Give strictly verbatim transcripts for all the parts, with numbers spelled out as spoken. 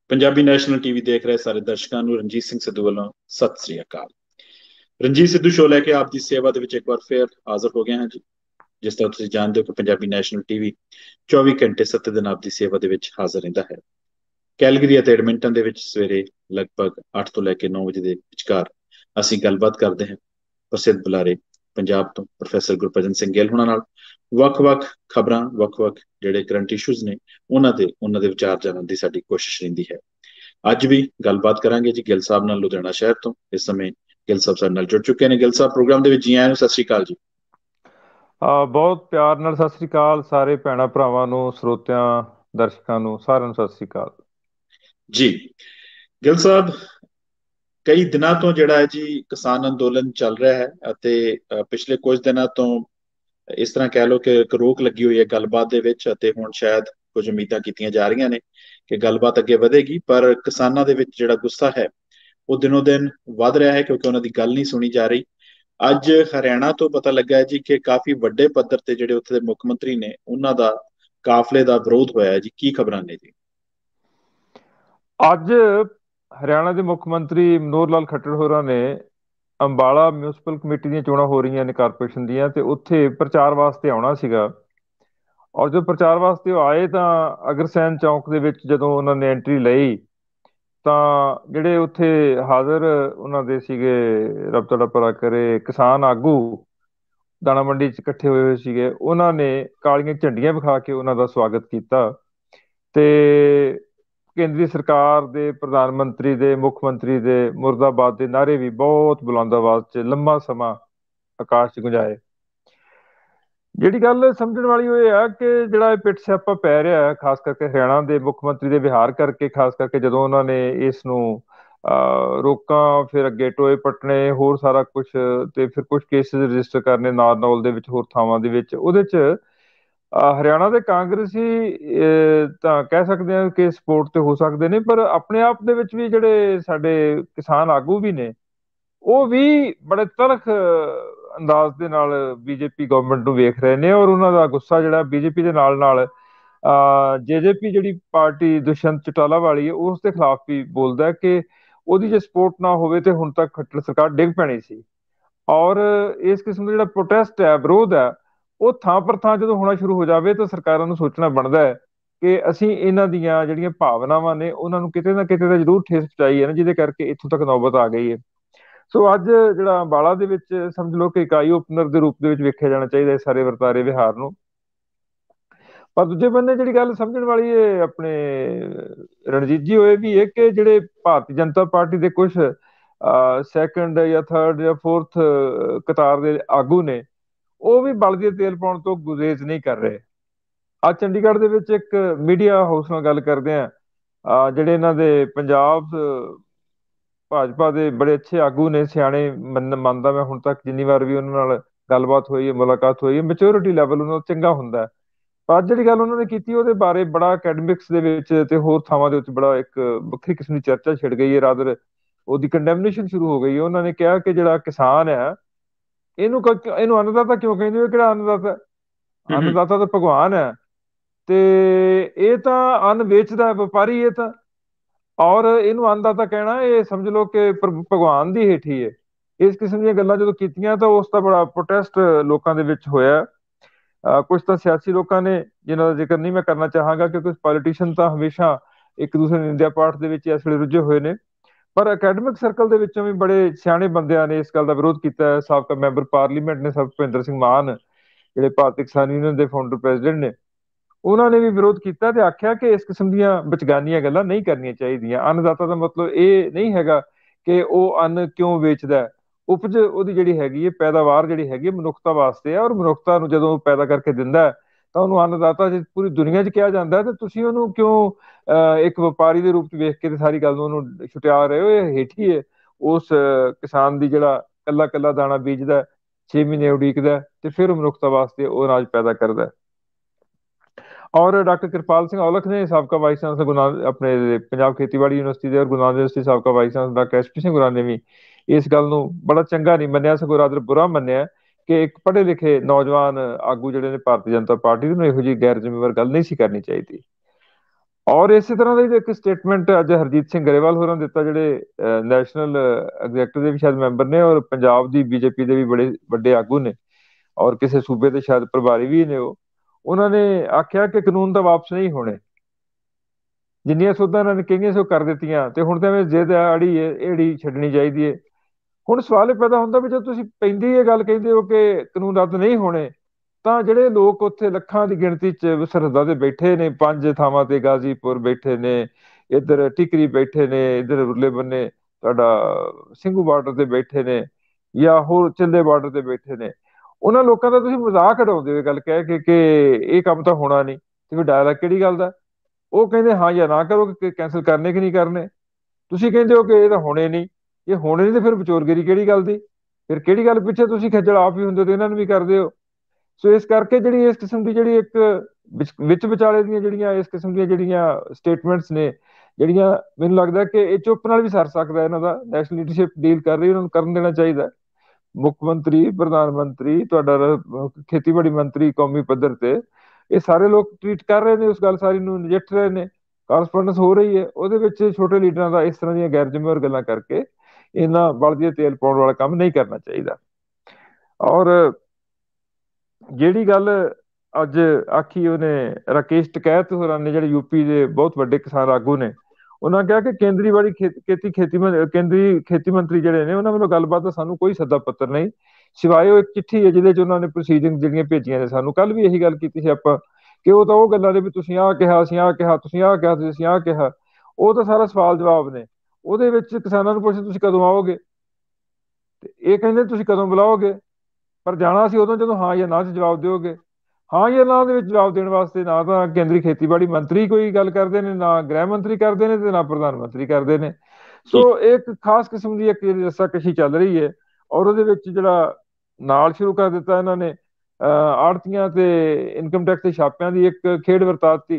Punjabi national TV ਦੇਖ ਰਹੇ ਸਾਰੇ ਦਰਸ਼ਕਾਂ ਨੂੰ ਰਣਜੀਤ ਸਿੰਘ ਸਿੱਧੂ ਵੱਲੋਂ ਸਤਿ ਸ੍ਰੀ ਅਕਾਲ। ਰਣਜੀਤ ਸਿੱਧੂ ਸ਼ੋਅ ਲੈ ਕੇ ਆਪ ਦੀ ਸੇਵਾ ਦੇ ਵਿੱਚ ਇੱਕ ਵਾਰ ਫੇਰ ਹਾਜ਼ਰ ਹੋ ਗਏ ਹਾਂ ਜੀ। ਜਿਸ ਤਰ੍ਹਾਂ ਤੁਸੀਂ ਜਾਣਦੇ ਹੋ ਕਿ ਪੰਜਾਬੀ ਨੈਸ਼ਨਲ ਟੀਵੀ ਚੌਵੀ ਘੰਟੇ ਸੱਤ ਦਿਨ ਆਪ ਦੀ ਸੇਵਾ ਦੇ ਵਿੱਚ ਹਾਜ਼ਰ ਰਹਿੰਦਾ ਹੈ। ਕੈਲਗਰੀ ਅਤੇ ਐਡਮਿੰਟਨ ਦੇ ਵਿੱਚ ਸਵੇਰੇ ਲਗਭਗ ਅੱਠ ਤੋਂ ਲੈ ਕੇ ਨੌ ਵਜੇ ਦੇ ਵਿਚਕਾਰ ਅਸੀਂ ਗੱਲਬਾਤ ਕਰਦੇ ਹਾਂ ਪ੍ਰਸਿੱਧ ਬੁਲਾਰੇ ਪੰਜਾਬ ਤੋਂ ਪ੍ਰੋਫੈਸਰ ਗੁਰਭਜਨ ਸਿੰਘ ਗਿੱਲ ਹੁਣਾਂ ਨਾਲ ਵੱਖ-ਵੱਖ ਖਬਰਾਂ, ਵੱਖ-ਵੱਖ ਜਿਹੜੇ ਕਰੰਟ ਇਸ਼ੂਜ਼ ਨੇ ਉਹਨਾਂ ਦੇ ਉਹਨਾਂ ਦੇ ਵਿਚਾਰ ਜਾਣਨ ਦੀ ਸਾਡੀ ਕੋਸ਼ਿਸ਼ ਰਹਿੰਦੀ ਹੈ। ਅੱਜ ਵੀ ਗੱਲਬਾਤ ਕਰਾਂਗੇ ਜੀ ਗਿੱਲ ਸਾਹਿਬ ਨਾਲ ਲੁਧਿਆਣਾ ਸ਼ਹਿਰ ਤੋਂ। ਇਸ ਸਮੇਂ ਗਿੱਲ ਸਾਹਿਬ ਸਾਡੇ ਨਾਲ ਜੁੜ ਚੁੱਕੇ ਨੇ। ਗਿੱਲ ਸਾਹਿਬ ਪ੍ਰੋਗਰਾਮ ਦੇ ਵਿੱਚ ਜੀ ਆਇਆਂ ਨੂੰ, ਸਤਿ ਸ਼੍ਰੀ ਅਕਾਲ ਜੀ। ਆ ਬਹੁਤ ਪਿਆਰ ਨਾਲ ਸਤਿ ਸ੍ਰੀ ਅਕਾਲ ਸਾਰੇ ਭੈਣਾਂ ਭਰਾਵਾਂ ਨੂੰ, ਸਰੋਤਿਆਂ ਦਰਸ਼ਕਾਂ ਨੂੰ, ਸਾਰਿਆਂ ਨੂੰ ਸਤਿ ਸ੍ਰੀ ਅਕਾਲ ਜੀ। ਗਿੱਲ ਸਾਹਿਬ, ਕਈ ਦਿਨਾਂ ਤੋਂ ਜਿਹੜਾ ਹੈ ਜੀ ਕਿਸਾਨ ਅੰਦੋਲਨ ਚੱਲ ਰਿਹਾ ਹੈ ਅਤੇ ਅ, ਪਿਛਲੇ ਕੁਝ ਦਿਨਾਂ ਤੋਂ ਇਸ ਤਰ੍ਹਾਂ ਕਹਿ ਲਓ ਕਿ ਇੱਕ ਰੋਕ ਲੱਗੀ ਹੋਈ ਹੈ ਗੱਲਬਾਤ ਦੇ ਵਿੱਚ, ਅਤੇ ਹੁਣ ਸ਼ਾਇਦ ਕੁਝ ਉਮੀਦਾਂ ਕੀਤੀਆਂ ਜਾ ਰਹੀਆਂ ਨੇ ਕਿ ਗੱਲਬਾਤ ਅੱਗੇ ਵਧੇਗੀ, ਪਰ ਕਿਸਾਨਾਂ ਦੇ ਵਿੱਚ ਜਿਹੜਾ ਗੁੱਸਾ ਹੈ ਉਹ ਦਿਨੋ ਦਿਨ ਵੱਧ ਰਿਹਾ ਹੈ ਕਿਉਂਕਿ ਉਹਨਾਂ ਦੀ ਗੱਲ ਨਹੀਂ ਸੁਣੀ ਜਾ ਰਹੀ। ਅੱਜ ਹਰਿਆਣਾ ਤੋਂ ਪਤਾ ਲੱਗਾ ਹੈ ਜੀ ਕਿ ਕਾਫੀ ਵੱਡੇ ਪੱਧਰ ਤੇ ਜਿਹੜੇ ਉੱਥੇ ਦੇ ਮੁੱਖ ਮੰਤਰੀ ਨੇ ਉਹਨਾਂ ਦਾ ਕਾਫਲੇ ਦਾ ਵਿਰੋਧ ਹੋਇਆ ਹੈ ਜੀ। ਕੀ ਖਬਰਾਂ ਨੇ ਜੀ? ਅੱਜ ਹਰਿਆਣਾ ਦੇ ਮੁੱਖ ਮੰਤਰੀ ਮਨੋਹਰ ਲਾਲ ਖੱਟੜ ਹੋਰਾਂ ਨੇ ਅੰਬਾਲਾ ਮਿਊਨਿਸਪਲ ਕਮੇਟੀ ਦੀਆਂ ਚੋਣਾਂ ਹੋ ਰਹੀਆਂ ਨੇ ਕਾਰਪੋਰੇਸ਼ਨ ਦੀਆਂ, ਤੇ ਉੱਥੇ ਪ੍ਰਚਾਰ ਵਾਸਤੇ ਆਉਣਾ ਸੀਗਾ। ਔਰ ਜਦੋਂ ਪ੍ਰਚਾਰ ਵਾਸਤੇ ਉਹ ਆਏ ਤਾਂ ਅਗਰਸੈਨ ਚੌਂਕ ਦੇ ਵਿੱਚ ਜਦੋਂ ਉਹਨਾਂ ਨੇ ਐਂਟਰੀ ਲਈ ਤਾਂ ਜਿਹੜੇ ਉੱਥੇ ਹਾਜ਼ਰ ਉਹਨਾਂ ਦੇ ਸੀਗੇ, ਰੱਬ ਤੁਹਾਡਾ ਭਲਾ ਕਰੇ, ਕਿਸਾਨ ਆਗੂ ਦਾਣਾ ਮੰਡੀ 'ਚ ਇਕੱਠੇ ਹੋਏ ਹੋਏ ਸੀਗੇ, ਉਹਨਾਂ ਨੇ ਕਾਲੀਆਂ ਝੰਡੀਆਂ ਵਿਖਾ ਕੇ ਉਹਨਾਂ ਦਾ ਸਵਾਗਤ ਕੀਤਾ। ਤੇ ਕੇਂਦਰੀ ਸਰਕਾਰ ਦੇ, ਪ੍ਰਧਾਨ ਮੰਤਰੀ ਦੇ, ਮੁੱਖ ਮੰਤਰੀ ਦੇ ਮੁਰਦਾਬਾਦ ਦੇ ਨਾਅਰੇ ਵੀ ਬਹੁਤ ਬੁਲੰਦ ਆਵਾਜ਼ 'ਚ ਲੰਮਾ ਸਮਾਂ ਆਕਾਸ਼ 'ਚ ਗੁੰਜਾਏ। ਜਿਹੜੀ ਗੱਲ ਸਮਝਣ ਵਾਲੀ ਉਹ ਇਹ ਆ ਕਿ ਜਿਹੜਾ ਇਹ ਪਿੱਟ ਸਿਆਪਾ ਪੈ ਰਿਹਾ ਹੈ, ਖਾਸ ਕਰਕੇ ਹਰਿਆਣਾ ਦੇ ਮੁੱਖ ਮੰਤਰੀ ਦੇ ਵਿਹਾਰ ਕਰਕੇ, ਖਾਸ ਕਰਕੇ ਜਦੋਂ ਉਹਨਾਂ ਨੇ ਇਸ ਨੂੰ ਅਹ, ਰੋਕਾਂ, ਫਿਰ ਅੱਗੇ ਟੋਏ ਪੱਟਣੇ, ਹੋਰ ਸਾਰਾ ਕੁਝ, ਤੇ ਫਿਰ ਕੁਝ ਕੇਸਿਸ ਰਜਿਸਟਰ ਕਰਨੇ ਨਾਰਨੌਲ ਦੇ ਵਿੱਚ, ਹੋਰ ਥਾਵਾਂ ਦੇ ਵਿੱਚ, ਉਹਦੇ 'ਚ ਅਹ, ਹਰਿਆਣਾ ਦੇ ਕਾਂਗਰਸੀ ਅਹ, ਤਾਂ ਕਹਿ ਸਕਦੇ ਹਾਂ ਕਿ ਸਪੋਰਟ ਤੇ ਹੋ ਸਕਦੇ ਨੇ, ਪਰ ਆਪਣੇ ਆਪ ਦੇ ਵਿੱਚ ਵੀ ਜਿਹੜੇ ਸਾਡੇ ਕਿਸਾਨ ਆਗੂ ਵੀ ਨੇ ਉਹ ਵੀ ਬੜੇ ਤਲਖ ਅੰਦਾਜ਼ ਦੇ ਨਾਲ ਬੀਜੇਪੀ ਗਵਰਨਮੈਂਟ ਨੂੰ ਵੇਖ ਰਹੇ ਨੇ, ਔਰ ਉਹਨਾਂ ਦਾ ਗੁੱਸਾ ਜਿਹੜਾ ਬੀਜੇਪੀ ਦੇ ਨਾਲ ਨਾਲ ਜੇਜੇਪੀ ਜਿਹੜੀ ਪਾਰਟੀ ਦੁਸ਼ਯੰਤ ਚੌਟਾਲਾ ਵਾਲੀ ਹੈ ਉਸ ਦੇ ਖਿਲਾਫ ਵੀ ਬੋਲਦਾ ਹੈ ਕਿ ਉਹਦੀ ਜੇ ਸਪੋਰਟ ਨਾ ਹੋਵੇ ਤੇ ਹੁਣ ਤੱਕ ਖੱਟਰ ਸਰਕਾਰ ਡਿੱਗ ਪੈਣੀ ਸੀ। ਔਰ ਇਸ ਕਿਸਮ ਦਾ ਜਿਹੜਾ ਪ੍ਰੋਟੈਸਟ ਹੈ, ਵਿਰੋਧ ਹੈ, ਉਹ ਥਾਂ ਪਰ ਥਾਂ ਜਦੋਂ ਹੋਣਾ ਸ਼ੁਰੂ ਹੋ ਜਾਵੇ ਤਾਂ ਸਰਕਾਰਾਂ ਨੂੰ ਸੋਚਣਾ ਬਣਦਾ ਹੈ ਕਿ ਅਸੀਂ ਇਹਨਾਂ ਦੀਆਂ ਜਿਹੜੀਆਂ ਭਾਵਨਾਵਾਂ ਨੇ ਉਹਨਾਂ ਨੂੰ ਕਿਤੇ ਨਾ ਕਿਤੇ ਤਾਂ ਜ਼ਰੂਰ ਠੇਸ ਪਹੁੰਚਾਈ ਹੈ ਨਾ, ਜਿਹਦੇ ਕਰਕੇ ਇੱਥੋਂ ਤੱਕ ਨੌਬਤ ਆ ਗਈ ਹੈ। ਸੋ ਅੱਜ ਜਿਹੜਾ ਅੰਬਾਲਾ ਦੇ ਵਿੱਚ ਸਮਝ ਲਓ ਕਿ ਇਕਾਈ ਓਪਨਰ ਦੇ ਰੂਪ ਦੇ ਵਿੱਚ ਵੇਖਿਆ ਜਾਣਾ ਚਾਹੀਦਾ ਹੈ ਸਾਰੇ ਵਰਤਾਰੇ ਵਿਹਾਰ ਨੂੰ। ਪਰ ਦੂਜੇ ਬੰਨੇ ਜਿਹੜੀ ਗੱਲ ਸਮਝਣ ਵਾਲੀ ਹੈ ਆਪਣੇ ਰਣਜੀਤ ਜੀ ਹੋਏ ਵੀ ਹੈ ਕਿ ਜਿਹੜੇ ਭਾਰਤੀ ਜਨਤਾ ਪਾਰਟੀ ਦੇ ਕੁਝ ਸੈਕੰਡ ਜਾਂ ਥਰਡ ਜਾਂ ਫੋਰਥ ਕਤਾਰ ਦੇ ਆਗੂ ਨੇ ਉਹ ਵੀ ਬਲਦੀ ਤੇਲ ਪਾਉਣ ਤੋਂ ਗੁਰੇਜ਼ ਨਹੀਂ ਕਰ ਰਹੇ। ਅੱਜ ਚੰਡੀਗੜ੍ਹ ਦੇ ਵਿੱਚ ਇੱਕ ਮੀਡੀਆ ਹਾਊਸ ਨਾਲ ਗੱਲ ਕਰਦੇ ਆ, ਜਿਹੜੇ ਇਹਨਾਂ ਦੇ ਪੰਜਾਬ ਭਾਜਪਾ ਦੇ ਬੜੇ ਅੱਛੇ ਆਗੂ ਨੇ, ਸਿਆਣੇ ਮੰਨ ਮੰਨਦਾ ਮੈਂ ਹੁਣ ਤੱਕ ਜਿੰਨੀ ਵਾਰ ਵੀ ਉਹਨਾਂ ਨਾਲ ਗੱਲਬਾਤ ਹੋਈ ਹੈ, ਮੁਲਾਕਾਤ ਹੋਈ ਹੈ, ਮੈਚੋਰਿਟੀ ਲੈਵਲ ਉਹਨਾਂ ਦਾ ਚੰਗਾ ਹੁੰਦਾ। ਪਰ ਅੱਜ ਜਿਹੜੀ ਗੱਲ ਉਹਨਾਂ ਨੇ ਕੀਤੀ ਉਹਦੇ ਬਾਰੇ ਬੜਾ ਅਕੈਡਮਿਕਸ ਦੇ ਵਿੱਚ ਤੇ ਹੋਰ ਥਾਵਾਂ ਦੇ ਵਿੱਚ ਬੜਾ ਇੱਕ ਵੱਖਰੀ ਕਿਸਮ ਦੀ ਚਰਚਾ ਛਿੜ ਗਈ ਹੈ, ਰਾਦਰ ਉਹਦੀ ਕੰਡੈਮਨੇਸ਼ਨ ਸ਼ੁਰੂ ਹੋ ਗਈ ਹੈ। ਉਹਨਾਂ ਨੇ ਕਿਹਾ ਕਿ ਜਿਹੜਾ ਕਿਸਾਨ ਹੈ ਇਹਨੂੰ ਇਹਨੂੰ ਅੰਨਦਾਤਾ ਕਿਉਂ ਕਹਿੰਦੇ ਹੋ? ਕਿਹੜਾ ਅੰਨਦਾਤਾ? ਅੰਨਦਾਤਾ ਤਾਂ ਭਗਵਾਨ ਹੈ, ਤੇ ਇਹ ਤਾਂ ਅੰਨ ਵੇਚਦਾ ਵਪਾਰੀ ਇਹ ਤਾਂ, ਔਰ ਇਹਨੂੰ ਅੰਨਦਾਤਾ ਕਹਿਣਾ ਇਹ ਸਮਝ ਲਓ ਕਿ ਭਗਵਾਨ ਦੀ ਹੇਠੀ ਹੈ। ਇਸ ਕਿਸਮ ਦੀਆਂ ਗੱਲਾਂ ਜਦੋਂ ਕੀਤੀਆਂ ਤਾਂ ਉਸ ਦਾ ਬੜਾ ਪ੍ਰੋਟੈਸਟ ਲੋਕਾਂ ਦੇ ਵਿੱਚ ਹੋਇਆ। ਕੁਝ ਤਾਂ ਸਿਆਸੀ ਲੋਕਾਂ ਨੇ, ਜਿਨ੍ਹਾਂ ਦਾ ਜ਼ਿਕਰ ਨਹੀਂ ਮੈਂ ਕਰਨਾ ਚਾਹਾਂਗਾ ਕਿਉਂਕਿ ਪੋਲੀਟੀਸ਼ੀਅਨ ਤਾਂ ਹਮੇਸ਼ਾ ਇੱਕ ਦੂਸਰੇ ਦੀ ਨਿੰਦਿਆ ਪਾਠ ਦੇ ਵਿੱਚ ਇਸ ਵੇਲੇ ਰੁੱਝੇ ਹੋਏ ਨੇ, ਪਰ ਅਕੈਡਮਿਕ ਸਰਕਲ ਦੇ ਵਿੱਚੋਂ ਵੀ ਬੜੇ ਸਿਆਣੇ ਬੰਦਿਆਂ ਨੇ ਇਸ ਗੱਲ ਦਾ ਵਿਰੋਧ ਕੀਤਾ ਹੈ। ਸਾਬਕਾ ਮੈਂਬਰ ਪਾਰਲੀਮੈਂਟ ਨੇ ਸਰ ਭੁਪਿੰਦਰ ਸਿੰਘ ਮਾਨ, ਜਿਹੜੇ ਭਾਰਤੀ ਕਿਸਾਨ ਯੂਨੀਅਨ ਦੇ ਫਾਊਂਡਰ ਪ੍ਰੈਜ਼ੀਡੈਂਟ ਨੇ, ਉਹਨਾਂ ਨੇ ਵੀ ਵਿਰੋਧ ਕੀਤਾ ਤੇ ਆਖਿਆ ਕਿ ਇਸ ਕਿਸਮ ਦੀਆਂ ਵਿਚਗਾਨੀਆਂ ਗੱਲਾਂ ਨਹੀਂ ਕਰਨੀਆਂ ਚਾਹੀਦੀਆਂ। ਅੰਨਦਾਤਾ ਦਾ ਮਤਲਬ ਇਹ ਨਹੀਂ ਹੈਗਾ ਕਿ ਉਹ ਅੰਨ ਕਿਉਂ ਵੇਚਦਾ, ਉਪਜ ਉਹਦੀ ਜਿਹੜੀ ਹੈਗੀ ਹੈ, ਪੈਦਾਵਾਰ ਜਿਹੜੀ ਹੈਗੀ ਹੈ ਮਨੁੱਖਤਾ ਵਾਸਤੇ ਹੈ, ਔਰ ਮਨੁੱਖਤਾ ਨੂੰ ਜਦੋਂ ਪੈਦਾ ਕਰਕੇ ਦਿੰਦਾ ਤਾਂ ਉਹਨੂੰ ਅੰਨਦਾਤਾ ਜੇ ਪੂਰੀ ਦੁਨੀਆ 'ਚ ਕਿਹਾ ਜਾਂਦਾ ਤੇ ਤੁਸੀਂ ਉਹਨੂੰ ਕਿਉਂ ਇੱਕ ਵਪਾਰੀ ਦੇ ਰੂਪ 'ਚ ਵੇਖ ਕੇ ਤੇ ਸਾਰੀ ਗੱਲ ਨੂੰ ਉਹਨੂੰ ਛੁਟਿਆ ਰਹੇ ਹੋ? ਇਹ ਹੇਠੀ ਹੈ ਉਸ ਕਿਸਾਨ ਦੀ ਜਿਹੜਾ ਕੱਲਾ ਕੱਲਾ ਦਾਣਾ ਬੀਜਦਾ, ਛੇ ਮਹੀਨੇ ਉਡੀਕਦਾ ਤੇ ਫਿਰ ਮਨੁੱਖਤਾ ਵਾਸਤੇ ਉਹ ਅਨਾਜ ਪੈਦਾ ਕਰਦਾ। ਔਰ ਡਾਕਟਰ ਕਿਰਪਾਲ ਸਿੰਘ ਔਲਖ ਨੇ, ਸਾਬਕਾ ਵਾਈਸ ਚਾਂਸਲਰ ਗੁਰੂ ਨਾਨਕ ਆਪਣੇ ਪੰਜਾਬ ਖੇਤੀਬਾੜੀ ਯੂਨੀਵਰਸਿਟੀ ਦੇ, ਔਰ ਗੁਰੂ ਨਾਨਕ ਯੂਨੀਵਰਸਿਟੀ ਸਾਬਕਾ vice chancellor doctor S P Singh ਗੁਰਾਂ ਨੇ ਵੀ ਇਸ ਗੱਲ ਨੂੰ ਬੜਾ ਚੰਗਾ ਨਹੀਂ ਮੰਨਿਆ, ਸਗੋਂ ਰਾਦਰ ਬੁਰਾ ਮੰਨਿਆ ਕਿ ਇੱਕ ਪੜ੍ਹੇ ਲਿਖੇ ਨੌਜਵਾਨ ਆਗੂ ਜਿਹੜੇ ਨੇ ਭਾਰਤੀ ਜਨਤਾ ਪਾਰਟੀ ਨੂੰ ਇਹੋ ਜਿਹੀ ਗੈਰ ਜ਼ਿੰਮੇਵਾਰ ਗੱਲ ਨਹੀਂ ਸੀ ਕਰਨੀ ਚਾਹੀਦੀ। ਔਰ ਇਸੇ ਤਰ੍ਹਾਂ ਦਾ ਹੀ ਇੱਕ ਸਟੇਟਮੈਂਟ ਅੱਜ ਹਰਜੀਤ ਸਿੰਘ ਗਰੇਵਾਲ ਹੋਰਾਂ ਨੇ ਦਿੱਤਾ, ਜਿਹੜੇ ਨੈਸ਼ਨਲ ਐਗਜ਼ੈਕਟਿਵ ਦੇ ਵੀ ਸ਼ਾਇਦ ਮੈਂਬਰ ਨੇ ਔਰ ਪੰਜਾਬ ਦੀ ਬੀਜੇਪੀ ਦੇ ਵੀ ਬੜੇ ਵੱਡੇ ਆਗੂ ਨੇ ਔਰ ਕਿਸੇ ਸੂਬੇ ਦੇ ਸ਼ਾਇਦ ਪ੍ਰਭਾਰੀ ਵੀ ਨੇ। ਉਹ ਉਹਨਾਂ ਨੇ ਆਖਿਆ ਕਿ ਕਾਨੂੰਨ ਤਾਂ ਵਾਪਸ ਨਹੀਂ ਹੋਣੇ, ਜਿੰਨੀਆਂ ਸੋਧਾਂ ਇਹਨਾਂ ਨੇ ਕਹੀਆਂ ਸੀ ਉਹ ਕਰ ਦਿੱਤੀਆਂ, ਤੇ ਹੁਣ ਤਾਂ ਐਵੇਂ ਜਿੱਦ ਆੜੀ ਹੈ ਇਹੜੀ ਛੱਡਣੀ ਚਾਹੀਦੀ ਹੈ। ਹੁਣ ਸਵਾਲ ਇਹ ਪੈਦਾ ਹੁੰਦਾ ਵੀ ਜਦੋਂ ਤੁਸੀਂ ਪੈਂਦੀ ਇਹ ਗੱਲ ਕਹਿੰਦੇ ਹੋ ਕਿ ਕਾਨੂੰਨ ਰੱਦ ਨਹੀਂ ਹੋਣੇ, ਤਾਂ ਜਿਹੜੇ ਲੋਕ ਉੱਥੇ ਲੱਖਾਂ ਦੀ ਗਿਣਤੀ 'ਚ ਸਰਹੱਦਾਂ ਤੇ ਬੈਠੇ ਨੇ, ਪੰਜ ਥਾਵਾਂ ਤੇ ਗਾਜ਼ੀਪੁਰ ਬੈਠੇ ਨੇ, ਇੱਧਰ ਟਿਕਰੀ ਬੈਠੇ ਨੇ, ਇੱਧਰ ਉਰਲੇ ਬੰਨੇ ਤੁਹਾਡਾ ਸਿੰਘੂ ਬਾਰਡਰ ਤੇ ਬੈਠੇ ਨੇ, ਜਾਂ ਹੋਰ ਚਿੱਲੇ ਬਾਰਡਰ ਤੇ ਬੈਠੇ ਨੇ, ਉਹਨਾਂ ਲੋਕਾਂ ਦਾ ਤੁਸੀਂ ਮਜ਼ਾਕ ਉਡਾਉਂਦੇ ਹੋ ਇਹ ਗੱਲ ਕਹਿ ਕੇ ਕਿ ਇਹ ਕੰਮ ਤਾਂ ਹੋਣਾ ਨਹੀਂ, ਤੇ ਫਿਰ ਡਾਇਲਾਗ ਕਿਹੜੀ ਗੱਲ ਦਾ? ਉਹ ਕਹਿੰਦੇ ਹਾਂ ਜਾਂ ਨਾ ਕਰੋ ਕਿ ਕੈਂਸਲ ਕਰਨੇ ਕਿ ਨਹੀਂ ਕਰਨੇ। ਤੁਸੀਂ ਕਹਿੰਦੇ ਹੋ ਕਿ ਇਹ ਤਾਂ ਹੋਣੇ ਨਹੀਂ, ਇਹ ਹੋਣੇ ਨਹੀਂ ਤੇ ਫਿਰ ਵਿਚੋਲਗਿਰੀ ਕਿਹੜੀ ਗੱਲ ਦੀ? ਫਿਰ ਕਿਹੜੀ ਗੱਲ ਪਿੱਛੇ ਤੁਸੀਂ ਖੱਜਲ ਆਪ ਹੀ ਹੁੰਦੇ ਤੇ ਇਹਨਾਂ ਨੂੰ ਵੀ ਕਰਦੇ ਹੋ। ਸੋ ਇਸ ਕਰਕੇ ਜਿਹੜੀ ਇਸ ਕਿਸਮ ਦੀ ਜਿਹੜੀ ਇੱਕ ਵਿਚ ਵਿੱਚ ਵਿਚਾਲੇ ਦੀਆਂ ਜਿਹੜੀਆਂ ਇਸ ਕਿਸਮ ਦੀਆਂ ਜਿਹੜੀਆਂ ਸਟੇਟਮੈਂਟਸ ਨੇ, ਜਿਹੜੀਆਂ ਮੈਨੂੰ ਲੱਗਦਾ ਕਿ ਇਹ ਚੁੱਪ ਨਾਲ ਵੀ ਸਰ ਸਕਦਾ, ਇਹਨਾਂ ਦਾ ਨੈਸ਼ਨਲ ਲੀਡਰਸ਼ਿਪ ਡੀਲ ਕਰ ਰਹੀ, ਉਹਨਾਂ ਨੂੰ ਕਰਨ ਦੇਣਾ ਚਾਹੀਦਾ। ਮੁੱਖ ਮੰਤਰੀ, ਪ੍ਰਧਾਨ ਮੰਤਰੀ, ਤੁਹਾਡਾ ਖੇਤੀਬਾੜੀ ਮੰਤਰੀ ਕੌਮੀ ਪੱਧਰ ਤੇ, ਇਹ ਸਾਰੇ ਲੋਕ ਟਵੀਟ ਕਰ ਰਹੇ ਨੇ, ਉਸ ਗੱਲ ਸਾਰੀ ਨੂੰ ਨਜਿੱਠ ਰਹੇ ਨੇ, ਕਾਰਸਪੋਂਡੈਂਸ ਹੋ ਰਹੀ ਹੈ, ਉਹਦੇ ਵਿੱਚ ਛੋਟੇ ਲੀਡਰਾਂ ਦਾ ਇਸ ਤਰ੍ਹਾਂ ਦੀਆਂ ਗੈਰ ਜ਼ਿੰਮੇਵਾਰ ਗੱਲਾਂ ਕਰਕੇ ਇਹਨਾਂ ਬਲਦੀ ਤੇਲ ਪਾਉਣ ਵਾਲਾ ਕੰਮ ਨਹੀਂ ਕਰਨਾ ਚਾਹੀਦਾ। ਔਰ ਜਿਹੜੀ ਗੱਲ ਅੱਜ ਆਖੀ ਉਹਨੇ ਰਾਕੇਸ਼ ਟਕੈਤ ਹੋਰਾਂ ਨੇ, ਜਿਹੜੇ ਯੂਪੀ ਦੇ ਬਹੁਤ ਵੱਡੇ ਕਿਸਾਨ ਆਗੂ ਨੇ, ਉਹਨਾਂ ਕਿਹਾ ਕਿ ਕੇਂਦਰੀ ਵਾਲੀ ਖੇਤੀ ਖੇਤੀ ਕੇਂਦਰੀ ਖੇਤੀ ਮੰਤਰੀ ਜਿਹੜੇ ਨੇ ਉਹਨਾਂ ਵੱਲੋਂ ਗੱਲਬਾਤ ਦਾ ਸਾਨੂੰ ਕੋਈ ਸੱਦਾ ਪੱਤਰ ਨਹੀਂ, ਸਿਵਾਏ ਉਹ ਇੱਕ ਚਿੱਠੀ ਹੈ ਜਿਹਦੇ 'ਚ ਉਹਨਾਂ ਨੇ ਪ੍ਰੋਸੀਡਿੰਗ ਜਿਹੜੀਆਂ ਭੇਜੀਆਂ ਨੇ ਸਾਨੂੰ। ਕੱਲ ਵੀ ਇਹੀ ਗੱਲ ਕੀਤੀ ਸੀ ਆਪਾਂ ਕਿ ਉਹ ਤਾਂ ਉਹ ਗੱਲਾਂ ਨੇ ਵੀ ਤੁਸੀਂ ਆਹ ਕਿਹਾ, ਅਸੀਂ ਆਹ ਕਿਹਾ, ਤੁਸੀਂ ਆਹ ਕਿਹਾ, ਤੁਸੀਂ ਆਹ ਕਿਹਾ, ਉਹ ਤਾਂ ਸਾਰਾ ਸਵਾਲ ਜਵਾਬ ਨੇ। ਉਹਦੇ ਵਿੱਚ ਕਿਸਾਨਾਂ ਨੂੰ ਪੁੱਛਦੇ ਤੁਸੀਂ ਕਦੋਂ ਆਓਗੇ, ਤੇ ਇਹ ਕਹਿੰਦੇ ਤੁਸੀਂ ਕਦੋਂ ਬੁਲਾਓਗੇ, ਪਰ ਜਾਣਾ ਸੀ ਉਦੋਂ ਜਦੋਂ ਹਾਂ ਜਾਂ ਨਾ 'ਚ ਜਵਾਬ ਦਿਓਗੇ। ਹਾਂ ਜਾਂ ਨਾ ਦੇ ਵਿੱਚ ਜਵਾਬ ਦੇਣ ਵਾਸਤੇ ਨਾ ਤਾਂ ਕੇਂਦਰੀ ਖੇਤੀਬਾੜੀ ਮੰਤਰੀ ਕੋਈ ਗੱਲ ਕਰਦੇ ਨੇ, ਨਾ ਗ੍ਰਹਿ ਮੰਤਰੀ ਕਰਦੇ ਨੇ, ਤੇ ਨਾ ਪ੍ਰਧਾਨ ਮੰਤਰੀ ਕਰਦੇ ਨੇ। ਜੀ ਸੋ ਇੱਕ ਖਾਸ ਕਿਸਮ ਦੀ ਇੱਕ ਰੱਸਾਕਸ਼ੀ ਚੱਲ ਰਹੀ ਹੈ, ਔਰ ਉਹਦੇ ਵਿੱਚ ਜਿਹੜਾ ਨਾਲ ਸ਼ੁਰੂ ਕਰ ਦਿੱਤਾ ਇਹਨਾਂ ਨੇ ਆੜਤੀਆਂ ਤੇ ਇਨਕਮ ਟੈਕਸ ਦੇ ਛਾਪਿਆਂ ਦੀ ਇੱਕ ਖੇਡ ਵਰਤਾਤੀ।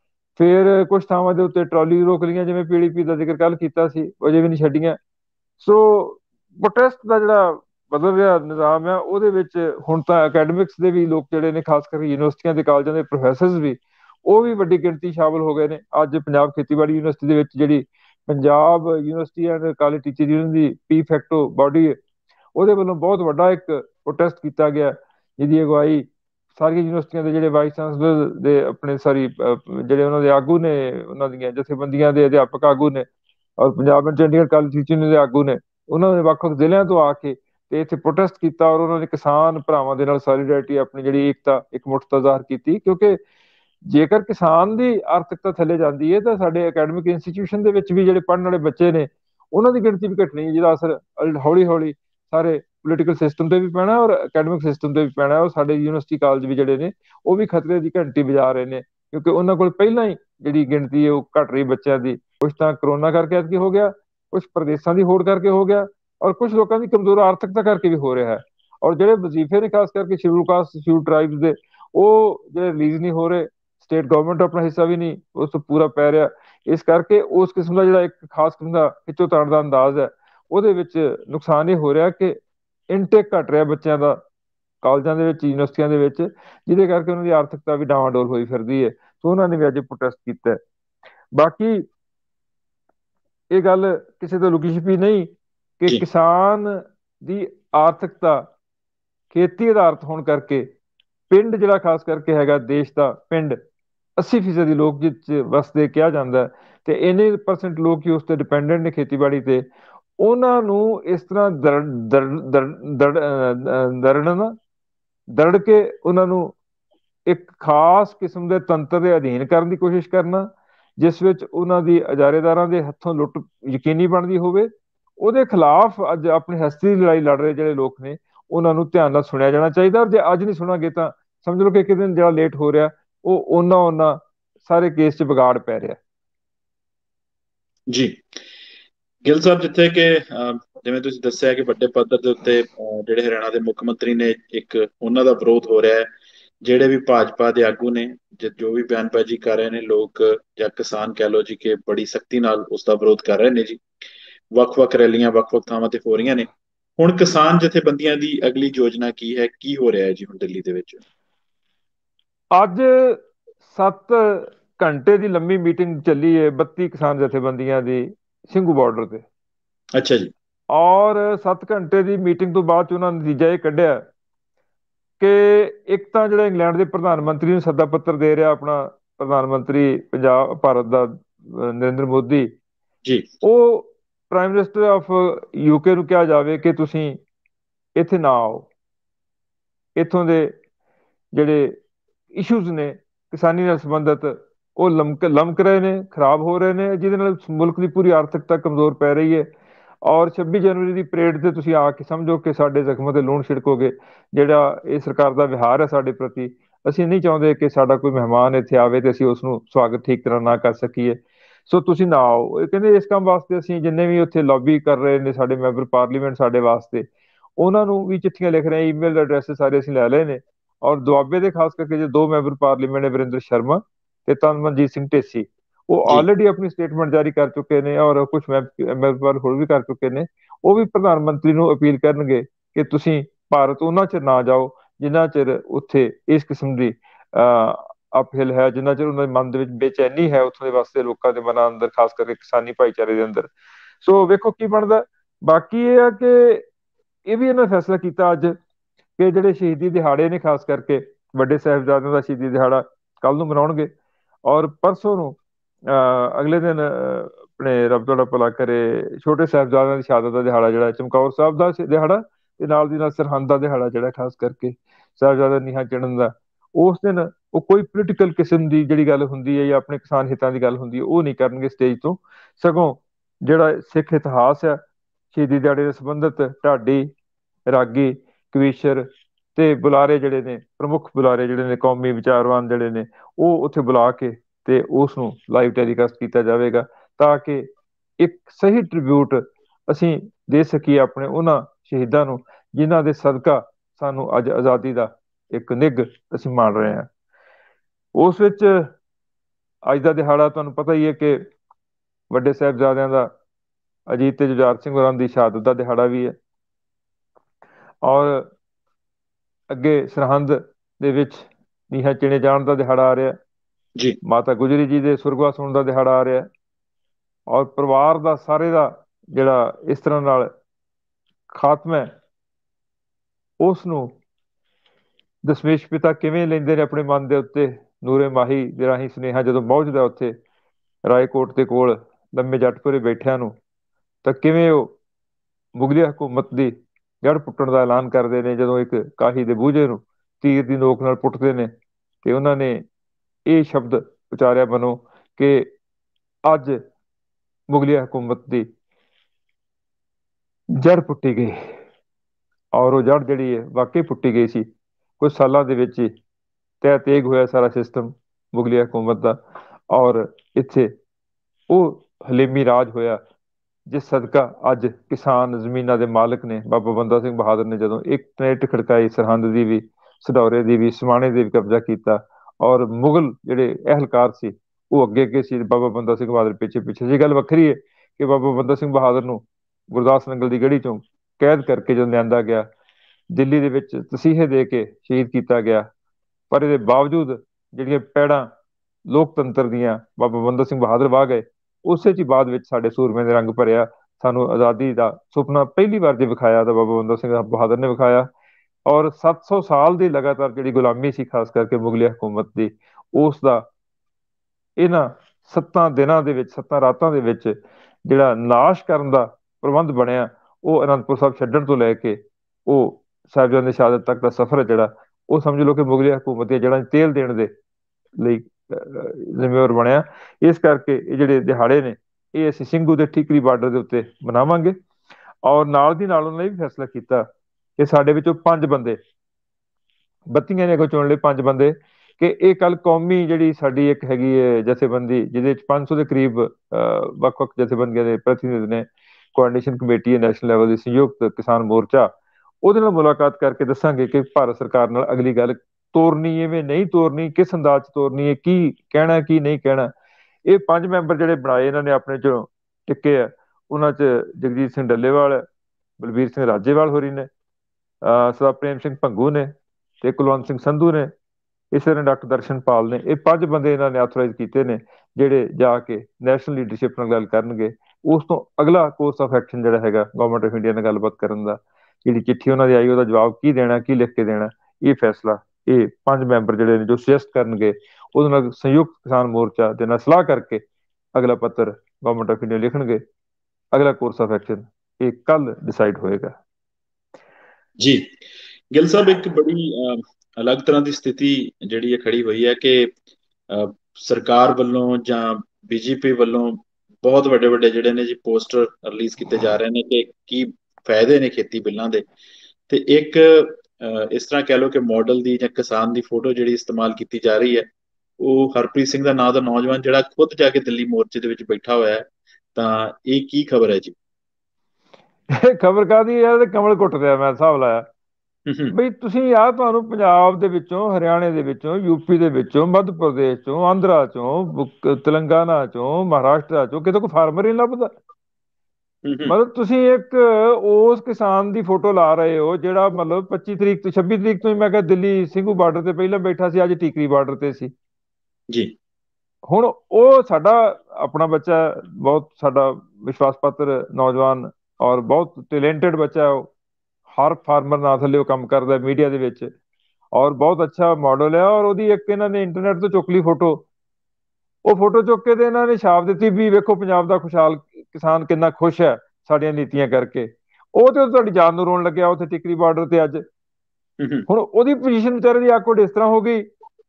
ਫਿਰ ਕੁਝ ਥਾਵਾਂ ਦੇ ਉੱਤੇ ਟਰਾਲੀ ਰੋਕ ਲਈਆਂ, ਜਿਵੇਂ ਪੀਡੀਪੀ ਦਾ ਜ਼ਿਕਰ ਕੱਲ ਕੀਤਾ ਸੀ, ਉਹ ਅਜੇ ਵੀ ਨਹੀਂ ਛੱਡੀਆਂ। ਸੋ ਪ੍ਰੋਟੈਸਟ ਦਾ ਜਿਹੜਾ ਬਦਲ ਰਿਹਾ ਨਿਜ਼ਾਮ ਹੈ, ਉਹਦੇ ਵਿੱਚ ਹੁਣ ਤਾਂ ਅਕੈਡਮਿਕਸ ਦੇ ਵੀ ਲੋਕ ਜਿਹੜੇ ਨੇ, ਖਾਸ ਕਰਕੇ ਯੂਨੀਵਰਸਿਟੀਆਂ ਦੇ ਕਾਲਜਾਂ ਦੇ ਪ੍ਰੋਫੈਸਰਸ ਵੀ, ਉਹ ਵੀ ਵੱਡੀ ਗਿਣਤੀ ਸ਼ਾਮਲ ਹੋ ਗਏ ਨੇ। ਅੱਜ ਪੰਜਾਬ ਖੇਤੀਬਾੜੀ ਯੂਨੀਵਰਸਿਟੀ ਦੇ ਵਿੱਚ ਜਿਹੜੀ Punjab university and college teacher union ਦੀ ਪੀ ਫੈਕਟੋ ਬਾਡੀ ਹੈ, ਉਹਦੇ ਵੱਲੋਂ ਬਹੁਤ ਵੱਡਾ ਇੱਕ ਪ੍ਰੋਟੈਸਟ ਕੀਤਾ ਗਿਆ, ਜਿਹਦੀ ਅਗਵਾਈ ਸਾਰੀਆਂ ਯੂਨੀਵਰਸਿਟੀਆਂ ਦੇ ਜਿਹੜੇ ਵਾਈਸ ਚਾਂਸਲਰ ਦੇ ਆਪਣੇ ਸਾਰੀ ਜਿਹੜੇ ਉਹਨਾਂ ਦੇ ਆਗੂ ਨੇ, ਉਹਨਾਂ ਦੀਆਂ ਜਥੇਬੰਦੀਆਂ ਦੇ ਅਧਿਆਪਕ ਆਗੂ ਨੇ, ਔਰ Punjab and Chandigarh college teacher union ਦੇ ਆਗੂ ਨੇ, ਉਹਨਾਂ ਨੇ ਵੱਖ-ਵੱਖ ਜ਼ਿਲ੍ਹਿਆਂ ਤੋਂ ਆ ਕੇ ਤੇ ਇੱਥੇ ਪ੍ਰੋਟੈਸਟ ਕੀਤਾ, ਔਰ ਉਹਨਾਂ ਨੇ ਕਿਸਾਨ ਭਰਾਵਾਂ ਦੇ ਨਾਲ ਸੋਲੀਡੈਰਿਟੀ, ਆਪਣੀ ਜਿਹੜੀ ਏਕਤਾ, ਇੱਕ ਮੁੱਠਤਾ ਜ਼ਾਹਰ ਕੀਤੀ। ਕਿਉਂਕਿ ਜੇਕਰ ਕਿਸਾਨ ਦੀ ਆਰਥਿਕਤਾ ਥੱਲੇ ਜਾਂਦੀ ਹੈ ਤਾਂ ਸਾਡੇ ਅਕੈਡਮਿਕ ਇੰਸਟੀਟਿਊਸ਼ਨ ਦੇ ਵਿੱਚ ਵੀ ਜਿਹੜੇ ਪੜ੍ਹਨ ਵਾਲੇ ਬੱਚੇ ਨੇ, ਉਹਨਾਂ ਦੀ ਗਿਣਤੀ ਵੀ ਘਟਣੀ ਹੈ, ਜਿਹਦਾ ਅਸਰ ਹੌਲੀ ਹੌਲੀ ਸਾਰੇ ਪੋਲੀਟੀਕਲ ਸਿਸਟਮ ਤੇ ਵੀ ਪੈਣਾ ਔਰ ਅਕੈਡਮਿਕ ਸਿਸਟਮ ਤੇ ਵੀ ਪੈਣਾ। ਔਰ ਸਾਡੇ ਯੂਨੀਵਰਸਿਟੀ ਕਾਲਜ ਵੀ ਜਿਹੜੇ ਨੇ, ਉਹ ਵੀ ਖਤਰੇ ਦੀ ਘੰਟੀ ਵਜਾ ਰਹੇ ਨੇ, ਕਿਉਂਕਿ ਉਹਨਾਂ ਕੋਲ ਪਹਿਲਾਂ ਹੀ ਜਿਹੜੀ ਗਿਣਤੀ ਹੈ ਉਹ ਘਟ ਰਹੀ ਬੱਚਿਆਂ ਦੀ। ਕੁਛ ਤਾਂ ਕਰੋਨਾ ਕਰਕੇ ਐਤਕੀ ਹੋ ਗਿਆ, ਕੁਛ ਪ੍ਰਦੇਸ਼ਾਂ ਦੀ ਹੋੜ ਕਰਕੇ ਹੋ ਗਿਆ, ਔਰ ਕੁਝ ਲੋਕਾਂ ਦੀ ਕਮਜ਼ੋਰ ਆਰਥਿਕਤਾ ਕਰਕੇ ਵੀ ਹੋ ਰਿਹਾ ਹੈ। ਔਰ ਜਿਹੜੇ ਵਜ਼ੀਫੇ ਨੇ ਖਾਸ ਕਰਕੇ ਸ਼ਡਿਊਲ ਕਾਸਟ ਸ਼ਡਿਊਲ ਟ੍ਰਾਈਬਸ ਦੇ, ਉਹ ਜਿਹੜੇ ਰਿਲੀਜ਼ ਨਹੀਂ ਹੋ ਰਹੇ, ਸਟੇਟ ਗਵਰਨਮੈਂਟ ਆਪਣਾ ਹਿੱਸਾ ਵੀ ਨਹੀਂ ਉਸ ਤੋਂ ਪੂਰਾ ਪੈ ਰਿਹਾ। ਇਸ ਕਰਕੇ ਉਸ ਕਿਸਮ ਦਾ ਜਿਹੜਾ ਇੱਕ ਖਾਸ ਕਿਸਮ ਦਾ ਖਿੱਚੋ ਤਾਣ ਦਾ ਅੰਦਾਜ਼ ਹੈ, ਉਹਦੇ ਵਿੱਚ ਨੁਕਸਾਨ ਇਹ ਹੋ ਰਿਹਾ ਕਿ ਇਨਟੇਕ ਘਟ ਰਿਹਾ ਬੱਚਿਆਂ ਦਾ ਕਾਲਜਾਂ ਦੇ ਵਿੱਚ, ਯੂਨੀਵਰਸਿਟੀਆਂ ਦੇ ਵਿੱਚ, ਜਿਹਦੇ ਕਰਕੇ ਉਹਨਾਂ ਦੀ ਆਰਥਿਕਤਾ ਵੀ ਡਾਵਾਂਡੋਲ ਹੋਈ ਫਿਰਦੀ ਹੈ। ਸੋ ਉਹਨਾਂ ਨੇ ਵੀ ਅੱਜ ਪ੍ਰੋਟੈਸਟ ਕੀਤਾ। ਬਾਕੀ ਇਹ ਗੱਲ ਕਿਸੇ ਤੋਂ ਲੁਕੀ ਛਿਪੀ ਨਹੀਂ ਕਿ ਜੀ ਕਿਸਾਨ ਦੀ ਆਰਥਿਕਤਾ ਖੇਤੀ ਆਧਾਰਿਤ ਹੋਣ ਕਰਕੇ ਪਿੰਡ ਜਿਹੜਾ ਖਾਸ ਕਰਕੇ ਹੈਗਾ ਦੇਸ਼ ਦਾ ਪਿੰਡ, ਅੱਸੀ ਫੀਸਦੀ ਲੋਕ ਜਿਸ ਵਸਦੇ ਕਿਹਾ ਜਾਂਦਾ, ਤੇ ਇੰਨੇ ਪਰਸੈਂਟ ਲੋਕ ਹੀ ਉਸ ਤੇ ਡਿਪੈਂਡੈਂਟ ਨੇ ਖੇਤੀਬਾੜੀ ਤੇ, ਉਹਨਾਂ ਨੂੰ ਇਸ ਤਰ੍ਹਾਂ ਦਰੜ ਦਰੜ ਦਰੜਨ ਦਰੜ ਕੇ ਉਹਨਾਂ ਨੂੰ ਇੱਕ ਖਾਸ ਕਿਸਮ ਦੇ ਤੰਤਰ ਦੇ ਅਧੀਨ ਕਰਨ ਦੀ ਕੋਸ਼ਿਸ਼ ਕਰਨਾ, ਜਿਸ ਵਿੱਚ ਉਹਨਾਂ ਦੀ ਇਜਾਰੇਦਾਰਾਂ ਦੇ ਹੱਥੋਂ ਲੁੱਟ ਯਕੀਨੀ ਬਣਦੀ ਹੋਵੇ, ਉਹਦੇ ਖਿਲਾਫ ਅੱਜ ਆਪਣੀ ਹਸਤੀ ਦੀ ਲੜਾਈ ਲੜ ਰਹੇ ਜਿਹੜੇ ਲੋਕ ਨੇ, ਉਹਨਾਂ ਨੂੰ ਧਿਆਨ ਨਾਲ ਸੁਣਿਆ ਜਾਣਾ ਚਾਹੀਦਾ। ਜੇ ਅੱਜ ਨਹੀਂ ਸੁਣਾਂਗੇ ਤਾਂ ਸਮਝ ਲਓ ਕਿ ਇੱਕ ਦਿਨ ਜਿਹੜਾ ਲੇਟ ਹੋ ਰਿਹਾ, ਉਹ ਉਹਨਾਂ ਉਹਨਾਂ ਸਾਰੇ ਕੇਸ 'ਚ ਵਿਗਾੜ ਪੈ ਰਿਹਾ। ਜੀ ਗਿੱਲ ਸਾਹਿਬ, ਜਿੱਥੇ ਕਿ ਜਿਵੇਂ ਤੁਸੀਂ ਦੱਸਿਆ ਕਿ ਵੱਡੇ ਪੱਧਰ ਦੇ ਉੱਤੇ ਜਿਹੜੇ ਹਰਿਆਣਾ ਦੇ ਮੁੱਖ ਮੰਤਰੀ ਨੇ, ਇੱਕ ਉਹਨਾਂ ਦਾ ਵਿਰੋਧ ਹੋ ਰਿਹਾ ਹੈ, ਜਿਹੜੇ ਵੀ ਭਾਜਪਾ ਦੇ ਆਗੂ ਨੇ ਜੋ ਵੀ ਬਿਆਨਬਾਜ਼ੀ ਕਰ ਰਹੇ ਨੇ, ਲੋਕ ਜਾਂ ਕਿਸਾਨ ਕਹਿ ਲਓ ਜੀ, ਕਿ ਬੜੀ ਸਖਤੀ ਨਾਲ ਉਸ ਦਾ ਵਿਰੋਧ ਕਰ ਰਹੇ ਨੇ ਜੀ। ਵੱਖ-ਵੱਖ ਰੈਲੀਆਂ ਵੱਖ-ਵੱਖ ਥਾਵਾਂ ਤੇ ਹੋ ਰਹੀਆਂ ਨੇ। ਹੁਣ ਕਿਸਾਨ ਜਥੇਬੰਦੀਆਂ ਦੀ ਅਗਲੀ ਯੋਜਨਾ ਕੀ ਹੈ, ਕੀ ਹੋ ਰਿਹਾ ਹੈ ਜੀ ਹੁਣ ਦਿੱਲੀ ਦੇ ਵਿੱਚ? ਅੱਜ ਸੱਤ ਘੰਟੇ ਦੀ ਲੰਮੀ ਮੀਟਿੰਗ ਚੱਲੀ ਹੈ ਬੱਤੀ ਕਿਸਾਨ ਜਥੇਬੰਦੀਆਂ ਦੀ ਸਿੰਘੂ ਬਾਰਡਰ ਤੇ। ਅੱਛਾ ਜੀ। ਔਰ ਸੱਤ ਘੰਟੇ ਦੀ ਮੀਟਿੰਗ ਤੋਂ ਬਾਅਦ ਚ ਉਹਨਾਂ ਨੇ ਨਤੀਜਾ ਇਹ ਕੱਢਿਆ ਕਿ ਇੱਕ ਤਾਂ ਜਿਹੜਾ ਇੰਗਲੈਂਡ ਦੇ ਪ੍ਰਧਾਨ ਮੰਤਰੀ ਨੂੰ ਸੱਦਾ ਪੱਤਰ ਦੇ ਰਿਹਾ ਆਪਣਾ ਪ੍ਰਧਾਨ ਮੰਤਰੀ ਪੰਜਾਬ ਭਾਰਤ ਦਾ ਅਹ ਨਰਿੰਦਰ ਮੋਦੀ, ਜੀ ਉਹ ਪ੍ਰਾਈਮ ਮਿਨਿਸਟਰ ਆਫ ਯੂਕੇ ਨੂੰ ਕਿਹਾ ਜਾਵੇ ਕਿ ਤੁਸੀਂ ਇੱਥੇ ਨਾ ਆਓ। ਇੱਥੋਂ ਦੇ ਜਿਹੜੇ ਇਸ਼ੂਜ਼ ਨੇ ਕਿਸਾਨੀ ਨਾਲ ਸੰਬੰਧਿਤ ਉਹ ਲਮਕ ਲਮਕ ਰਹੇ ਨੇ, ਖਰਾਬ ਹੋ ਰਹੇ ਨੇ, ਜਿਹਦੇ ਨਾਲ ਮੁਲਕ ਦੀ ਪੂਰੀ ਆਰਥਿਕਤਾ ਕਮਜ਼ੋਰ ਪੈ ਰਹੀ ਹੈ। ਔਰ ਛੱਬੀ ਜਨਵਰੀ ਦੀ ਪਰੇਡ ਤੇ ਤੁਸੀਂ ਆ ਕੇ ਸਮਝੋ ਕਿ ਸਾਡੇ ਜ਼ਖਮਾਂ ਤੇ ਲੂਣ ਛਿੜਕੋਗੇ। ਜਿਹੜਾ ਇਹ ਸਰਕਾਰ ਦਾ ਵਿਹਾਰ ਹੈ ਸਾਡੇ ਪ੍ਰਤੀ, ਅਸੀਂ ਨਹੀਂ ਚਾਹੁੰਦੇ ਕਿ ਸਾਡਾ ਕੋਈ ਮਹਿਮਾਨ ਇੱਥੇ ਆਵੇ ਤੇ ਅਸੀਂ ਉਸ ਨੂੰ ਸਵਾਗਤ ਠੀਕ ਤਰ੍ਹਾਂ ਨਾ ਕਰ ਸਕੀਏ। ਸੋ ਤੁਸੀਂ ਨਾ ਆਓ। ਇਹ ਕਹਿੰਦੇ ਇਸ ਕੰਮ ਵਾਸਤੇ ਅਸੀਂ ਜਿੰਨੇ ਵੀ ਉੱਥੇ ਲੌਬੀ ਕਰ ਰਹੇ ਨੇ ਸਾਡੇ ਮੈਂਬਰ ਪਾਰਲੀਮੈਂਟ ਸਾਡੇ ਵਾਸਤੇ, ਉਹਨਾਂ ਨੂੰ ਵੀ ਚਿੱਠੀਆਂ ਲਿਖ ਰਹੇ, ਈਮੇਲ ਐਡਰੈਸ ਸਾਰੇ ਅਸੀਂ ਲੈ ਲਏ ਨੇ। ਔਰ ਦੁਆਬੇ ਦੇ ਖਾਸ ਕਰਕੇ ਜੇ ਦੋ ਮੈਂਬਰ ਪਾਰਲੀਮੈਂਟ ਨੇ ਵਰਿੰਦਰ ਸ਼ਰਮਾ ਤੇ ਤਨਮਨਜੀਤ ਸਿੰਘ ਢੇਸੀ, ਉਹ ਜੀ ਆਲਰੇਡੀ ਆਪਣੀ ਸਟੇਟਮੈਂਟ ਜਾਰੀ ਕਰ ਚੁੱਕੇ ਨੇ ਔਰ ਕੁਝ ਮੈਂਬਰ ਹੋਰ ਵੀ ਕਰ ਚੁੱਕੇ ਨੇ। ਉਹ ਵੀ ਪ੍ਰਧਾਨ ਮੰਤਰੀ ਨੂੰ ਅਪੀਲ ਕਰਨਗੇ ਕਿ ਤੁਸੀਂ ਭਾਰਤ ਉਹਨਾਂ ਚਿਰ ਨਾ ਜਾਓ ਜਿੰਨਾ ਚਿਰ ਉੱਥੇ ਇਸ ਕਿਸਮ ਦੀ ਅਪਹਿਲ ਹੈ, ਜਿੰਨਾ ਚਿਰ ਉਹਨਾਂ ਦੇ ਮਨ ਦੇ ਵਿੱਚ ਬੇਚੈਨੀ ਹੈ ਉੱਥੋਂ ਦੇ ਵਾਸਤੇ ਲੋਕਾਂ ਦੇ ਮਨਾਂ ਅੰਦਰ, ਖਾਸ ਕਰਕੇ ਕਿਸਾਨੀ ਭਾਈਚਾਰੇ ਦੇ ਅੰਦਰ। ਸੋ ਵੇਖੋ ਕੀ ਬਣਦਾ। ਬਾਕੀ ਇਹ ਆ ਕਿ ਇਹ ਵੀ ਇਹਨਾਂ ਫੈਸਲਾ ਕੀਤਾ ਅੱਜ ਕਿ ਜਿਹੜੇ ਸ਼ਹੀਦੀ ਦਿਹਾੜੇ ਨੇ, ਖਾਸ ਕਰਕੇ ਵੱਡੇ ਸਾਹਿਬਜ਼ਾਦਿਆਂ ਦਾ ਸ਼ਹੀਦੀ ਦਿਹਾੜਾ ਕੱਲ ਨੂੰ ਮਨਾਉਣਗੇ ਔਰ ਪਰਸੋਂ ਨੂੰ ਅਹ ਅਗਲੇ ਦਿਨ ਅਹ ਆਪਣੇ ਰੱਬ ਤੁਹਾਡਾ ਭਲਾ ਕਰੇ ਛੋਟੇ ਸਾਹਿਬਜ਼ਾਦਿਆਂ ਦੀ ਸ਼ਹਾਦਤ ਦਾ ਦਿਹਾੜਾ ਜਿਹੜਾ ਚਮਕੌਰ ਸਾਹਿਬ ਦਾ ਦਿਹਾੜਾ, ਤੇ ਨਾਲ ਦੀ ਨਾਲ ਸਰਹੰਦ ਦਾ ਦਿਹਾੜਾ ਜਿਹੜਾ ਖਾਸ ਕਰਕੇ ਸਾਹਿਬਜ਼ਾਦਾ ਨੀਹਾਂ ਚੜ੍ਹਨ ਦਾ। ਉਸ ਦਿਨ ਉਹ ਕੋਈ ਪੋਲੀਟੀਕਲ ਕਿਸਮ ਦੀ ਜਿਹੜੀ ਗੱਲ ਹੁੰਦੀ ਹੈ ਜਾਂ ਆਪਣੇ ਕਿਸਾਨ ਹਿੱਤਾਂ ਦੀ ਗੱਲ ਹੁੰਦੀ ਹੈ ਉਹ ਨਹੀਂ ਕਰਨਗੇ ਸਟੇਜ ਤੋਂ। ਸਗੋਂ ਜਿਹੜਾ ਸਿੱਖ ਇਤਿਹਾਸ ਆ ਸ਼ਹੀਦੀ ਦਿਹਾੜੇ ਦੇ ਸੰਬੰਧਿਤ ਢਾਡੀ, ਰਾਗੀ, ਕਵੀਸ਼ਰ ਤੇ ਬੁਲਾਰੇ ਜਿਹੜੇ ਨੇ, ਪ੍ਰਮੁੱਖ ਬੁਲਾਰੇ ਜਿਹੜੇ ਨੇ, ਕੌਮੀ ਵਿਚਾਰਵਾਨ ਜਿਹੜੇ ਨੇ, ਉਹ ਉੱਥੇ ਬੁਲਾ ਕੇ ਤੇ ਉਸ ਨੂੰ ਲਾਈਵ ਟੈਲੀਕਾਸਟ ਕੀਤਾ ਜਾਵੇਗਾ ਤਾਂ ਕਿ ਇੱਕ ਸਹੀ ਟ੍ਰਿਬਿਊਟ ਅਸੀਂ ਦੇ ਸਕੀਏ ਆਪਣੇ ਉਹਨਾਂ ਸ਼ਹੀਦਾਂ ਨੂੰ ਜਿਨ੍ਹਾਂ ਦੇ ਸਦਕਾ ਸਾਨੂੰ ਅੱਜ ਆਜ਼ਾਦੀ ਦਾ ਇੱਕ ਨਿੱਘ ਅਸੀਂ ਮਾਣ ਰਹੇ ਹਾਂ। ਉਸ ਵਿੱਚ ਅੱਜ ਦਾ ਦਿਹਾੜਾ ਤੁਹਾਨੂੰ ਪਤਾ ਹੀ ਹੈ ਕਿ ਵੱਡੇ ਸਾਹਿਬਜ਼ਾਦਿਆਂ ਦਾ ਅਜੀਤ ਤੇ ਜੁਝਾਰ ਸਿੰਘ ਹੋਰਾਂ ਦੀ ਸ਼ਹਾਦਤ ਦਾ ਦਿਹਾੜਾ ਵੀ ਹੈ। ਔਰ ਅੱਗੇ ਸਰਹੰਦ ਦੇ ਵਿੱਚ ਨੀਹਾਂ ਚਿਣੇ ਜਾਣ ਦਾ ਦਿਹਾੜਾ ਆ ਰਿਹਾ, ਜੀ ਮਾਤਾ ਗੁਜਰੀ ਜੀ ਦੇ ਸੁਰਗਵਾਸ ਹੋਣ ਦਾ ਦਿਹਾੜਾ ਆ ਰਿਹਾ। ਔਰ ਪਰਿਵਾਰ ਦਾ ਸਾਰੇ ਦਾ ਜਿਹੜਾ ਇਸ ਤਰ੍ਹਾਂ ਨਾਲ ਖਾਤਮਾ ਹੈ, ਉਸ ਨੂੰ ਦਸ਼ਮੇਸ਼ ਪਿਤਾ ਕਿਵੇਂ ਲੈਂਦੇ ਨੇ ਆਪਣੇ ਮਨ ਦੇ ਉੱਤੇ। ਨੂਰੇ ਮਾਹੀ ਦੇ ਰਾਹੀਂ ਸੁਨੇਹਾ ਜਦੋਂ ਪਹੁੰਚਦਾ ਉੱਥੇ ਰਾਏਕੋਟ ਦੇ ਕੋਲ ਲੰਮੇ ਜੱਟਪੁਰੇ ਬੈਠਿਆਂ ਨੂੰ, ਤਾਂ ਕਿਵੇਂ ਉਹ ਮੁਗਲਿਆ ਹਕੂਮਤ ਦੀ ਜੜ ਪੁੱਟਣ ਦਾ ਐਲਾਨ ਕਰਦੇ ਨੇ ਜਦੋਂ ਇੱਕ ਕਾਹੀ ਦੇ ਬੂਝੇ ਨੂੰ ਤੀਰ ਦੀ ਨੋਕ ਨਾਲ ਪੁੱਟਦੇ ਨੇ। ਤੇ ਉਹਨਾਂ ਨੇ ਇਹ ਸ਼ਬਦ ਉਚਾਰਿਆ ਮਨੋਂ ਕਿ ਅੱਜ ਮੁਗਲਿਆ ਹਕੂਮਤ ਦੀ ਜੜ ਪੁੱਟੀ ਗਈ। ਔਰ ਉਹ ਜੜ ਜਿਹੜੀ ਹੈ ਵਾਕਈ ਪੁੱਟੀ ਗਈ ਸੀ। ਕੁਝ ਸਾਲਾਂ ਦੇ ਵਿੱਚ ਹੀ ਤਹਿ ਤੇਗ ਹੋਇਆ ਸਾਰਾ ਸਿਸਟਮ ਮੁਗਲਿਆ ਹਕੂਮਤ ਦਾ। ਔਰ ਇੱਥੇ ਉਹ ਹਲੀਮੀ ਰਾਜ ਹੋਇਆ ਜਿਸ ਸਦਕਾ ਅੱਜ ਕਿਸਾਨ ਜ਼ਮੀਨਾਂ ਦੇ ਮਾਲਕ ਨੇ ਬਾਬਾ ਬੰਦਾ ਸਿੰਘ ਬਹਾਦਰ ਨੇ ਜਦੋਂ ਇੱਕ ਟਰੇਟ ਖੜਕਾਈ, ਸਰਹੰਦ ਦੀ ਵੀ, ਸਡੌਰੇ ਦੀ ਵੀ, ਸਮਾਣੇ ਦੀ ਵੀ ਕਬਜ਼ਾ ਕੀਤਾ। ਔਰ ਮੁਗਲ ਜਿਹੜੇ ਅਹਿਲਕਾਰ ਸੀ ਉਹ ਅੱਗੇ ਅੱਗੇ ਸੀ, ਬਾਬਾ ਬੰਦਾ ਸਿੰਘ ਬਹਾਦਰ ਪਿੱਛੇ ਪਿੱਛੇ ਸੀ। ਗੱਲ ਵੱਖਰੀ ਹੈ ਕਿ ਬਾਬਾ ਬੰਦਾ ਸਿੰਘ ਬਹਾਦਰ ਨੂੰ ਗੁਰਦਾਸ ਨੰਗਲ ਦੀ ਗੜੀ ਚੋਂ ਕੈਦ ਕਰਕੇ ਜਦੋਂ ਲਿਆਂਦਾ ਗਿਆ, ਦਿੱਲੀ ਦੇ ਵਿੱਚ ਤਸੀਹੇ ਦੇ ਕੇ ਸ਼ਹੀਦ ਕੀਤਾ ਗਿਆ, ਪਰ ਇਹਦੇ ਬਾਵਜੂਦ ਜਿਹੜੀਆਂ ਪੈੜਾਂ ਲੋਕਤੰਤਰ ਦੀਆਂ ਬਾਬਾ ਬੰਦਾ ਸਿੰਘ ਬਹਾਦਰ ਵਾਹ ਗਏ, ਉਸੇ 'ਚ ਹੀ ਬਾਅਦ ਵਿੱਚ ਸਾਡੇ ਸੂਰਮੇ ਦੇ ਰੰਗ ਭਰਿਆ। ਸਾਨੂੰ ਆਜ਼ਾਦੀ ਦਾ ਸੁਪਨਾ ਪਹਿਲੀ ਵਾਰ ਜੇ ਵਿਖਾਇਆ ਤਾਂ ਬਾਬਾ ਬੰਦਾ ਸਿੰਘ ਬਹਾਦਰ ਨੇ ਵਿਖਾਇਆ। ਔਰ ਸੱਤ ਸੌ ਸਾਲ ਦੀ ਲਗਾਤਾਰ ਜਿਹੜੀ ਗੁਲਾਮੀ ਸੀ ਖਾਸ ਕਰਕੇ ਮੁਗਲਿਆ ਹਕੂਮਤ ਦੀ, ਉਸ ਦਾ ਇਹਨਾਂ ਸੱਤਾਂ ਦਿਨਾਂ ਦੇ ਵਿੱਚ, ਸੱਤਾਂ ਰਾਤਾਂ ਦੇ ਵਿੱਚ ਜਿਹੜਾ ਨਾਸ਼ ਕਰਨ ਦਾ ਪ੍ਰਬੰਧ ਬਣਿਆ, ਉਹ ਅਨੰਦਪੁਰ ਸਾਹਿਬ ਛੱਡਣ ਤੋਂ ਲੈ ਕੇ ਉਹ ਸਾਹਿਬਜ਼ਾਦਿਆਂ ਦੀ ਸ਼ਹਾਦਤ ਤੱਕ ਦਾ ਸਫ਼ਰ ਹੈ ਜਿਹੜਾ, ਉਹ ਸਮਝ ਲਓ ਕਿ ਮੁਗਲਿਆ ਹਕੂਮਤ ਦੀਆਂ ਜੜ੍ਹਾਂ 'ਚ ਤੇਲ ਦੇਣ ਦੇ ਲਈ ਜ਼ਿੰਮੇਵਾਰ ਬਣਿਆ। ਇਸ ਕਰਕੇ ਇਹ ਜਿਹੜੇ ਦਿਹਾੜੇ ਨੇ ਇਹ ਅਸੀਂ ਸਿੰਘੂ ਦੇ ਠੀਕਰੀ ਬਾਰਡਰ ਦੇ ਉੱਤੇ ਮਨਾਵਾਂਗੇ। ਔਰ ਨਾਲ ਦੀ ਨਾਲ ਉਹਨਾਂ ਨੇ ਵੀ ਫੈਸਲਾ ਕੀਤਾ ਕਿ ਸਾਡੇ ਵਿੱਚੋਂ ਪੰਜ ਬੰਦੇ, ਬੱਤੀਆਂ ਨੇ ਅੱਗੋਂ ਚੁਣ ਲਏ ਪੰਜ ਬੰਦੇ, ਕਿ ਇਹ ਕੱਲ ਕੌਮੀ ਜਿਹੜੀ ਸਾਡੀ ਇੱਕ ਹੈਗੀ ਹੈ ਜਥੇਬੰਦੀ ਜਿਹਦੇ ਵਿੱਚ ਪੰਜ ਸੌ ਦੇ ਕਰੀਬ ਵੱਖ ਵੱਖ ਜਥੇਬੰਦੀਆਂ ਦੇ ਪ੍ਰਤੀਨਿਧ ਨੇ, ਕੋਆਰਡੀਨੇਸ਼ਨ ਕਮੇਟੀ ਹੈ ਨੈਸ਼ਨਲ ਲੈਵਲ ਦੀ, ਸੰਯੁਕਤ ਕਿਸਾਨ ਮੋਰਚਾ, ਉਹਦੇ ਨਾਲ ਮੁਲਾਕਾਤ ਕਰਕੇ ਦੱਸਾਂਗੇ ਕਿ ਭਾਰਤ ਸਰਕਾਰ ਨਾਲ ਅਗਲੀ ਗੱਲ ਤੋਰਨੀ ਐਵੇਂ ਨਹੀਂ ਤੋਰਨੀ, ਕਿਸ ਅੰਦਾਜ਼ 'ਚ ਤੋਰਨੀ ਹੈ, ਕੀ ਕਹਿਣਾ ਕੀ ਨਹੀਂ ਕਹਿਣਾ। ਇਹ ਪੰਜ ਮੈਂਬਰ ਜਿਹੜੇ ਬਣਾਏ ਇਹਨਾਂ ਨੇ ਆਪਣੇ ਚੋਂ ਟਿੱਕੇ ਆ, ਉਹਨਾਂ 'ਚ ਜਗਜੀਤ ਸਿੰਘ ਡੱਲੇਵਾਲ ਹੈ, ਬਲਬੀਰ ਸਿੰਘ ਰਾਜੇਵਾਲ ਹੋਰੀ ਨੇ, ਸਰਦਾਰ ਪ੍ਰੇਮ ਸਿੰਘ ਭੰਗੂ ਨੇ, ਤੇ ਕੁਲਵੰਤ ਸਿੰਘ ਸੰਧੂ ਨੇ, ਇਸੇ ਨੇ ਡਾਕਟਰ ਦਰਸ਼ਨਪਾਲ ਨੇ, ਇਹ ਪੰਜ ਬੰਦੇ ਇਹਨਾਂ ਨੇ ਆਥੋਰਾਈਜ਼ ਕੀਤੇ ਨੇ ਜਿਹੜੇ ਜਾ ਕੇ ਨੈਸ਼ਨਲ ਲੀਡਰਸ਼ਿਪ ਨਾਲ ਗੱਲ ਕਰਨਗੇ। ਉਸ ਤੋਂ ਅਗਲਾ ਕੋਰਸ ਆਫ ਐਕਸ਼ਨ ਜਿਹੜਾ ਹੈਗਾ ਗਵਰਨਮੈਂਟ ਆਫ ਇੰਡੀਆ ਨਾਲ ਗੱਲਬਾਤ ਕਰਨ ਦਾ, ਜਿਹੜੀ ਚਿੱਠੀ ਉਹਨਾਂ ਦੀ ਆਈ ਉਹਦਾ ਜਵਾਬ ਕੀ ਦੇਣਾ, ਕੀ ਲਿਖ ਕੇ ਦੇਣਾ, ਇਹ ਫੈਸਲਾ ਇਹ ਪੰਜ ਮੈਂਬਰ ਜਿਹੜੇ ਨੇ ਜੋ ਸੁਜੈਸਟ ਕਰਨਗੇ, ਉਹਦੇ ਨਾਲ ਸੰਯੁਕਤ ਕਿਸਾਨ ਮੋਰਚਾ ਦੇ ਨਾਲ ਸਲਾਹ ਕਰਕੇ ਅਗਲਾ ਪੱਤਰ ਗਵਰਨਮੈਂਟ ਆਫ ਇੰਡੀਆ ਲਿਖਣਗੇ। ਅਗਲਾ ਕੋਰਸ ਆਫ ਐਕਸ਼ਨ ਇਹ ਕੱਲ ਡਿਸਾਈਡ ਹੋਏਗਾ। ਜੀ ਗਿੱਲ ਸਾਹਿਬ, ਇੱਕ ਬੜੀ ਅਹ, ਅਲੱਗ ਤਰ੍ਹਾਂ ਦੀ ਸਥਿਤੀ ਜਿਹੜੀ ਹੈ ਖੜੀ ਹੋਈ ਹੈ ਕਿ ਅਹ, ਸਰਕਾਰ ਵੱਲੋਂ ਜਾਂ ਬੀਜੇਪੀ ਵੱਲੋਂ ਬਹੁਤ ਵੱਡੇ ਵੱਡੇ ਜਿਹੜੇ ਨੇ ਜੀ ਪੋਸਟਰ ਰਿਲੀਜ਼ ਕੀਤੇ ਜਾ ਰਹੇ ਨੇ ਕਿ ਕੀ ਫਾਇਦੇ ਨੇ ਖੇਤੀ ਬਿੱਲਾਂ ਦੇ, ਤੇ ਇੱਕ ਅਹ, ਇਸ ਤਰ੍ਹਾਂ ਕਹਿ ਲਓ ਕਿ ਮਾਡਲ ਦੀ ਜਾਂ ਕਿਸਾਨ ਦੀ ਫੋਟੋ ਜਿਹੜੀ ਇਸਤੇਮਾਲ ਕੀਤੀ ਜਾ ਰਹੀ ਹੈ, ਉਹ ਹਰਪ੍ਰੀਤ ਸਿੰਘ ਦਾ ਨਾਂ ਦਾ ਨੌਜਵਾਨ ਜਿਹੜਾ ਖੁਦ ਜਾ ਕੇ ਦਿੱਲੀ ਮੋਰਚੇ ਦੇ ਵਿੱਚ ਬੈਠਾ ਹੋਇਆ ਹੈ। ਤਾਂ ਇਹ ਕੀ ਖਬਰ ਹੈ ਜੀ? ਖਬਰ ਕਾਹਦੀ ਹੈ, ਤੇ ਕਮਲ ਘੁੱਟਦਿਆ ਮੈਂ ਹਿਸਾਬ ਲਾਇਆ ਹੂੰ ਹੂੰ ਬਈ ਤੁਸੀਂ ਆ, ਤੁਹਾਨੂੰ ਪੰਜਾਬ ਦੇ ਵਿੱਚੋਂ, ਹਰਿਆਣੇ ਦੇ ਵਿੱਚੋਂ, ਯੂਪੀ ਦੇ ਵਿੱਚੋਂ, ਮੱਧ ਪ੍ਰਦੇਸ਼ ਚੋਂ, ਆਂਧਰਾ ਚੋਂ, ਬੁਕ- ਤੇਲੰਗਾਨਾ ਚੋਂ, ਮਹਾਰਾਸ਼ਟਰ ਚੋਂ ਕਿਤੇ ਕੋਈ ਫਾਰਮਰ ਹੀ ਨਹੀਂ ਲੱਭਦਾ। ਹੂੰ ਹੂੰ ਮਤਲਬ ਤੁਸੀਂ ਇੱਕ ਉਸ ਕਿਸਾਨ ਦੀ ਫੋਟੋ ਲਾ ਰਹੇ ਹੋ ਜਿਹੜਾ ਮਤਲਬ ਪੱਚੀ ਤਰੀਕ ਤੋਂ ਛੱਬੀ ਤਰੀਕ ਤੋਂ ਹੀ, ਮੈਂ ਕਿਹਾ ਦਿੱਲੀ ਸਿੰਘੂ ਬਾਰਡਰ ਤੇ ਪਹਿਲਾਂ ਬੈਠਾ ਸੀ, ਅੱਜ ਟੀਕਰੀ ਬਾਰਡਰ ਤੇ ਸੀ। ਜੀ ਹੁਣ ਉਹ ਸਾਡਾ ਆਪਣਾ ਬੱਚਾ, ਬਹੁਤ ਸਾਡਾ ਵਿਸ਼ਵਾਸ ਪਾਤਰ ਨੌਜਵਾਨ ਔਰ ਬਹੁਤ ਟੈਲੈਂਟਡ ਬੱਚਾ, ਉਹ ਹਰ ਫਾਰਮਰ ਨਾਂ ਥੱਲੇ ਉਹ ਕੰਮ ਕਰਦਾ ਮੀਡੀਆ ਦੇ ਵਿੱਚ, ਔਰ ਬਹੁਤ ਅੱਛਾ ਮਾਡਲ ਹੈ। ਔਰ ਉਹਦੀ ਇੱਕ ਇਹਨਾਂ ਨੇ ਇੰਟਰਨੈਟ ਤੋਂ ਚੁੱਕ ਲਈ ਫੋਟੋ, ਉਹ ਫੋਟੋ ਚੁੱਕ ਕੇ ਤੇ ਇਹਨਾਂ ਨੇ ਛਾਪ ਦਿੱਤੀ ਵੀ ਵੇਖੋ ਪੰਜਾਬ ਦਾ ਖੁਸ਼ਹਾਲ ਕਿਸਾਨ ਕਿੰਨਾ ਖੁਸ਼ ਹੈ ਸਾਡੀਆਂ ਨੀਤੀਆਂ ਕਰਕੇ। ਉਹ ਤੇ ਤੁਹਾਡੀ ਜਾਨ ਨੂੰ ਰੋਣ ਲੱਗਿਆ ਉੱਥੇ ਟਿਕਰੀ ਬਾਰਡਰ ਤੇ ਅੱਜ। ਹੂੰ ਹੂੰ ਹੁਣ ਉਹਦੀ ਪੋਜੀਸ਼ਨ ਵਿਚਾਰੇ ਦੀ ਆਕਵਰਡ ਇਸ ਤਰ੍ਹਾਂ ਹੋ ਗਈ,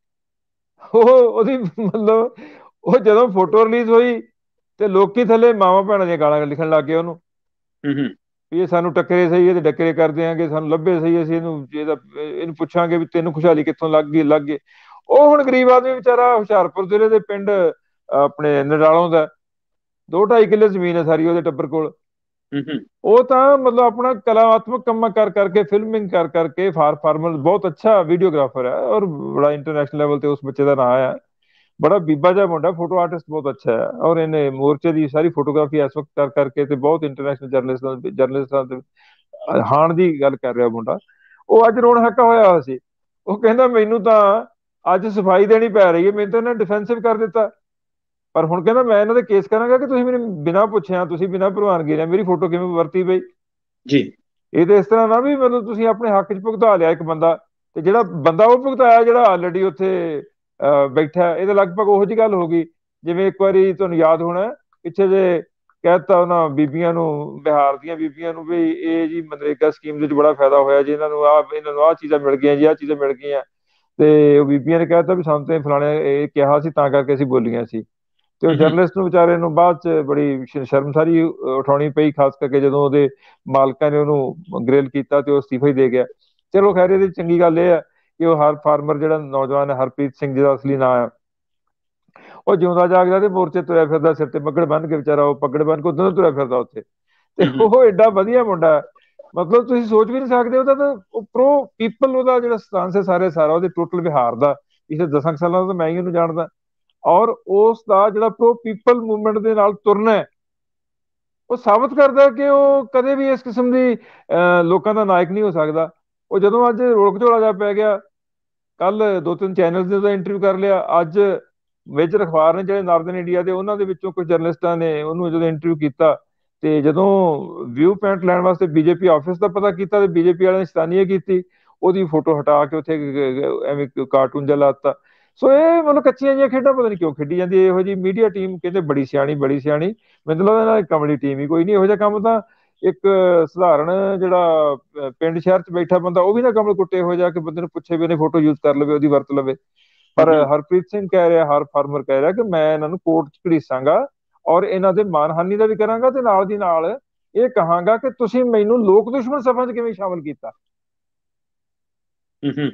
ਉਹ ਉਹਦੀ ਮਤਲਬ ਉਹ ਜਦੋਂ ਫੋਟੋ ਰਿਲੀਜ਼ ਹੋਈ ਤੇ ਲੋਕੀ ਥੱਲੇ ਮਾਵਾਂ ਭੈਣਾਂ ਦੀਆਂ ਗਾਲਾਂ ਲਿਖਣ ਲੱਗ ਗਏ ਉਹਨੂੰ ਹੂੰ ਹੂੰ ਵੀ ਇਹ ਸਾਨੂੰ ਟੱਕਰੇ ਸਹੀ, ਇਹਦੇ ਡੱਕਰੇ ਕਰ ਦਿਆਂਗੇ, ਸਾਨੂੰ ਲੱਭੇ ਸਹੀ, ਅਸੀਂ ਇਹਨੂੰ ਇਹਦਾ ਇਹਨੂੰ ਪੁੱਛਾਂਗੇ ਵੀ ਤੈਨੂੰ ਖੁਸ਼ਹਾਲੀ ਕਿੱਥੋਂ ਲੱਗ ਗਈ ਲੱਗ ਗਈ। ਉਹ ਹੁਣ ਗਰੀਬ ਆਦਮੀ ਵਿਚਾਰਾ ਹੁਸ਼ਿਆਰਪੁਰ ਜ਼ਿਲ੍ਹੇ ਦੇ ਪਿੰਡ ਆਪਣੇ ਨਡਾਲੋਂ ਦਾ, ਦੋ ਢਾਈ ਕਿੱਲੇ ਜ਼ਮੀਨ ਹੈ ਸਾਰੀ ਉਹਦੇ ਟੱਬਰ ਕੋਲ। ਹੂੰ ਹੂੰ ਉਹ ਤਾਂ ਮਤਲਬ ਆਪਣਾ ਕਲਾਤਮਕ ਕੰਮਾਂ ਕਰ ਕਰਕੇ, ਫਿਲਮਿੰਗ ਕਰ ਕਰਕੇ, ਫਾਰ ਫਾਰਮਰ ਬਹੁਤ ਅੱਛਾ ਵੀਡੀਓਗ੍ਰਾਫਰ ਹੈ ਔਰ ਬੜਾ ਇੰਟਰਨੈਸ਼ਨਲ ਲੈਵਲ ਤੇ ਉਸ ਬੱਚੇ ਦਾ ਨਾਂ ਹੈ। ਬੜਾ ਬੀਬਾ ਜਿਹਾ ਮੁੰਡਾ, ਫੋਟੋ ਆਰਟਿਸਟ ਬਹੁਤ ਅੱਛਾ ਹੈ। ਔਰ ਇਹਨੇ ਮੋਰਚੇ ਦੀ ਸਾਰੀ ਫੋਟੋਗ੍ਰਾਫੀ ਇਸ ਵਕਤ ਕਰ ਕਰਕੇ ਤੇ ਬਹੁਤ ਇੰਟਰਨੈਸ਼ਨਲ ਜਰਨਲਿਸਟਾਂ ਜਰਨਲਿਸਟਾਂ ਦੇ ਹਾਣ ਦੀ ਗੱਲ ਕਰ ਰਿਹਾ ਮੁੰਡਾ। ਉਹ ਅੱਜ ਰੋਣ ਹੱਕਾ ਹੋਇਆ ਹੋਇਆ ਸੀ, ਉਹ ਕਹਿੰਦਾ ਮੈਨੂੰ ਤਾਂ ਅੱਜ ਸਫਾਈ ਦੇਣੀ ਪੈ ਰਹੀ ਹੈ, ਮੈਨੂੰ ਤਾਂ ਇਹਨਾਂ ਡਿਫੈਂਸਿਵ ਕਰ ਦਿੱਤਾ। ਪਰ ਹੁਣ ਕਹਿੰਦਾ ਮੈਂ ਇਹਨਾਂ ਦੇ ਕੇਸ ਕਰਾਂਗਾ ਕਿ ਤੁਸੀਂ ਮੈਨੂੰ ਬਿਨਾਂ ਪੁੱਛਿਆ, ਤੁਸੀਂ ਬਿਨਾਂ ਪ੍ਰਵਾਨਗੀ ਲਿਆ ਮੇਰੀ ਫੋਟੋ ਕਿਵੇਂ ਵਰਤੀ ਬਈ। ਜੀ ਇਹ ਤਾਂ ਇਸ ਤਰ੍ਹਾਂ ਨਾ ਵੀ ਮਤਲਬ ਤੁਸੀਂ ਆਪਣੇ ਹੱਕ 'ਚ ਭੁਗਤਾ ਲਿਆ ਇੱਕ ਬੰਦਾ, ਤੇ ਜਿਹੜਾ ਬੰਦਾ ਉਹ ਭੁਗਤਾਇਆ ਜਿਹੜਾ ਆਲਰੇਡੀ ਉੱਥੇ ਅਹ ਬੈਠਾ। ਇਹ ਤਾਂ ਲਗਭਗ ਉਹੋ ਜਿਹੀ ਗੱਲ ਹੋ ਗਈ ਜਿਵੇਂ ਇੱਕ ਵਾਰੀ ਤੁਹਾਨੂੰ ਯਾਦ ਹੋਣਾ ਪਿੱਛੇ ਜੇ ਕਹਿਤਾ ਉਹਨਾਂ ਬੀਬੀਆਂ ਨੂੰ, ਬਿਹਾਰ ਦੀਆਂ ਬੀਬੀਆਂ ਨੂੰ, ਵੀ ਇਹ ਜੀ ਮਨਰੇਗਾ ਸਕੀਮ ਦੇ ਵਿੱਚ ਬੜਾ ਫਾਇਦਾ ਹੋਇਆ ਜੀ, ਇਹਨਾਂ ਨੂੰ ਆਹ ਇਹਨਾਂ ਨੂੰ ਆਹ ਚੀਜ਼ਾਂ ਮਿਲ ਗਈਆਂ ਜੀ, ਆਹ ਚੀਜ਼ਾਂ ਮਿਲ ਗਈਆਂ। ਤੇ ਉਹ ਬੀਬੀਆਂ ਨੇ ਕਹਿਤਾ ਵੀ ਸਾਨੂੰ ਤੇ ਫਲਾਣੇ ਇਹ ਕਿਹਾ ਸੀ ਤਾਂ ਕਰਕੇ ਅਸੀਂ ਬੋਲੀਆਂ ਸੀ। ਤੇ ਉਹ ਹੂੰ ਹੂੰ ਜਰਨਲਿਸਟ ਨੂੰ ਵਿਚਾਰੇ ਨੂੰ ਬਾਅਦ ਚ ਬੜੀ ਸ਼- ਸ਼ਰਮਸਾਰੀ ਉਠਾਉਣੀ ਪਈ, ਖਾਸ ਕਰਕੇ ਜਦੋਂ ਉਹਦੇ ਮਾਲਕਾਂ ਨੇ ਉਹਨੂੰ ਗ੍ਰਿਲ ਕੀਤਾ ਤੇ ਉਹ ਅਸਤੀਫਾ ਹੀ ਦੇ ਗਿਆ। ਚਲੋ ਖੈਰ, ਇਹਦੀ ਚੰਗੀ ਗੱਲ ਇਹ ਹੈ ਕਿ ਉਹ ਹਰ ਫਾਰਮਰ ਜਿਹੜਾ ਨੌਜਵਾਨ ਹੈ ਹਰਪ੍ਰੀਤ ਸਿੰਘ ਜਿਹਦਾ ਅਸਲੀ ਨਾਂ ਹੈ, ਉਹ ਜਿਉਂਦਾ ਜਾਗਦਾ ਤੇ ਮੋਰਚੇ ਤੁਰਿਆ ਫਿਰਦਾ, ਸਿਰ ਤੇ ਪੱਗੜ ਬੰਨ ਕੇ ਵਿਚਾਰਾ, ਉਹ ਪੱਗੜ ਬੰਨ ਕੇ ਉਦੋਂ ਤੁਰਿਆ ਫਿਰਦਾ ਉੱਥੇ। ਤੇ ਹੂੰ ਹੂੰ ਉਹ ਐਡਾ ਵਧੀਆ ਮੁੰਡਾ ਹੈ, ਮਤਲਬ ਤੁਸੀਂ ਸੋਚ ਵੀ ਨਹੀਂ ਸਕਦੇ। ਉਹਦਾ ਤਾਂ ਉਹ ਪ੍ਰੋ ਪੀਪਲ, ਉਹਦਾ ਜਿਹੜਾ ਸਟਾਂਸ ਹੈ ਸਾਰੇ ਸਾਰਾ ਉਹਦੇ ਟੋਟਲ ਬਿਹਾਰ ਦਾ, ਪਿਛਲੇ ਦਸਾਂ ਕੁ ਸਾਲਾਂ ਤੋਂ ਮੈਂ ਹੀ ਉਹਨੂੰ ਜਾਣਦਾ। ਔਰ ਉਸ ਦਾ ਜਿਹੜਾ ਪ੍ਰੋ ਪੀਪਲ ਮੂਵਮੈਂਟ ਦੇ ਨਾਲ ਤੁਰਨਾ ਹੈ, ਉਹ ਸਾਬਤ ਕਰਦਾ ਕਿ ਉਹ ਕਦੇ ਵੀ ਇਸ ਕਿਸਮ ਦੀ ਅਹ, ਲੋਕਾਂ ਦਾ ਨਾਇਕ ਨਹੀਂ ਹੋ ਸਕਦਾ। ਉਹ ਜਦੋਂ ਅੱਜ ਰੋਕ ਝੋਲਾ ਜਾ ਪੈ ਗਿਆ, ਕੱਲ ਦੋ ਤਿੰਨ ਚੈਨਲ ਦੇ ਉਹਦਾ ਇੰਟਰਵਿਊ ਕਰ ਲਿਆ, ਅੱਜ ਮੇਜਰ ਅਖਬਾਰ ਨੇ ਜਿਹੜੇ ਨਾਰਦਰਨ ਇੰਡੀਆ ਦੇ, ਉਹਨਾਂ ਦੇ ਵਿੱਚੋਂ ਕੁਝ ਜਰਨਲਿਸਟਾਂ ਨੇ ਉਹਨੂੰ ਜਦੋਂ ਇੰਟਰਵਿਊ ਕੀਤਾ, ਤੇ ਜਦੋਂ ਵਿਊ ਪੁਆਇੰਟ ਲੈਣ ਵਾਸਤੇ ਬੀਜੇਪੀ ਆਫਿਸ ਦਾ ਪਤਾ ਕੀਤਾ ਤੇ ਬੀਜੇਪੀ ਵਾਲਿਆਂ ਨੇ ਸ਼ੈਤਾਨੀਆ ਕੀਤੀ, ਉਹਦੀ ਫੋਟੋ ਹਟਾ ਕੇ ਉੱਥੇ ਐਵੇਂ ਕਾਰਟੂਨ ਜਿਹਾ ਲਾਤਾ। ਸੋ ਇਹ ਮਤਲਬ ਕੱਚੀਆਂ ਜਿਹੀਆਂ ਖੇਡਾਂ ਪਤਾ ਨਹੀਂ ਕਿਉਂ ਖੇਡੀ ਜਾਂਦੀ ਹੈ। ਇਹੋ ਜਿਹੀ ਮੀਡੀਆ ਟੀਮ ਕਹਿੰਦੇ ਬੜੀ ਸਿਆਣੀ ਬੜੀ ਸਿਆਣੀ, ਮੈਨੂੰ ਲੱਗਦਾ ਇਹਨਾਂ ਦੀ ਕਮਲੀ ਟੀਮ ਹੀ ਕੋਈ ਨਹੀਂ। ਇਹੋ ਜਿਹਾ ਕੰਮ ਤਾਂ ਇੱਕ ਸਧਾਰਨ ਜਿਹੜਾ ਅਹ, ਪਿੰਡ ਸ਼ਹਿਰ 'ਚ ਬੈਠਾ ਬੰਦਾ ਉਹ ਵੀ ਨਾ ਕਮਲ ਕੁੱਟੇ ਹੋ ਜਾ ਕੇ ਬੰਦੇ ਨੂੰ ਪੁੱਛੇ ਵੀ ਉਹਨੇ ਫੋਟੋ ਯੂਜ਼ ਕਰ ਲਵੇ, ਉਹਦੀ ਵਰਤ ਲਵੇ। ਪਰ ਹੂੰ ਹਰਪ੍ਰੀਤ ਸਿੰਘ ਕਹਿ ਰਿਹਾ, ਹਰ ਫਾਰਮਰ ਕਹਿ ਰਿਹਾ ਕਿ ਮੈਂ ਇਹਨਾਂ ਨੂੰ ਕੋਰਟ 'ਚ ਘੜੀਸਾਂਗਾ ਔਰ ਇਹਨਾਂ ਦੇ ਮਾਨਹਾਨੀ ਦਾ ਵੀ ਕਰਾਂਗਾ, ਤੇ ਨਾਲ ਦੀ ਨਾਲ ਇਹ ਕਹਾਂਗਾ ਕਿ ਤੁਸੀਂ ਮੈਨੂੰ ਲੋਕ ਦੁਸ਼ਮਣ ਸਭਾ 'ਚ ਕਿਵੇਂ ਸ਼ਾਮਲ ਕੀਤਾ। ਹੂੰ ਹੂੰ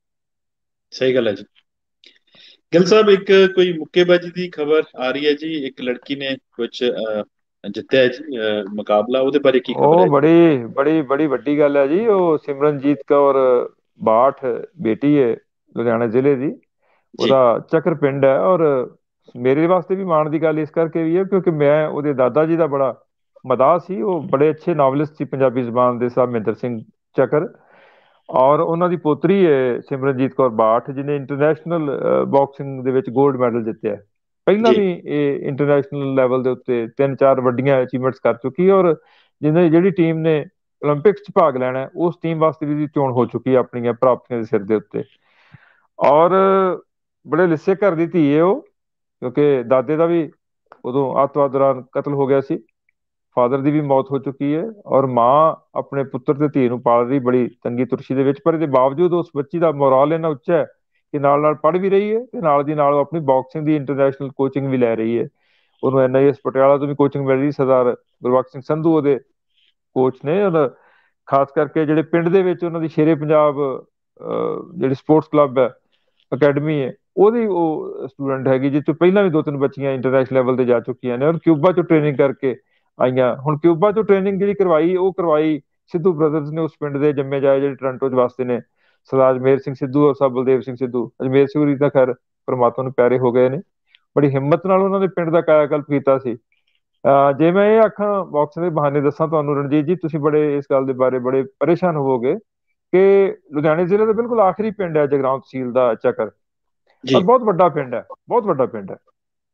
ਸਹੀ ਗੱਲ ਹੈ ਜੀ। ਗਿੱਲ ਸਾਹਿਬ, ਇੱਕ ਕੋਈ ਮੁੱਕੇਬਾਜ਼ੀ ਦੀ ਖਬਰ ਆ ਰਹੀ ਹੈ ਜੀ, ਇੱਕ ਲੜਕੀ ਨੇ ਕੁਝ ਜਿੱਤਿਆ ਹੈ ਜੀ ਅਹ, ਮੁਕਾਬਲਾ, ਉਹਦੇ ਬਾਰੇ ਕੀ ਖਬਰ ਉਹ ਹੈ ਜੀ? ਬੜੀ ਬੜੀ ਬੜੀ ਵੱਡੀ ਗੱਲ ਹੈ ਜੀ। ਉਹ ਸਿਮਰਨਜੀਤ ਕੌਰ ਬਾਠ ਬੇਟੀ ਹੈ ਲੁਧਿਆਣਾ ਜ਼ਿਲ੍ਹੇ ਦੀ, ਜੀ ਉਹਦਾ ਚੱਕਰ ਪਿੰਡ ਹੈ। ਔਰ ਮੇਰੇ ਵਾਸਤੇ ਵੀ ਮਾਣ ਦੀ ਗੱਲ ਇਸ ਕਰਕੇ ਵੀ ਹੈ ਕਿਉਂਕਿ ਮੈਂ ਉਹਦੇ ਦਾਦਾ ਜੀ ਦਾ ਬੜਾ ਮਦਾਹ ਸੀ। ਉਹ ਬੜੇ ਅੱਛੇ ਨਾਵਲਿਸਟ ਸੀ ਪੰਜਾਬੀ ਜ਼ੁਬਾਨ ਦੇ, ਸਾਹਿਬ ਮਹਿੰਦਰ ਸਿੰਘ ਚੱਕਰ। ਔਰ ਉਹਨਾਂ ਦੀ ਪੋਤਰੀ ਹੈ ਸਿਮਰਨਜੀਤ ਕੌਰ ਬਾਠ, ਜਿਹਨੇ ਇੰਟਰਨੈਸ਼ਨਲ ਬਾਕਸਿੰਗ ਦੇ ਵਿੱਚ 골ਡ ਮੈਡਲ ਜਿੱਤਿਆ। ਪਹਿਲਾਂ ਜੀ। ਵੀ ਇਹ ਇੰਟਰਨੈਸ਼ਨਲ ਲੈਵਲ ਦੇ ਉੱਤੇ ਤਿੰਨ ਚਾਰ ਵੱਡੀਆਂ ਅਚੀਵਮੈਂਟਸ ਕਰ ਚੁੱਕੀ ਹੈ, ਔਰ ਜਿਹਨੇ ਜਿਹੜੀ ਟੀਮ ਨੇ 올림픽ਸ 'ਚ ਭਾਗ ਲੈਣਾ ਹੈ, ਉਸ ਟੀਮ ਵਾਸਤੇ ਵੀ ਇਹਦੀ ਚੋਣ ਹੋ ਚੁੱਕੀ ਹੈ ਆਪਣੀਆਂ ਪ੍ਰਾਪਤੀਆਂ ਦੇ ਸਿਰ ਦੇ ਉੱਤੇ। ਔਰ ਬੜੇ ਲਿੱਸੇ ਘਰ ਦੀ ਧੀ ਹੈ ਉਹ, ਕਿਉਂਕਿ ਦਾਦੇ ਦਾ ਵੀ ਉਦੋਂ ਅੱਤਵਾਦ ਦੌਰਾਨ ਕਤਲ ਹੋ ਗਿਆ ਸੀ, ਫਾਦਰ ਦੀ ਵੀ ਮੌਤ ਹੋ ਚੁੱਕੀ ਹੈ, ਔਰ ਮਾਂ ਆਪਣੇ ਪੁੱਤਰ ਤੇ ਧੀ ਨੂੰ ਪਾਲ ਰਹੀ ਬੜੀ ਤੰਗੀ ਤੁਰਸ਼ੀ ਦੇ ਵਿੱਚ। ਪਰ ਇਹਦੇ ਬਾਵਜੂਦ ਉਸ ਬੱਚੀ ਦਾ ਮੋਰਾਲ ਇੰਨਾ ਉੱਚਾ ਹੈ ਕਿ ਨਾਲ ਨਾਲ ਪੜ੍ਹ ਵੀ ਰਹੀ ਹੈ ਤੇ ਨਾਲ ਦੀ ਨਾਲ ਉਹ ਆਪਣੀ ਬਾਕਸਿੰਗ ਦੀ ਇੰਟਰਨੈਸ਼ਨਲ ਕੋਚਿੰਗ ਵੀ ਲੈ ਰਹੀ ਹੈ। ਉਹਨੂੰ ਐਨ ਆਈ ਐਸ ਪਟਿਆਲਾ ਤੋਂ ਵੀ ਕੋਚਿੰਗ ਮਿਲ ਰਹੀ। ਸਰਦਾਰ ਗੁਰਬਖਸ਼ ਸਿੰਘ ਸੰਧੂ ਉਹਦੇ ਕੋਚ ਨੇ। ਉਹਦਾ ਖਾਸ ਕਰਕੇ ਜਿਹੜੇ ਪਿੰਡ ਦੇ ਵਿੱਚ ਉਹਨਾਂ ਦੀ ਸ਼ੇਰੇ ਪੰਜਾਬ ਅਹ, ਜਿਹੜੀ ਸਪੋਰਟਸ ਕਲੱਬ ਹੈ, ਅਕੈਡਮੀ ਹੈ, ਉਹਦੀ ਉਹ ਸਟੂਡੈਂਟ ਹੈਗੀ, ਜਿਸ ਤੋਂ ਪਹਿਲਾਂ ਵੀ ਦੋ ਤਿੰਨ ਬੱਚੀਆਂ ਇੰਟਰਨੈਸ਼ਨਲ ਲੈਵਲ ਤੇ ਜਾ ਚੁੱਕੀਆਂ ਨੇ, ਔਰ ਕਿਊਬਾ ਚੋਂ ਟ੍ਰੇਨਿੰਗ ਕਰਕੇ ਆਈਆਂ। ਹੁਣ ਕਿਊਬਾ ਚੋਂ ਟ੍ਰੇਨਿੰਗ ਜਿਹੜੀ ਕਰਵਾਈ, ਉਹ ਕਰਵਾਈ ਸਿੱਧੂ ਬ੍ਰਦਰਜ਼ ਨੇ, ਉਸ ਪਿੰਡ ਦੇ ਜੰਮੇ ਜਾਏ ਜਿਹੜੇ ਟੋਰਾਂਟੋ 'ਚ ਵਸਦੇ ਨੇ, ਸਰਦਾਰ ਅਜਮੇਰ ਸਿੰਘ ਸਿੱਧੂ ਔਰ ਸਾਹਿਬ ਬਲਦੇਵ ਸਿੰਘ ਸਿੱਧੂ। ਅਜਮੇਰ ਸਿੰਘ ਹੋਰੀ ਤਾਂ ਖੈਰ ਪ੍ਰਮਾਤਮਾ ਨੂੰ ਪਿਆਰੇ ਹੋ ਗਏ ਨੇ। ਬੜੀ ਹਿੰਮਤ ਨਾਲ ਉਹਨਾਂ ਨੇ ਪਿੰਡ ਦਾ ਕਾਇਆਕਲਪ ਕੀਤਾ ਸੀ। ਅਹ ਜੇ ਮੈਂ ਇਹ ਆਖਾਂ ਬਾਕਸਿੰਗ ਦੇ ਬਹਾਨੇ ਦੱਸਾਂ ਤੁਹਾਨੂੰ ਰਣਜੀਤ ਜੀ, ਤੁਸੀਂ ਬੜੇ ਇਸ ਗੱਲ ਦੇ ਬਾਰੇ ਬੜੇ ਪਰੇਸ਼ਾਨ ਹੋਵੋਗੇ ਕਿ ਲੁਧਿਆਣੇ ਜ਼ਿਲ੍ਹੇ ਦਾ ਬਿਲਕੁਲ ਆਖਰੀ ਪਿੰਡ ਹੈ ਜਗਰਾਉਂ ਤਹਿਸੀਲ ਦਾ ਚੱਕਰ, ਜੀ। ਔਰ ਬਹੁਤ ਵੱਡਾ ਪਿੰਡ ਹੈ, ਬਹੁਤ ਵੱਡਾ ਪਿੰਡ ਹੈ।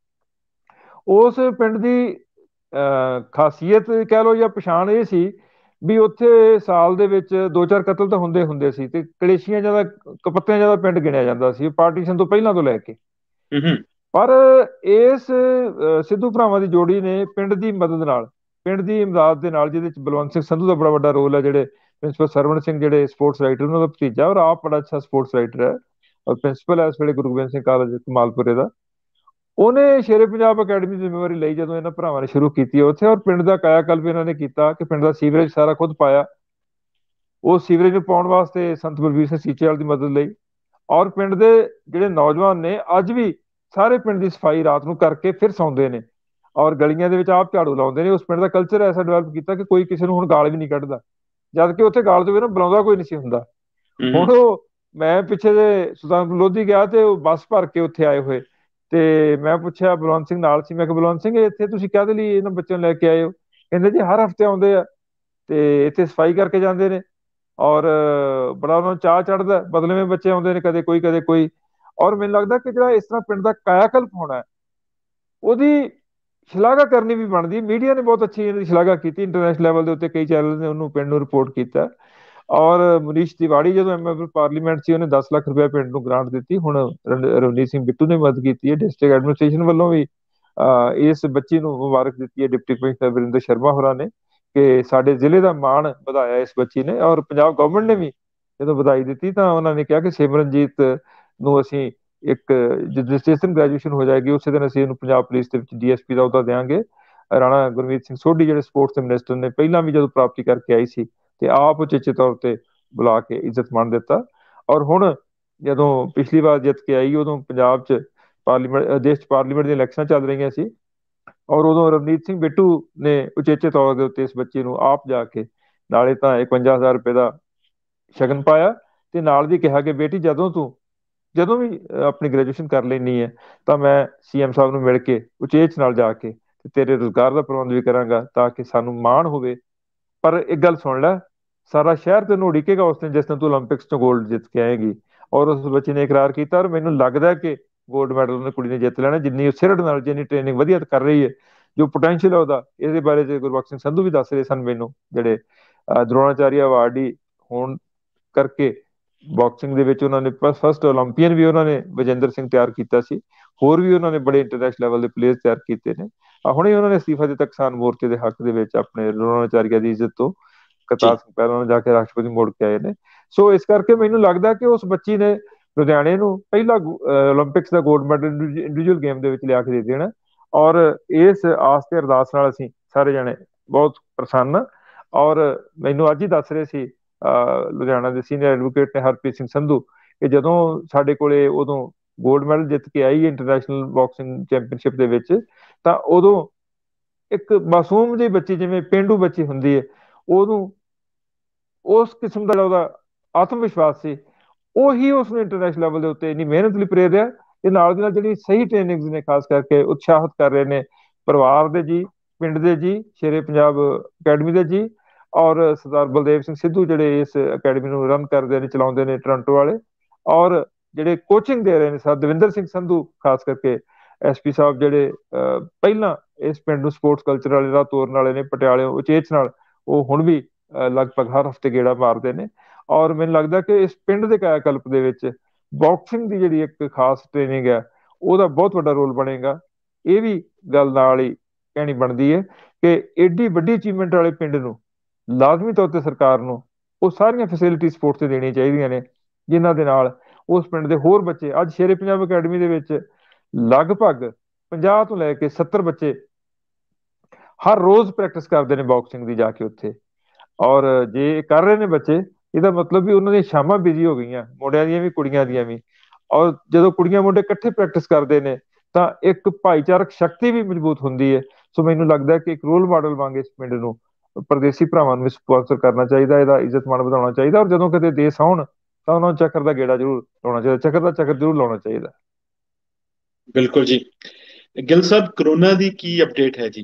ਉਸ ਪਿੰਡ ਦੀ ਅਹ ਖਾਸੀਅਤ ਕਹਿ ਲਓ ਜਾਂ ਪਛਾਣ ਇਹ ਸੀ ਵੀ ਉੱਥੇ ਸਾਲ ਦੇ ਵਿੱਚ ਦੋ ਚਾਰ ਕਤਲ ਤਾਂ ਹੁੰਦੇ ਹੁੰਦੇ ਸੀ, ਤੇ ਕਲੇਸ਼ੀਆਂ ਜ਼ਿਆਦਾ, ਕਪੱਤਿਆਂ ਜ਼ਿਆਦਾ ਪਿੰਡ ਗਿਣਿਆ ਜਾਂਦਾ ਸੀ ਪਾਰਟੀਸ਼ਨ ਤੋਂ ਪਹਿਲਾਂ ਤੋਂ ਲੈ ਕੇ। ਹੂੰ ਹੂੰ। ਪਰ ਇਸ ਅਹ, ਸਿੱਧੂ ਭਰਾਵਾਂ ਦੀ ਜੋੜੀ ਨੇ ਪਿੰਡ ਦੀ ਮਦਦ ਨਾਲ, ਪਿੰਡ ਦੀ ਇਮਦਾਦ ਦੇ ਨਾਲ, ਜਿਹਦੇ ਵਿੱਚ ਬਲਵੰਤ ਸਿੰਘ ਸੰਧੂ ਦਾ ਬੜਾ ਵੱਡਾ ਰੋਲ ਹੈ, ਜਿਹੜੇ ਪ੍ਰਿੰਸੀਪਲ ਸਰਵਣ ਸਿੰਘ ਜਿਹੜੇ ਸਪੋਰਟਸ ਰਾਈਟਰ, ਉਹਨਾਂ ਦਾ ਭਤੀਜਾ, ਔਰ ਆਪ ਬੜਾ ਅੱਛਾ ਸਪੋਰਟਸ ਰਾਈਟਰ ਹੈ, ਔਰ ਪ੍ਰਿੰਸੀਪਲ ਹੈ ਇਸ ਵੇਲੇ ਗੁਰੂ ਗੋਬਿੰਦ ਸਿੰਘ ਕਾਲਜ ਕਮਾਲਪੁਰੇ ਦਾ। ਉਹਨੇ ਸ਼ੇਰੇ ਪੰਜਾਬ ਅਕੈਡਮੀ ਦੀ ਜ਼ਿੰਮੇਵਾਰੀ ਲਈ ਜਦੋਂ ਇਹਨਾਂ ਭਰਾਵਾਂ ਨੇ ਸ਼ੁਰੂ ਕੀਤੀ ਉੱਥੇ, ਔਰ ਪਿੰਡ ਦਾ ਕਾਇਆਕਲਪ ਇਹਨਾਂ ਨੇ ਕੀਤਾ ਕਿ ਪਿੰਡ ਦਾ ਸੀਵਰੇਜ ਸਾਰਾ ਖੁਦ ਪਾਇਆ। ਉਹ ਸੀਵਰੇਜ ਨੂੰ ਪਾਉਣ ਵਾਸਤੇ ਸੰਤ ਬਲਬੀਰ ਸਿੰਘ ਸੀਚੇਵਾਲ ਦੀ ਮਦਦ ਲਈ। ਔਰ ਪਿੰਡ ਦੇ ਜਿਹੜੇ ਨੌਜਵਾਨ ਨੇ ਅੱਜ ਵੀ ਸਾਰੇ ਪਿੰਡ ਦੀ ਸਫਾਈ ਰਾਤ ਨੂੰ ਕਰਕੇ ਫਿਰ ਸੌਂਦੇ ਨੇ, ਔਰ ਗਲੀਆਂ ਦੇ ਵਿੱਚ ਆਪ ਝਾੜੂ ਲਾਉਂਦੇ ਨੇ। ਉਸ ਪਿੰਡ ਦਾ ਕਲਚਰ ਐਸਾ ਡਿਵੈਲਪ ਕੀਤਾ ਕਿ ਕੋਈ ਕਿਸੇ ਨੂੰ ਹੁਣ ਗਾਲ ਵੀ ਨਹੀਂ ਕੱਢਦਾ, ਜਦ ਕਿ ਉੱਥੇ ਗਾਲ ਤੋਂ ਬਿਨਾਂ ਬੁਲਾਉਂਦਾ ਕੋਈ ਨਹੀਂ ਸੀ ਹੁੰਦਾ। ਹੂੰ ਹੂੰ। ਹੁਣ ਉਹ, ਮੈਂ ਪਿੱਛੇ ਜੇ ਸੁਲਤਾਨਪੁਰ ਲੋਧੀ ਗਿਆ ਤੇ ਉਹ ਬੱਸ ਭਰ ਕੇ ਉੱਥੇ ਆਏ ਹੋਏ, ਤੇ ਮੈਂ ਪੁੱਛਿਆ, ਬਲਵੰਤ ਸਿੰਘ ਨਾਲ ਸੀ, ਮੈਂ ਕਿਹਾ ਬਲਵੰਤ ਸਿੰਘ ਇੱਥੇ ਤੁਸੀਂ ਕਾਹਦੇ ਲਈ ਇਹਨਾਂ ਬੱਚਿਆਂ ਨੂੰ ਲੈ ਕੇ ਆਏ ਹੋ? ਕਹਿੰਦੇ ਜੀ ਹਰ ਹਫਤੇ ਆਉਂਦੇ ਆ ਤੇ ਇੱਥੇ ਸਫਾਈ ਕਰਕੇ ਜਾਂਦੇ ਨੇ, ਔਰ ਬੜਾ ਉਹਨਾਂ ਨੂੰ ਚਾਅ ਚੜ੍ਹਦਾ, ਬਦਲਵੇਂ ਬੱਚੇ ਆਉਂਦੇ ਨੇ, ਕਦੇ ਕੋਈ ਕਦੇ ਕੋਈ। ਔਰ ਮੈਨੂੰ ਲੱਗਦਾ ਕਿ ਜਿਹੜਾ ਇਸ ਤਰ੍ਹਾਂ ਪਿੰਡ ਦਾ ਕਾਇਆਕਲਪ ਹੋਣਾ, ਉਹਦੀ ਸ਼ਲਾਘਾ ਕਰਨੀ ਵੀ ਬਣਦੀ। ਮੀਡੀਆ ਨੇ ਬਹੁਤ ਅੱਛੀ ਇਹਦੀ ਸ਼ਲਾਘਾ ਕੀਤੀ, ਇੰਟਰਨੈਸ਼ਨਲ ਲੈਵਲ ਦੇ ਉੱਤੇ ਕਈ ਚੈਨਲ ਨੇ ਉਹਨੂੰ ਪਿੰਡ ਨੂੰ ਰਿਪੋਰਟ ਕੀਤਾ। ਔਰ ਮਨੀਸ਼ ਤਿਵਾੜੀ ਜਦੋਂ ਐਮਐਲਏ ਪਾਰਲੀਮੈਂਟ ਸੀ, ਉਹਨੇ ਦਸ ਲੱਖ ਰੁਪਏ ਪਿੰਡ ਨੂੰ ਗ੍ਰਾਂਟ ਦਿੱਤੀ। ਹੁਣ ਰਣ- ਰਵਨੀਤ ਸਿੰਘ ਬਿੱਟੂ ਨੇ ਮਦਦ ਕੀਤੀ ਹੈ, ਡਿਸਟ੍ਰਿਕਟ ਐਡਮਿਨਿਸਟ੍ਰੇਸ਼ਨ ਵੱਲੋਂ ਵੀ ਅਹ, ਇਸ ਬੱਚੀ ਨੂੰ ਮੁਬਾਰਕ ਦਿੱਤੀ ਹੈ ਡਿਪਟੀ ਕਮਿਸ਼ਨਰ ਵਰਿੰਦਰ ਸ਼ਰਮਾ ਹੋਰਾਂ ਨੇ, ਕਿ ਸਾਡੇ ਜ਼ਿਲ੍ਹੇ ਦਾ ਮਾਣ ਵਧਾਇਆ ਇਸ ਬੱਚੀ ਨੇ। ਔਰ ਪੰਜਾਬ ਗਵਰਨਮੈਂਟ ਨੇ ਵੀ ਜਦੋਂ ਵਧਾਈ ਦਿੱਤੀ ਤਾਂ ਉਹਨਾਂ ਨੇ ਕਿਹਾ ਕਿ ਸਿਮਰਨਜੀਤ ਨੂੰ ਅਸੀਂ ਇੱਕ ਰਜਿਸਟ੍ਰੇਸ਼ਨ ਗ੍ਰੈਜੂਏਸ਼ਨ ਹੋ ਜਾਏਗੀ, ਉਸੇ ਦਿਨ ਅਸੀਂ ਇਹਨੂੰ ਪੰਜਾਬ ਪੁਲਿਸ ਦੇ ਵਿੱਚ ਡੀਐਸਪੀ ਦਾ ਅਹੁਦਾ ਦੇਵਾਂਗੇ। ਰਾਣਾ ਗੁਰਮੀਤ ਸਿੰਘ ਸੋਢੀ ਜਿਹੜੇ ਸਪੋਰਟਸ ਮਿਨਿਸਟਰ ਨੇ, ਪਹਿਲਾਂ ਵੀ ਜਦੋਂ ਪ੍ਰਾਪਤੀ ਕਰਕੇ ਆਈ ਸੀ ਤੇ ਆਪ ਉਚੇਚੇ ਤੌਰ ਤੇ ਬੁਲਾ ਕੇ ਇੱਜ਼ਤ ਮਾਣ ਦਿੱਤਾ। ਔਰ ਹੁਣ ਜਦੋਂ ਪਿਛਲੀ ਵਾਰ ਜਿੱਤ ਕੇ ਆਈ, ਉਦੋਂ ਪੰਜਾਬ 'ਚ ਪਾਰਲੀਮੈਂਟ, ਦੇਸ਼ 'ਚ ਪਾਰਲੀਮੈਂਟ ਦੀਆਂ ਇਲੈਕਸ਼ਨਾਂ ਚੱਲ ਰਹੀਆਂ ਸੀ, ਔਰ ਉਦੋਂ ਰਵਨੀਤ ਸਿੰਘ ਬਿੱਟੂ ਨੇ ਉਚੇਚੇ ਤੌਰ ਦੇ ਉੱਤੇ ਇਸ ਬੱਚੇ ਨੂੰ ਆਪ ਜਾ ਕੇ ਨਾਲੇ ਤਾਂ ਇਕਵੰਜਾ ਹਜ਼ਾਰ ਰੁਪਏ ਦਾ ਸ਼ਗਨ ਪਾਇਆ, ਤੇ ਨਾਲ ਵੀ ਕਿਹਾ ਕਿ ਬੇਟੀ ਜਦੋਂ ਤੂੰ ਜਦੋਂ ਵੀ ਅਹ, ਆਪਣੀ ਗ੍ਰੈਜੂਏਸ਼ਨ ਕਰ ਲੈਣੀ ਹੈ ਤਾਂ ਮੈਂ ਸੀਐਮ ਸਾਹਿਬ ਨੂੰ ਮਿਲ ਕੇ ਉਚੇਚ ਨਾਲ ਜਾ ਕੇ ਤੇ ਤੇਰੇ ਰੁਜ਼ਗਾਰ ਦਾ ਪ੍ਰਬੰਧ ਵੀ ਕਰਾਂਗਾ ਤਾਂ ਕਿ ਸਾਨੂੰ ਮਾਣ ਹੋਵੇ। ਪਰ ਇੱਕ ਗੱਲ ਸੁਣ ਲੈ, ਸਾਰਾ ਸ਼ਹਿਰ ਤੈਨੂੰ ਉਡੀਕੇਗਾ ਉਸ ਦਿਨ ਜਿਸ ਦਿਨ ਤੂੰ 올림픽ਸ ਤੋਂ 골ਡ ਜਿੱਤ ਕੇ ਆਏਗੀ। ਔਰ ਉਸ ਬੱਚੇ ਨੇ ਇਕਰਾਰ ਕੀਤਾ, ਔਰ ਮੈਨੂੰ ਲੱਗਦਾ ਕਿ 골ਡ ਮੈਡਲ ਉਹਨੇ ਕੁੜੀ ਨੇ ਜਿੱਤ ਲੈਣਾ, ਜਿੰਨੀ ਉਹ ਸਿਰੜ ਨਾਲ, ਜਿੰਨੀ ਟ੍ਰੇਨਿੰਗ ਵਧੀਆ ਕਰ ਰਹੀ ਹੈ, ਜੋ ਪੋਟੈਂਸ਼ੀਅਲ ਹੈ ਉਹਦਾ। ਇਹਦੇ ਬਾਰੇ ਜੇ ਗੁਰਬਖਸ਼ ਸਿੰਘ ਸੰਧੂ ਵੀ ਦੱਸ ਰਹੇ ਸਨ ਮੈਨੂੰ, ਜਿਹੜੇ ਅਹ, ਦਰੋਣਾਚਾਰੀਆ ਅਵਾਰਡੀ ਹੋਣ ਕਰਕੇ ਬਾਕਸਿੰਗ ਦੇ ਵਿੱਚ ਉਹਨਾਂ ਨੇ ਫਸਟ ਓਲੰਪੀਅਨ ਵੀ ਉਹਨਾਂ ਨੇ ਵਿਜੇਂਦਰ ਸਿੰਘ ਤਿਆਰ ਕੀਤਾ ਸੀ। ਹੋਰ ਵੀ ਉਹਨਾਂ ਨੇ ਬੜੇ ਇੰਟਰਨੈਸ਼ਨਲ ਲੈਵਲ ਦੇ ਪਲੇਅਰ ਤਿਆਰ ਕੀਤੇ ਨੇ। ਆਹ ਹੁਣੇ ਉਹਨਾਂ ਨੇ ਅਸਤੀਫਾ ਦਿੱਤਾ ਕਿਸਾਨ ਮੋਰਚੇ ਦੇ ਹੱਕ ਦੇ ਵਿੱਚ, ਆਪਣੇ ਦਰੋਣਾਚਾਰੀਆ ਦੀ ਇੱਜ਼ਤ ਤੋਂ ਕਰਤਾਰ ਜੀ। ਸਿੰਘ ਪਹਿਲਾਂ ਜਾ ਕੇ ਰਾਸ਼ਟਰਪਤੀ ਮੋੜ ਕੇ ਆਏ ਨੇ। ਸੋ ਇਸ ਕਰਕੇ ਮੈਨੂੰ ਲੱਗਦਾ ਕਿ ਉਸ ਬੱਚੀ ਨੇ ਲੁਧਿਆਣੇ ਨੂੰ ਪਹਿਲਾ 올림픽ਸ ਦਾ 골ਡ ਮੈਡਲ ਇੰਡੀਵਿਜੂਅਲ ਗੇਮ ਦੇ ਵਿੱਚ ਲਿਆ ਕੇ ਦੇ ਦੇਣਾ। ਔਰ ਇਸ ਆਸ ਤੇ ਅਰਦਾਸ ਨਾਲ ਅਸੀਂ ਸਾਰੇ ਜਣੇ ਬਹੁਤ ਪ੍ਰਸੰਨ। ਔਰ ਮੈਨੂੰ ਅੱਜ ਹੀ ਦੱਸ ਰਹੇ ਸੀ ਅਹ, ਲੁਧਿਆਣਾ ਦੇ ਸੀਨੀਅਰ ਐਡਵੋਕੇਟ ਨੇ ਹਰਪ੍ਰੀਤ ਸਿੰਘ ਸੰਧੂ, ਕਿ ਜਦੋਂ ਸਾਡੇ ਕੋਲੇ ਉਦੋਂ 골ਡ ਮੈਡਲ ਜਿੱਤ ਕੇ ਆਈ ਇੰਟਰਨੈਸ਼ਨਲ ਬਾਕਸਿੰਗ ਚੈਂਪੀਅਨਸ਼ਿਪ ਦੇ ਵਿੱਚ, ਤਾਂ ਉਦੋਂ ਇੱਕ ਮਾਸੂਮ ਜਿਹੀ ਬੱਚੀ, ਜਿਵੇਂ ਪੇਂਡੂ ਬੱਚੀ ਹੁੰਦੀ ਹੈ, ਉਹਨੂੰ ਉਸ ਕਿਸਮ ਦਾ ਉਹਦਾ ਆਤਮ ਵਿਸ਼ਵਾਸ ਸੀ, ਉਹੀ ਉਸ ਨੂੰ ਇੰਟਰਨੈਸ਼ਨਲ ਲੈਵਲ ਦੇ ਉੱਤੇ ਇੰਨੀ ਮਿਹਨਤ ਲਈ ਪ੍ਰੇਰਿਆ। ਤੇ ਨਾਲ ਦੀ ਨਾਲ ਜਿਹੜੀ ਸਹੀ ਟ੍ਰੇਨਿੰਗ ਨੇ ਖਾਸ ਕਰਕੇ ਉਤਸ਼ਾਹਿਤ ਕਰ ਰਹੇ ਨੇ ਪਰਿਵਾਰ ਦੇ ਜੀ, ਪਿੰਡ ਦੇ ਜੀ, ਸ਼ੇਰੇ ਪੰਜਾਬ ਅਕੈਡਮੀ ਦੇ ਜੀ, ਔਰ ਸਰਦਾਰ ਬਲਦੇਵ ਸਿੰਘ ਸਿੱਧੂ ਜਿਹੜੇ ਇਸ ਅਕੈਡਮੀ ਨੂੰ ਰਨ ਕਰਦੇ ਨੇ, ਚਲਾਉਂਦੇ ਨੇ, ਟੋਰਾਂਟੋ ਵਾਲੇ, ਔਰ ਜਿਹੜੇ ਕੋਚਿੰਗ ਦੇ ਰਹੇ ਨੇ ਸਰ ਦਵਿੰਦਰ ਸਿੰਘ ਸੰਧੂ, ਖਾਸ ਕਰਕੇ ਐਸਪੀ ਸਾਹਿਬ, ਜਿਹੜੇ ਅਹ, ਪਹਿਲਾਂ ਇਸ ਪਿੰਡ ਨੂੰ ਸਪੋਰਟਸ ਕਲਚਰ ਵਾਲੇ ਰਾਹ ਤੋਰਨ ਵਾਲੇ ਨੇ, ਪਟਿਆਲੇ ਉਚੇਚ ਨਾਲ, ਉਹ ਹੁਣ ਵੀ ਅਹ, ਲਗਭਗ ਹਰ ਹਫਤੇ ਗੇੜਾ ਮਾਰਦੇ ਨੇ। ਔਰ ਮੈਨੂੰ ਲੱਗਦਾ ਕਿ ਇਸ ਪਿੰਡ ਦੇ ਕਾਇਆਕਲਪ ਦੇ ਵਿੱਚ ਬਾਕਸਿੰਗ ਦੀ ਜਿਹੜੀ ਇੱਕ ਖਾਸ ਟ੍ਰੇਨਿੰਗ ਹੈ, ਉਹਦਾ ਬਹੁਤ ਵੱਡਾ ਰੋਲ ਬਣੇਗਾ। ਇਹ ਵੀ ਗੱਲ ਨਾਲ ਹੀ ਕਹਿਣੀ ਬਣਦੀ ਹੈ ਕਿ ਏਡੀ ਵੱਡੀ ਅਚੀਵਮੈਂਟ ਵਾਲੇ ਪਿੰਡ ਨੂੰ ਲਾਜ਼ਮੀ ਤੌਰ ਤੇ ਸਰਕਾਰ ਨੂੰ ਉਹ ਸਾਰੀਆਂ ਫੈਸਿਲਿਟੀ ਸਪੋਰਟਸ ਤੇ ਦੇਣੀਆਂ ਚਾਹੀਦੀਆਂ ਨੇ, ਜਿਨ੍ਹਾਂ ਦੇ ਨਾਲ ਉਸ ਪਿੰਡ ਦੇ ਹੋਰ ਬੱਚੇ, ਅੱਜ ਸ਼ੇਰੇ ਪੰਜਾਬ ਅਕੈਡਮੀ ਦੇ ਵਿੱਚ ਲਗਭਗ ਪੰਜਾਹ ਤੋਂ ਲੈ ਕੇ ਸੱਤਰ ਬੱਚੇ ਹਰ ਰੋਜ਼ ਪ੍ਰੈਕਟਿਸ ਕਰਦੇ ਨੇ ਬਾਕਸਿੰਗ ਦੀ ਜਾ ਕੇ ਉੱਥੇ। ਔਰ ਜੇ ਕਰ ਰਹੇ ਨੇ ਬੱਚੇ, ਇਹਦਾ ਮਤਲਬ ਵੀ ਉਹਨਾਂ ਦੀਆਂ ਸ਼ਾਮਾਂ ਬਿਜ਼ੀ ਹੋ ਗਈਆਂ, ਮੁੰਡਿਆਂ ਦੀਆਂ ਵੀ ਕੁੜੀਆਂ ਦੀਆਂ ਵੀ। ਔਰ ਜਦੋਂ ਕੁੜੀਆਂ ਮੁੰਡੇ ਇਕੱਠੇ ਪ੍ਰੈਕਟਿਸ ਕਰਦੇ ਨੇ ਤਾਂ ਇੱਕ ਭਾਈਚਾਰਕ ਸ਼ਕਤੀ ਵੀ ਮਜ਼ਬੂਤ ਹੁੰਦੀ ਹੈ। ਸੋ ਮੈਨੂੰ ਲੱਗਦਾ ਕਿ ਇੱਕ ਰੋਲ ਮਾਡਲ ਵਾਂਗ ਇਸ ਪਿੰਡ ਨੂੰ ਪ੍ਰਦੇਸੀ ਭਰਾਵਾਂ ਨੂੰ ਵੀ ਸਪਾਂਸਰ ਕਰਨਾ ਚਾਹੀਦਾ, ਇਹਦਾ ਇੱਜ਼ਤ ਮਾਣ ਵਧਾਉਣਾ ਚਾਹੀਦਾ। ਔਰ ਜਦੋਂ ਕਿਤੇ ਦੇਸ਼ ਆਉਣ ਤਾਂ ਉਹਨਾਂ ਨੂੰ ਚੱਕਰ ਦਾ ਗੇੜਾ ਜ਼ਰੂਰ ਲਾਉਣਾ ਚਾਹੀਦਾ, ਚੱਕਰ ਦਾ ਚੱਕਰ ਜ਼ਰੂਰ ਲਾਉਣਾ ਚਾਹੀਦਾ। ਬਿਲਕੁਲ ਜੀ। ਗਿੱਲ ਸਾਹਿਬ, ਕਰੋਨਾ ਦੀ ਕੀ ਅਪਡੇਟ ਹੈ ਜੀ?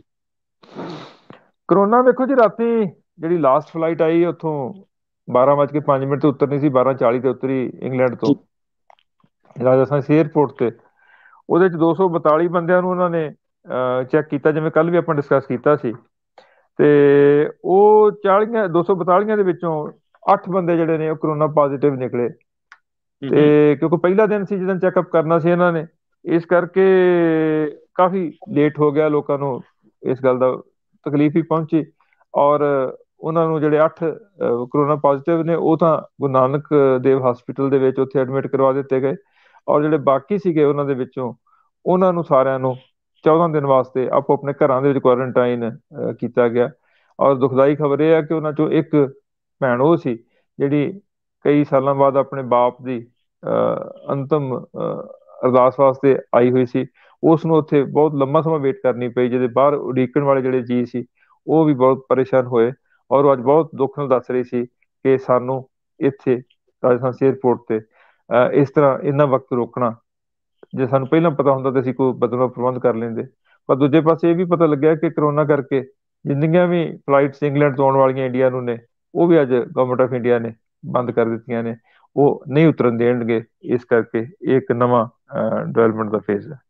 ਕਰੋਨਾ ਵੇਖੋ ਜੀ, ਰਾਤੀ ਜਿਹੜੀ ਲਾਸਟ ਫਲਾਈਟ ਆਈ ਉੱਥੋਂ ਬਾਰਾਂ ਵੱਜ ਕੇ ਪੰਜ ਮਿੰਟ ਤੇ ਉਤਰਨੀ ਸੀ, ਬਾਰਾਂ ਚਾਲੀ ਤੇ ਉਤਰੀ ਇੰਗਲੈਂਡ ਤੋਂ ਜੀ। ਰਾਜਸਥਾਨ ਏਅਰਪੋਰਟ ਤੇ। ਉਹਦੇ ਚ ਦੋ ਸੌ ਬਤਾਲੀ ਬੰਦਿਆਂ ਨੂੰ ਉਹਨਾਂ ਨੇ ਚੈੱਕ ਕੀਤਾ, ਜਿਵੇਂ ਕੱਲ ਵੀ ਆਪਾਂ ਡਿਸਕਸ ਕੀਤਾ ਸੀ। ਤੇ ਉਹ ਚਾਲੀਆਂ ਦੋ ਸੌ ਬਤਾਲੀਆਂ ਦੇ ਵਿੱਚੋਂ ਅੱਠ ਬੰਦੇ ਜਿਹੜੇ ਨੇ ਉਹ ਕਰੋਨਾ ਪੋਜ਼ਿਟਿਵ ਨਿਕਲੇ। ਹੂੰ ਹੂੰ। ਤੇ ਕਿਉਂਕਿ ਪਹਿਲਾ ਦਿਨ ਸੀ ਜਦੋਂ ਚੈੱਕਅਪ ਕਰਨਾ ਸੀ ਇਹਨਾਂ ਨੇ, ਇਸ ਕਰਕੇ ਕਾਫੀ ਲੇਟ ਹੋ ਗਿਆ, ਲੋਕਾਂ ਨੂੰ ਇਸ ਗੱਲ ਦਾ ਤਕਲੀਫ ਹੀ ਪਹੁੰਚੀ। ਔਰ ਉਹਨਾਂ ਨੂੰ ਜਿਹੜੇ ਅੱਠ ਅਹ, ਕਰੋਨਾ ਪੋਜ਼ਿਟਿਵ ਨੇ, ਉਹ ਤਾਂ ਗੁਰੂ ਨਾਨਕ ਦੇਵ ਹਸਪੀਟਲ ਦੇ ਵਿੱਚ ਉੱਥੇ ਐਡਮਿਟ ਕਰਵਾ ਦਿੱਤੇ ਗਏ। ਔਰ ਜਿਹੜੇ ਬਾਕੀ ਸੀਗੇ ਉਹਨਾਂ ਦੇ ਵਿੱਚੋਂ, ਉਹਨਾਂ ਨੂੰ ਸਾਰਿਆਂ ਨੂੰ ਚੌਦਾਂ ਦਿਨ ਵਾਸਤੇ ਆਪੋ ਆਪਣੇ ਘਰਾਂ ਦੇ ਵਿੱਚ ਕੁਆਰੰਟਾਈਨ ਕੀਤਾ ਗਿਆ। ਔਰ ਦੁਖਦਾਈ ਖਬਰ ਇਹ ਹੈ ਕਿ ਉਹਨਾਂ ਚੋਂ ਇੱਕ ਭੈਣ ਉਹ ਸੀ ਜਿਹੜੀ ਕਈ ਸਾਲਾਂ ਬਾਅਦ ਆਪਣੇ ਬਾਪ ਦੀ ਅਹ, ਅੰਤਮ ਅਹ, ਅਰਦਾਸ ਵਾਸਤੇ ਆਈ ਹੋਈ ਸੀ। ਉਸ ਨੂੰ ਉੱਥੇ ਬਹੁਤ ਲੰਮਾ ਸਮਾਂ ਵੇਟ ਕਰਨੀ ਪਈ, ਜਿਹਦੇ ਬਾਹਰ ਉਡੀਕਣ ਵਾਲੇ ਜਿਹੜੇ ਜੀਅ ਸੀ ਉਹ ਵੀ ਬਹੁਤ ਪਰੇਸ਼ਾਨ ਹੋਏ। ਔਰ ਉਹ ਅੱਜ ਬਹੁਤ ਦੁੱਖ ਨਾਲ ਦੱਸ ਰਹੀ ਸੀ ਕਿ ਸਾਨੂੰ ਇੱਥੇ ਰਾਜਸਥਾਨ ਏਅਰਪੋਰਟ ਤੇ ਅਹ, ਇਸ ਤਰ੍ਹਾਂ ਇੰਨਾ ਵਕਤ ਰੋਕਣਾ, ਜੇ ਸਾਨੂੰ ਪਹਿਲਾਂ ਪਤਾ ਹੁੰਦਾ ਤਾਂ ਅਸੀਂ ਕੋਈ ਬਦਲਵਾ ਪ੍ਰਬੰਧ ਕਰ ਲੈਂਦੇ। ਪਰ ਦੂਜੇ ਪਾਸੇ ਇਹ ਵੀ ਪਤਾ ਲੱਗਿਆ ਕਿ ਕਰੋਨਾ ਕਰਕੇ ਜਿੰਨੀਆਂ ਵੀ ਫਲਾਈਟਸ ਇੰਗਲੈਂਡ ਤੋਂ ਆਉਣ ਵਾਲੀਆਂ ਇੰਡੀਆ ਨੂੰ ਨੇ, ਉਹ ਵੀ ਅੱਜ ਗਵਰਨਮੈਂਟ ਆਫ ਇੰਡੀਆ ਨੇ ਬੰਦ ਕਰ ਦਿੱਤੀਆਂ ਨੇ, ਉਹ ਨਹੀਂ ਉਤਰਨ ਦੇਣਗੇ। ਇਸ ਕਰਕੇ ਇਹ ਇੱਕ ਨਵਾਂ ਡਿਵੈਲਪਮੈਂਟ ਦਾ ਫੇਜ਼ ਹੈ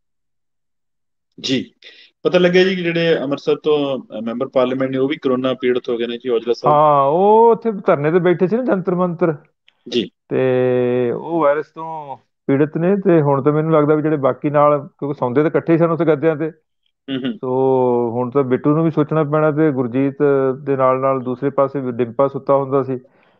ਜੀ। ਪਤਾ ਲੱਗਿਆ ਜੀ ਕਿ ਜਿਹੜੇ ਅੰਮ੍ਰਿਤਸਰ ਤੋਂ ਮੈਂਬਰ ਪਾਰਲੀਮੈਂਟ ਨੇ ਉਹ ਵੀ ਕਰੋਨਾ ਪੀੜਤ ਹੋ ਗਏ ਨੇ ਜੀ, ਔਜਲਾ ਸਾਹਿਬ। ਹਾਂ, ਉਹ ਉੱਥੇ ਧਰਨੇ ਤੇ ਬੈਠੇ ਸੀ ਨਾ, ਜੰਤਰ ਮੰਤਰ, ਜੀ। ਤੇ ਉਹ ਵਾਇਰਸ ਤੋਂ ਪੀੜਤ ਨੇ। ਤੇ ਹੁਣ ਤਾਂ ਮੈਨੂੰ ਲੱਗਦਾ ਵੀ ਜਿਹੜੇ ਬਾਕੀ ਨਾਲ, ਕਿਉਂਕਿ ਸੌਂਦੇ ਤਾਂ ਇਕੱਠੇ ਹੀ ਸਨ ਉੱਥੇ ਗੱਦਿਆਂ ਤੇ, ਹੂੰ ਹੂੰ। ਸੋ ਹੁਣ ਤਾਂ ਬਿੱਟੂ ਨੂੰ ਵੀ ਸੋਚਣਾ ਪੈਣਾ। ਤੇ ਗੁਰਜੀਤ ਦੇ ਨਾਲ ਨਾਲ ਦੂਸਰੇ ਪਾਸੇ ਵੀ ਡਿੰਪਾ ਸੁੱਤਾ ਹੁੰਦਾ ਸੀ।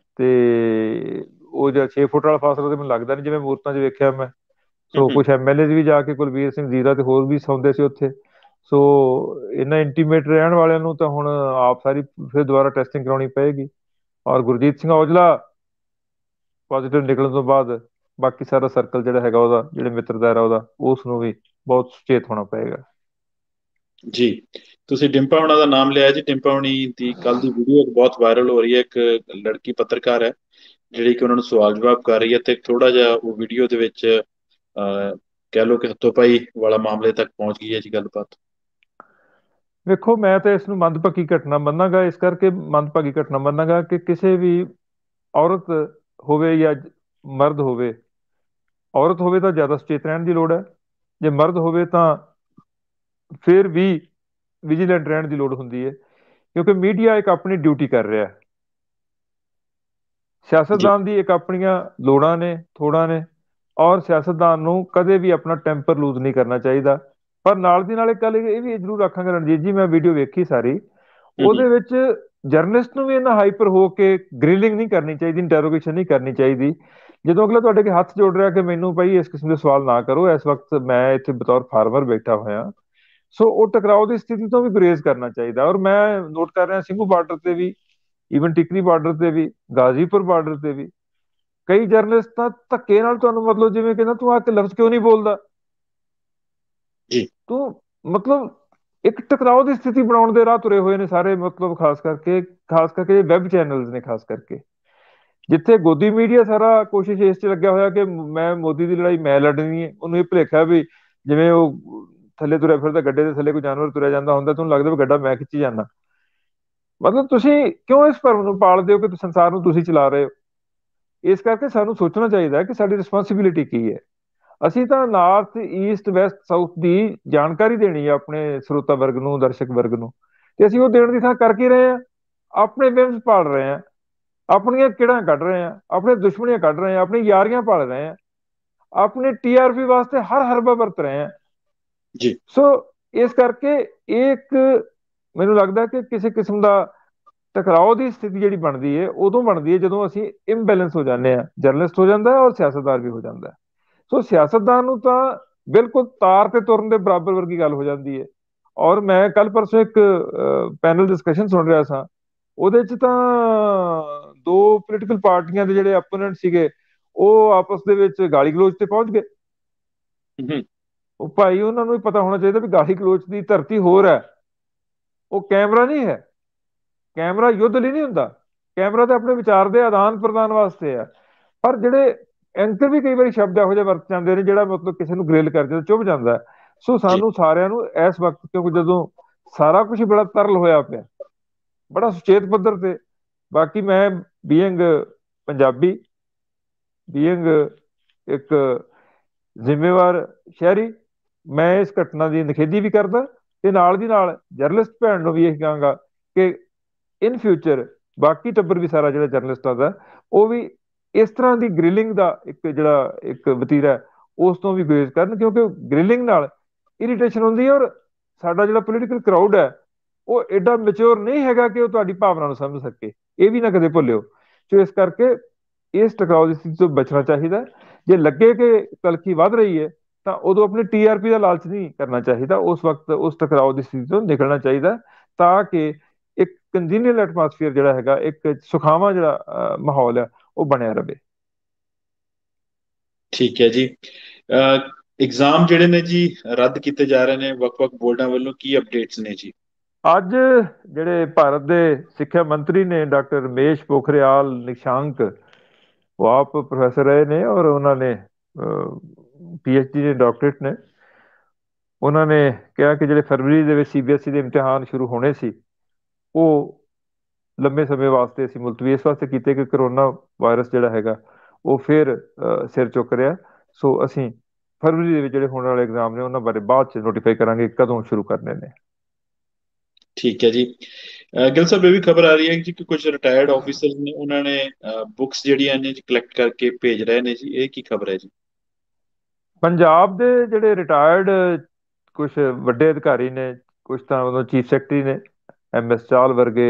ਤੇ ਉਹ ਜਿਹੜਾ ਛੇ ਫੁੱਟ ਵਾਲਾ ਫਾਸਲਾ ਤੇ ਮੈਨੂੰ ਲੱਗਦਾ ਨਹੀਂ, ਜਿਵੇਂ ਮੂਰਤਾਂ 'ਚ ਵੇਖਿਆ ਮੈਂ। ਹੂੰ ਸੋ ਹੂੰ। ਕੁਝ ਐਮਐਲਏ ਵੀ ਜਾ ਕੇ, ਕੁਲਵੀਰ ਸਿੰਘ ਜ਼ੀਰਾ ਤੇ ਹੋਰ ਵੀ ਸੌਂਦੇ ਸੀ ਉੱਥੇ। ਸੋ ਇਹਨਾਂ ਇੰਟੀਮੇਟ ਰਹਿਣ ਵਾਲਿਆਂ ਨੂੰ ਤਾਂ ਹੁਣ ਆਪ ਸਾਰੀ ਫਿਰ ਦੁਬਾਰਾ ਟੈਸਟਿੰਗ ਕਰਾਉਣੀ ਪਏਗੀ। ਔਰ ਗੁਰਜੀਤ ਸਿੰਘ ਔਜਲਾ ਪੋਜ਼ੀਟਿਵ ਨਿਕਲਣ ਤੋਂ ਬਾਅਦ ਬਾਕੀ ਸਾਰਾ ਸਰਕਲ ਜਿਹੜਾ ਹੈਗਾ ਉਹਦਾ, ਜਿਹੜੇ ਮਿੱਤਰ ਦਾਇਰਾ ਉਹਦਾ, ਉਸ ਨੂੰ ਵੀ ਬਹੁਤ ਸੁਚੇਤ ਹੋਣਾ ਪਏਗਾ। ਜੀ। ਤੁਸੀਂ ਡਿੰਪਾ ਹੋਣਾ ਦਾ ਨਾਮ ਲਿਆ ਜੀ। ਡਿੰਪਾ ਹੋਣੀ ਦੀ ਕੱਲ ਦੀ ਵੀਡੀਓ ਬਹੁਤ ਵਾਇਰਲ ਹੋ ਰਹੀ ਹੈ। ਇੱਕ ਲੜਕੀ ਪੱਤਰਕਾਰ ਹੈ ਜਿਹੜੀ ਕਿ ਉਹਨਾਂ ਨੂੰ ਸਵਾਲ ਜਵਾਬ ਕਰ ਰਹੀ ਹੈ, ਤੇ ਥੋੜਾ ਜਿਹਾ ਉਹ ਵੀਡੀਓ ਦੇ ਵਿੱਚ ਅਹ, ਕਹਿ ਲਓ ਕਿ ਹੱਥੋਂ ਪਾਈ ਵਾਲਾ ਮਾਮਲੇ ਤੱਕ ਪਹੁੰਚ ਗਈ ਹੈ ਜੀ ਗੱਲਬਾਤ। ਵੇਖੋ, ਮੈਂ ਤਾਂ ਇਸ ਨੂੰ ਮੰਦਭਾਗੀ ਘਟਨਾ ਮੰਨਾਂਗਾ। ਇਸ ਕਰਕੇ ਮੰਦਭਾਗੀ ਘਟਨਾ ਮੰਨਾਂਗਾ ਕਿ ਕਿਸੇ ਵੀ ਔਰਤ ਹੋਵੇ ਜਾਂ ਮਰਦ ਹੋਵੇ, ਔਰਤ ਹੋਵੇ ਤਾਂ ਜ਼ਿਆਦਾ ਸੁਚੇਤ ਰਹਿਣ ਦੀ ਲੋੜ ਹੈ, ਜੇ ਮਰਦ ਹੋਵੇ ਤਾਂ ਫਿਰ ਵੀ ਵਿਜੀਲੈਂਟ ਰਹਿਣ ਦੀ ਲੋੜ ਹੁੰਦੀ ਹੈ। ਕਿਉਂਕਿ ਮੀਡੀਆ ਇੱਕ ਆਪਣੀ ਡਿਊਟੀ ਕਰ ਰਿਹਾ ਹੈ, ਜੀ ਸਿਆਸਤਦਾਨ ਦੀ ਇੱਕ ਆਪਣੀਆਂ ਲੋੜਾਂ ਨੇ, ਥੋੜਾਂ ਨੇ। ਔਰ ਸਿਆਸਤਦਾਨ ਨੂੰ ਕਦੇ ਵੀ ਆਪਣਾ ਟੈਂਪਰ ਲੂਜ਼ ਨਹੀਂ ਕਰਨਾ ਚਾਹੀਦਾ। ਪਰ ਨਾਲ ਦੀ ਨਾਲ ਇੱਕ ਗੱਲ ਇਹ ਵੀ ਜ਼ਰੂਰ ਆਖਾਂਗਾ ਰਣਜੀਤ ਜੀ, ਮੈਂ ਵੀਡੀਓ ਵੇਖੀ ਸਾਰੀ, ਹੂੰ ਹੂੰ। ਉਹਦੇ ਵਿੱਚ ਜਰਨਲਿਸਟ ਨੂੰ ਵੀ ਇੰਨਾ ਹਾਈਪਰ ਹੋ ਕੇ ਗ੍ਰਿਲਿੰਗ ਨਹੀਂ ਕਰਨੀ ਚਾਹੀਦੀ, ਇੰਟਰੋਗੇਸ਼ਨ ਨਹੀਂ ਕਰਨੀ ਚਾਹੀਦੀ। ਜਦੋਂ ਅਗਲਾ ਤੁਹਾਡੇ ਅੱਗੇ ਹੱਥ ਜੋੜ ਰਿਹਾ ਕਿ ਮੈਨੂੰ ਭਾਈ ਇਸ ਕਿਸਮ ਦੇ ਸਵਾਲ ਨਾ ਕਰੋ, ਇਸ ਵਕਤ ਮੈਂ ਇੱਥੇ ਬਤੌਰ ਫਾਰਮਰ ਬੈਠਾ ਹੋਇਆ, ਸੋ ਉਹ ਟਕਰਾਓ ਦੀ ਸਥਿਤੀ ਤੋਂ ਵੀ ਗੁਰੇਜ਼ ਕਰਨਾ ਚਾਹੀਦਾ। ਔਰ ਮੈਂ ਨੋਟ ਕਰ ਰਿਹਾ ਸਿੰਘੂ ਬਾਰਡਰ ਤੇ ਵੀ, ਈਵਨ ਟਿਕਰੀ ਬਾਰਡਰ ਤੇ ਵੀ, ਗਾਜ਼ੀਪੁਰ ਬਾਰਡਰ ਤੇ ਵੀ ਕਈ ਜਰਨਲਿਸਟ ਤਾਂ ਧੱਕੇ ਨਾਲ ਤੁਹਾਨੂੰ, ਮਤਲਬ ਜਿਵੇਂ ਕਹਿੰਦਾ ਤੂੰ ਆ ਕੇ ਲਫ਼ਜ਼ ਕਿਉਂ ਨਹੀਂ ਬੋਲਦਾ, ਜੀ। ਤੂੰ ਮਤਲਬ ਇੱਕ ਟਕਰਾਓ ਦੀ ਸਥਿਤੀ ਬਣਾਉਣ ਦੇ ਰਾਹ ਤੁਰੇ ਹੋਏ ਨੇ ਸਾਰੇ। ਮਤਲਬ ਖਾਸ ਕਰਕੇ ਖਾਸ ਕਰਕੇ ਵੈਬ ਚੈਨਲਸ ਨੇ, ਖਾਸ ਕਰਕੇ ਜਿੱਥੇ ਗੋਦੀ ਮੀਡੀਆ ਸਾਰਾ ਕੋਸ਼ਿਸ਼ ਇਸ 'ਚ ਲੱਗਿਆ ਹੋਇਆ ਕਿ ਮੈਂ ਮੋਦੀ ਦੀ ਲੜਾਈ ਮੈਂ ਲੜਨੀ ਹੈ। ਉਹਨੂੰ ਇਹ ਭੁਲੇਖਾ ਵੀ ਜਿਵੇਂ ਉਹ ਥੱਲੇ ਤੁਰਿਆ ਫਿਰਦਾ, ਗੱਡੇ ਦੇ ਥੱਲੇ ਕੋਈ ਜਾਨਵਰ ਤੁਰਿਆ ਜਾਂਦਾ ਹੁੰਦਾ, ਤੁਹਾਨੂੰ ਲੱਗਦਾ ਵੀ ਗੱਡਾ ਮੈਂ ਖਿੱਚੀ ਜਾਂਦਾ। ਮਤਲਬ ਤੁਸੀਂ ਕਿਉਂ ਇਸ ਭਰਮ ਨੂੰ ਪਾਲਦੇ ਹੋ ਕਿ ਸੰਸਾਰ ਨੂੰ ਤੁਸੀਂ ਚਲਾ ਰਹੇ ਹੋ? ਇਸ ਕਰਕੇ ਸਾਨੂੰ ਸੋਚਣਾ ਚਾਹੀਦਾ ਹੈ ਕਿ ਸਾਡੀ ਰਿਸਪਾਂਸਿਬਿਲਿਟੀ ਕੀ ਹੈ। ਅਸੀਂ ਤਾਂ ਨਾਰਥ ਈਸਟ ਵੈਸਟ ਸਾਊਥ ਦੀ ਜਾਣਕਾਰੀ ਦੇਣੀ ਹੈ ਆਪਣੇ ਸਰੋਤਾ ਵਰਗ ਨੂੰ, ਦਰਸ਼ਕ ਵਰਗ ਨੂੰ, ਤੇ ਅਸੀਂ ਉਹ ਦੇਣ ਦੀ ਥਾਂ ਕਰ ਕੀ ਰਹੇ ਹਾਂ? ਆਪਣੇ ਵਿਮਸ ਪਾਲ ਰਹੇ ਹਾਂ, ਆਪਣੀਆਂ ਕਿਹੜਾਂ ਕੱਢ ਰਹੇ ਹਾਂ, ਆਪਣੇ ਦੁਸ਼ਮਣੀਆਂ ਕੱਢ ਰਹੇ ਹਾਂ, ਆਪਣੀ ਯਾਰੀਆਂ ਪਾਲ ਰਹੇ ਹਾਂ, ਆਪਣੀ ਟੀਆਰਪੀ ਵਾਸਤੇ ਹਰ ਹਰਬਾ ਵਰਤ ਰਹੇ ਹਾਂ। ਜੀ ਸੋ ਇਸ ਕਰਕੇ ਇਹ ਇੱਕ ਮੈਨੂੰ ਲੱਗਦਾ ਕਿ ਕਿਸੇ ਕਿਸਮ ਦਾ ਟਕਰਾਓ ਦੀ ਸਥਿਤੀ ਜਿਹੜੀ ਬਣਦੀ ਹੈ ਉਦੋਂ ਬਣਦੀ ਹੈ ਜਦੋਂ ਅਸੀਂ ਇੰਬੈਲੈਂਸ ਹੋ ਜਾਂਦੇ ਹਾਂ। ਜਰਨਲਿਸਟ ਹੋ ਜਾਂਦਾ ਹੈ ਔਰ ਸਿਆਸਤਦਾਨ ਵੀ ਹੋ ਜਾਂਦਾ ਹੈ। ਸੋ ਸਿਆਸਤਦਾਨ ਨੂੰ ਤਾਂ ਬਿਲਕੁਲ ਤਾਰ ਤੇ ਤੁਰਨ ਦੇ ਬਰਾਬਰ ਵਰਗੀ ਗੱਲ ਹੋ ਜਾਂਦੀ ਹੈ। ਔਰ ਮੈਂ ਕੱਲ ਪਰਸੋਂ ਇੱਕ ਪੈਨਲ ਡਿਸਕਸ਼ਨ ਸੁਣ ਰਿਹਾ ਸਾਂ, ਉਹਦੇ 'ਚ ਤਾਂ ਦੋ ਪੋਲੀਟੀਕਲ ਪਾਰਟੀਆਂ ਦੇ ਜਿਹੜੇ ਆਪੋਨੈਂਟ ਸੀਗੇ ਉਹ ਆਪਸ ਦੇ ਵਿੱਚ ਗਾਲੀ ਗਲੋਚ ਤੇ ਪਹੁੰਚ ਗਏ। ਹੂੰ ਉਹ ਭਾਈ ਉਹਨਾਂ ਨੂੰ ਵੀ ਪਤਾ ਹੋਣਾ ਚਾਹੀਦਾ ਵੀ ਗਾਲੀ ਗਲੋਚ ਦੀ ਧਰਤੀ ਹੋਰ ਹੈ, ਉਹ ਕੈਮਰਾ ਨਹੀਂ ਹੈ। ਕੈਮਰਾ ਯੁੱਧ ਲਈ ਨਹੀਂ ਹੁੰਦਾ, ਕੈਮਰਾ ਤਾਂ ਆਪਣੇ ਵਿਚਾਰ ਦੇ ਆਦਾਨ ਪ੍ਰਦਾਨ ਵਾਸਤੇ ਹੈ। ਪਰ ਜਿਹੜੇ ਐਂਕਰ ਵੀ ਕਈ ਵਾਰੀ ਸ਼ਬਦ ਇਹੋ ਜਿਹੇ ਵਰਤ ਜਾਂਦੇ ਨੇ ਜਿਹੜਾ ਮਤਲਬ ਕਿਸੇ ਨੂੰ ਗ੍ਰਿਲ ਕਰ ਜਾਂਦਾ, ਚੁੱਭ ਜਾਂਦਾ ਹੈ। ਸੋ ਜੀ ਸਾਨੂੰ ਸਾਰਿਆਂ ਨੂੰ ਇਸ ਵਕਤ, ਕਿਉਂਕਿ ਜਦੋਂ ਸਾਰਾ ਕੁਝ ਬੜਾ ਤਰਲ ਹੋਇਆ ਪਿਆ, ਬੜਾ ਸੁਚੇਤ ਪੱਧਰ ਤੇ, ਬਾਕੀ ਮੈਂ ਬੀਇੰਗ ਪੰਜਾਬੀ, ਬੀਇੰਗ ਇੱਕ ਜ਼ਿੰਮੇਵਾਰ ਸ਼ਹਿਰੀ, ਮੈਂ ਇਸ ਘਟਨਾ ਦੀ ਨਿਖੇਧੀ ਵੀ ਕਰਦਾ ਤੇ ਨਾਲ ਦੀ ਨਾਲ ਜਰਨਲਿਸਟ ਭੈਣ ਨੂੰ ਵੀ ਇਹ ਕਹਾਂਗਾ ਕਿ ਇਨ ਫਿਊਚਰ ਬਾਕੀ ਟੱਬਰ ਵੀ ਸਾਰਾ ਜਿਹੜਾ ਜਰਨਲਿਸਟਾਂ ਦਾ ਉਹ ਵੀ ਇਸ ਤਰ੍ਹਾਂ ਦੀ ਗ੍ਰਿਲਿੰਗ ਦਾ ਇੱਕ ਜਿਹੜਾ ਇੱਕ ਵਤੀਰਾ ਉਸ ਤੋਂ ਵੀ ਗੁਰੇਜ਼ ਕਰਨ, ਕਿਉਂਕਿ ਗ੍ਰਿਲਿੰਗ ਨਾਲ ਇਰੀਟੇਸ਼ਨ ਹੁੰਦੀ ਹੈ। ਔਰ ਸਾਡਾ ਜਿਹੜਾ ਪੋਲੀਟੀਕਲ ਕਰਾਊਡ ਹੈ ਉਹ ਐਡਾ ਮੈਚੁਰ ਨਹੀਂ ਹੈਗਾ ਕਿ ਉਹ ਤੁਹਾਡੀ ਭਾਵਨਾ ਨੂੰ ਸਮਝ ਸਕੇ, ਇਹ ਵੀ ਨਾ ਕਦੇ ਭੁੱਲਿਓ। ਸੋ ਇਸ ਕਰਕੇ ਇਸ ਟਕਰਾਓ ਦੀ ਸਥਿਤੀ ਤੋਂ ਬਚਣਾ ਚਾਹੀਦਾ। ਜੇ ਲੱਗੇ ਕਿ ਤਲਖੀ ਵੱਧ ਰਹੀ ਹੈ ਤਾਂ ਉਦੋਂ ਆਪਣੀ ਟੀਆਰਪੀ ਦਾ ਲਾਲਚ ਨਹੀਂ ਕਰਨਾ ਚਾਹੀਦਾ, ਉਸ ਵਕਤ ਉਸ ਟਕਰਾਓ ਦੀ ਸਥਿਤੀ ਤੋਂ ਨਿਕਲਣਾ ਚਾਹੀਦਾ ਤਾਂ ਕਿ ਇੱਕ ਕੰਜੀਨੀਅਲ ਐਟਮੋਸਫੀਅਰ ਜਿਹੜਾ ਹੈਗਾ, ਇੱਕ ਸੁਖਾਵਾਂ ਜਿਹੜਾ ਮਾਹੌਲ ਹੈ ਉਹ ਬਣਿਆ ਰਹੇ। ਠੀਕ ਹੈ ਜੀ। ਐਗਜ਼ਾਮ ਜਿਹੜੇ ਨੇ ਜੀ ਰੱਦ ਕੀਤੇ ਜਾ ਰਹੇ ਨੇ ਵੱਖ-ਵੱਖ ਬੋਰਡਾਂ ਵੱਲੋਂ, ਕੀ ਅਪਡੇਟਸ ਨੇ ਜੀ? ਅੱਜ ਜਿਹੜੇ ਭਾਰਤ ਦੇ ਸਿੱਖਿਆ ਮੰਤਰੀ ਨੇ ਡਾਕਟਰ ਰਮੇਸ਼ ਪੋਖਰਿਆਲ ਨਿਸ਼ਾਂਕ, ਉਹ ਆਪ ਪ੍ਰੋਫੈਸਰ ਰਹੇ ਨੇ ਔਰ ਉਹਨਾਂ ਨੇ ਪੀਐਚਡੀ ਦੇ ਡਾਕਟਰੇਟ ਨੇ। ਉਹਨਾਂ ਨੇ ਕਿਹਾ ਕਿ ਜਿਹੜੇ ਫਰਵਰੀ ਦੇ ਵਿੱਚ ਸੀਬੀਐਸਈ ਦੇ ਇਮਤਿਹਾਨ ਸ਼ੁਰੂ ਹੋਣੇ ਸੀ ਉਹ ਲੰਬੇ ਸਮੇਂ ਵਾਸਤੇ ਅਸੀਂ ਮੁਲਤਵੀ ਇਸ ਵਾਸਤੇ ਕੀਤੇ ਕਿ ਕਰੋਨਾ ਵਾਇਰਸ ਜਿਹੜਾ ਹੈਗਾ ਉਹ ਫਿਰ ਸਿਰ ਚੁੱਕ ਰਿਹਾ। ਸੋ ਅਸੀਂ ਫਰਵਰੀ ਦੇ ਵਿੱਚ ਜਿਹੜੇ ਹੋਣ ਵਾਲੇ ਐਗਜ਼ਾਮ ਨੇ ਉਹਨਾਂ ਬਾਰੇ ਬਾਅਦ 'ਚ ਨੋਟੀਫਾਈ ਕਰਾਂਗੇ ਕਦੋਂ ਸ਼ੁਰੂ ਕਰਨੇ ਨੇ। ਠੀਕ ਹੈ ਜੀ। ਗਿਲ ਸਾਹਿਬ, ਇਹ ਵੀ ਖਬਰ ਆ ਰਹੀ ਹੈ ਜੀ ਕਿ ਕੁਝ ਰਿਟਾਇਰਡ ਆਫੀਸਰਸ ਨੇ ਉਹਨਾਂ ਨੇ ਬੁੱਕਸ ਜਿਹੜੀਆਂ ਨੇ ਜੀ ਕਲੈਕਟ ਕਰਕੇ ਭੇਜ ਰਹੇ ਨੇ ਜੀ, ਇਹ ਕੀ ਖਬਰ ਹੈ ਜੀ? ਪੰਜਾਬ ਦੇ ਜਿਹੜੇ ਰਿਟਾਇਰਡ ਕੁਝ ਵੱਡੇ ਅਧਿਕਾਰੀ ਨੇ, ਕੁਝ ਤਾਂ ਉਦੋਂ ਚੀਫ ਸੈਕਟਰੀ ਨੇ, ਐਮ ਐਸ ਚਾਹਲ ਵਰਗੇ,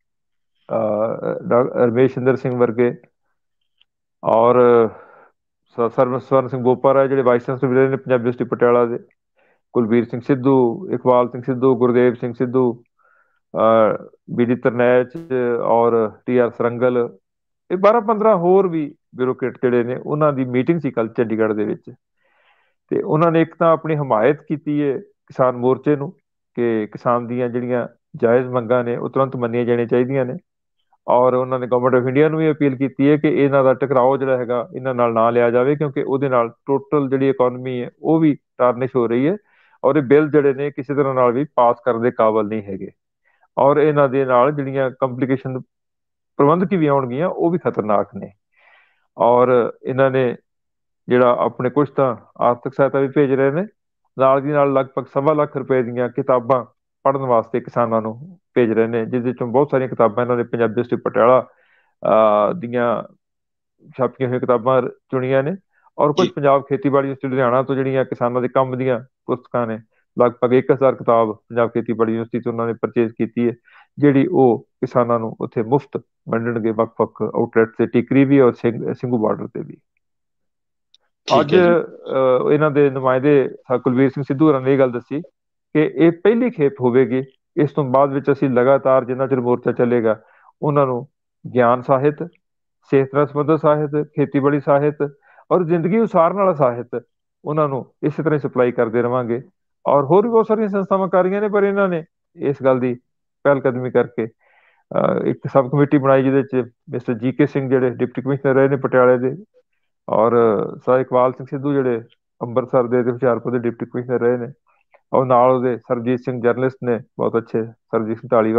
ਰਮੇਸ਼ਿੰਦਰ ਸਿੰਘ ਵਰਗੇ, ਔਰ ਸਵਰਨ ਸਿੰਘ ਬੋਪਾ ਜਿਹੜੇ ਵਾਈਸ ਚਾਂਸਲਰ ਰਹੇ ਨੇ ਪੰਜਾਬੀ ਯੂਨੀਵਰਸਿਟੀ ਪਟਿਆਲਾ ਦੇ, ਕੁਲਬੀਰ ਸਿੰਘ ਸਿੱਧੂ, ਇਕਬਾਲ ਸਿੰਘ ਸਿੱਧੂ, ਗੁਰਦੇਵ ਸਿੰਘ ਸਿੱਧੂ, ਬੀ ਡੀ ਤਰਨੈਚ ਔਰ ਟੀ ਆਰ ਸਰੰਗਲ, ਇਹ ਬਾਰਾਂ ਪੰਦਰਾਂ ਹੋਰ ਵੀ ਬਿਊਰੋਕਰੇਟ ਜਿਹੜੇ ਨੇ, ਉਹਨਾਂ ਦੀ ਮੀਟਿੰਗ ਸੀ ਕੱਲ ਚੰਡੀਗੜ੍ਹ ਦੇ ਵਿੱਚ। ਤੇ ਉਹਨਾਂ ਨੇ ਇੱਕ ਤਾਂ ਆਪਣੀ ਹਮਾਇਤ ਕੀਤੀ ਹੈ ਕਿਸਾਨ ਮੋਰਚੇ ਨੂੰ ਕਿ ਕਿਸਾਨ ਦੀਆਂ ਜਿਹੜੀਆਂ ਜਾਇਜ਼ ਮੰਗਾਂ ਨੇ ਉਹ ਤੁਰੰਤ ਮੰਨੀਆਂ ਜਾਣੀਆਂ ਚਾਹੀਦੀਆਂ ਨੇ। ਔਰ ਉਹਨਾਂ ਨੇ ਗਵਰਨਮੈਂਟ ਆਫ ਇੰਡੀਆ ਨੂੰ ਵੀ ਅਪੀਲ ਕੀਤੀ ਹੈ ਕਿ ਇਹਨਾਂ ਦਾ ਟਕਰਾਓ ਜਿਹੜਾ ਹੈਗਾ ਇਹਨਾਂ ਨਾਲ ਨਾ ਲਿਆ ਜਾਵੇ, ਕਿਉਂਕਿ ਉਹਦੇ ਨਾਲ ਟੋਟਲ ਜਿਹੜੀ ਇਕਨੋਮੀ ਹੈ ਉਹ ਵੀ ਟਾਰਨਿਸ਼ ਹੋ ਰਹੀ ਹੈ ਔਰ ਇਹ ਬਿੱਲ ਜਿਹੜੇ ਨੇ ਕਿਸੇ ਤਰ੍ਹਾਂ ਨਾਲ ਵੀ ਪਾਸ ਕਰਨ ਦੇ ਕਾਬਲ ਨਹੀਂ ਹੈਗੇ। ਔਰ ਇਹਨਾਂ ਦੇ ਨਾਲ ਜਿਹੜੀਆਂ ਕੰਪਲੀਕੇਸ਼ਨ ਪ੍ਰਬੰਧਕੀ ਵੀ ਆਉਣਗੀਆਂ ਉਹ ਵੀ ਖਤਰਨਾਕ ਨੇ। ਔਰ ਇਹਨਾਂ ਨੇ ਜਿਹੜਾ ਆਪਣੇ ਕੁਝ ਤਾਂ ਆਰਥਿਕ ਸਹਾਇਤਾ ਵੀ ਭੇਜ ਰਹੇ ਨੇ, ਨਾਲ ਦੀ ਨਾਲ ਲਗਭਗ ਸਵਾ ਲੱਖ ਰੁਪਏ ਦੀਆਂ ਕਿਤਾਬਾਂ ਪੜ੍ਹਨ ਵਾਸਤੇ ਕਿਸਾਨਾਂ ਨੂੰ ਭੇਜ ਰਹੇ ਨੇ, ਜਿਸ ਵਿੱਚੋਂ ਬਹੁਤ ਸਾਰੀਆਂ ਕਿਤਾਬਾਂ ਇਹਨਾਂ ਨੇ ਪੰਜਾਬੀ ਯੂਨੀਵਰਸਿਟੀ ਪਟਿਆਲਾ ਦੀਆਂ ਛਾਪੀਆਂ ਹੋਈਆਂ ਕਿਤਾਬਾਂ ਚੁਣੀਆਂ ਨੇ। ਔਰ ਕੁਝ ਜੀ ਪੰਜਾਬ ਖੇਤੀਬਾੜੀ ਯੂਨੀਵਰਸਿਟੀ ਲੁਧਿਆਣਾ ਤੋਂ ਜਿਹੜੀਆਂ ਕਿਸਾਨਾਂ ਦੇ ਕੰਮ ਦੀਆਂ ਪੁਸਤਕਾਂ ਨੇ, ਲਗਭਗ ਇੱਕ ਹਜ਼ਾਰ ਕਿਤਾਬ ਪੰਜਾਬ ਖੇਤੀਬਾੜੀ ਯੂਨੀਵਰਸਿਟੀ ਤੋਂ ਉਹਨਾਂ ਨੇ ਪਰਚੇਜ਼ ਕੀਤੀ ਹੈ, ਜਿਹੜੀ ਉਹ ਕਿਸਾਨਾਂ ਨੂੰ ਉੱਥੇ ਮੁਫਤ ਵੰਡਣਗੇ ਵੱਖ-ਵੱਖ ਆਊਟਲੈਟ ਤੇ, ਟਿਕਰੀ ਵੀ ਔਰ ਸਿੰਘੂ ਬਾਰਡਰ ਤੇ ਵੀ। ਠੀਕ ਅੱਜ ਹੈ ਜੀ। ਇਹਨਾਂ ਦੇ ਨੁਮਾਇੰਦੇ ਕੁਲਵੀਰ ਸਿੰਘ ਸਿੱਧੂ ਹੋਰਾਂ ਨੇ ਇਹ ਗੱਲ ਦੱਸੀ ਕਿ ਇਹ ਪਹਿਲੀ ਖੇਪ ਹੋਵੇਗੀ, ਇਸ ਤੋਂ ਬਾਅਦ ਵਿੱਚ ਅਸੀਂ ਲਗਾਤਾਰ ਜਿੰਨਾ ਚਿਰ ਮੋਰਚਾ ਚੱਲੇਗਾ ਉਹਨਾਂ ਨੂੰ ਗਿਆਨ ਸਾਹਿਤ, ਸਿਹਤ ਨਾਲ ਸੰਬੰਧਿਤ ਸਾਹਿਤ, ਖੇਤੀਬਾੜੀ ਸਾਹਿਤ ਔਰ ਜ਼ਿੰਦਗੀ ਉਸਾਰਨ ਵਾਲਾ ਸਾਹਿਤ ਉਹਨਾਂ ਨੂੰ ਇਸੇ ਤਰ੍ਹਾਂ ਸਪਲਾਈ ਕਰਦੇ ਰਵਾਂਗੇ। ਔਰ ਹੋਰ ਵੀ ਬਹੁਤ ਸਾਰੀਆਂ ਸੰਸਥਾਵਾਂ ਕਰ ਰਹੀਆਂ ਨੇ, ਪਰ ਇਹਨਾਂ ਨੇ ਇਸ ਗੱਲ ਦੀ ਪਹਿਲ ਕਦਮੀ ਕਰਕੇ ਇੱਕ ਸਬ ਕਮੇਟੀ ਬਣਾਈ ਜਿਹਦੇ ਚ ਮਿਸਟਰ ਜੀ ਕੇ ਸਿੰਘ ਜਿਹੜੇ ਡਿਪਟੀ ਕਮਿਸ਼ਨਰ ਰਹੇ ਨੇ ਪਟਿਆਲੇ ਦੇ, ਔਰ ਸਰ ਇਕਬਾਲ ਸਿੰਘ ਸਿੱਧੂ ਜਿਹੜੇ ਅੰਮ੍ਰਿਤਸਰ ਦੇ ਤੇ ਹੁਸ਼ਿਆਰਪੁਰ ਦੇ ਡਿਪਟੀ ਕਮਿਸ਼ਨਰ ਰਹੇ ਨੇ, ਔਰ ਨਾਲ ਉਹਦੇ ਸਰਜੀਤ ਸਿੰਘ ਜਰਨਲਿਸਟ ਨੇ ਬਹੁਤ ਅੱਛੇ, ਸਰਜੀਤ ਸਿੰਘ ਢਾਲੀਵਾਲ,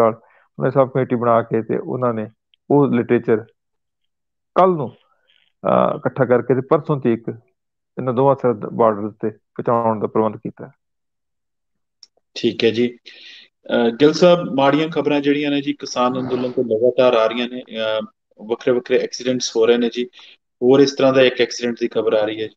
ਉਹਨੇ ਸਬ ਕਮੇਟੀ ਬਣਾ ਕੇ ਤੇ ਉਹਨਾਂ ਨੇ ਉਹ ਲਿਟਰੇਚਰ ਕੱਲ ਨੂੰ ਅਹ, ਇਕੱਠਾ ਕਰਕੇ ਤੇ ਪਰਸੋਂ ਤੀਕ ਇਹਨਾਂ ਦੋਵਾਂ ਸਰਹੱਦ ਬਾਰਡਰ ਉੱਤੇ ਪਹੁੰਚਾਉਣ ਦਾ ਪ੍ਰਬੰਧ ਕੀਤਾ। ਠੀਕ ਹੈ ਜੀ। ਅਹ ਗਿੱਲ ਸਾਹਿਬ, ਮਾੜੀਆਂ ਖਬਰਾਂ ਜਿਹੜੀਆਂ ਨੇ ਜੀ ਕਿਸਾਨ ਅੰਦੋਲਨ ਤੋਂ ਲਗਾਤਾਰ ਆ ਰਹੀਆਂ ਨੇ, ਅਹ ਵੱਖਰੇ ਵੱਖਰੇ ਐਕਸੀਡੈਂਟਸ ਹੋ ਰਹੇ ਨੇ ਜੀ। ਹੋਰ ਇਸ ਤਰ੍ਹਾਂ ਦਾ ਇੱਕ ਐਕਸੀਡੈਂਟ ਦੀ ਖਬਰ ਆ ਰਹੀ ਹੈ ਜੀ।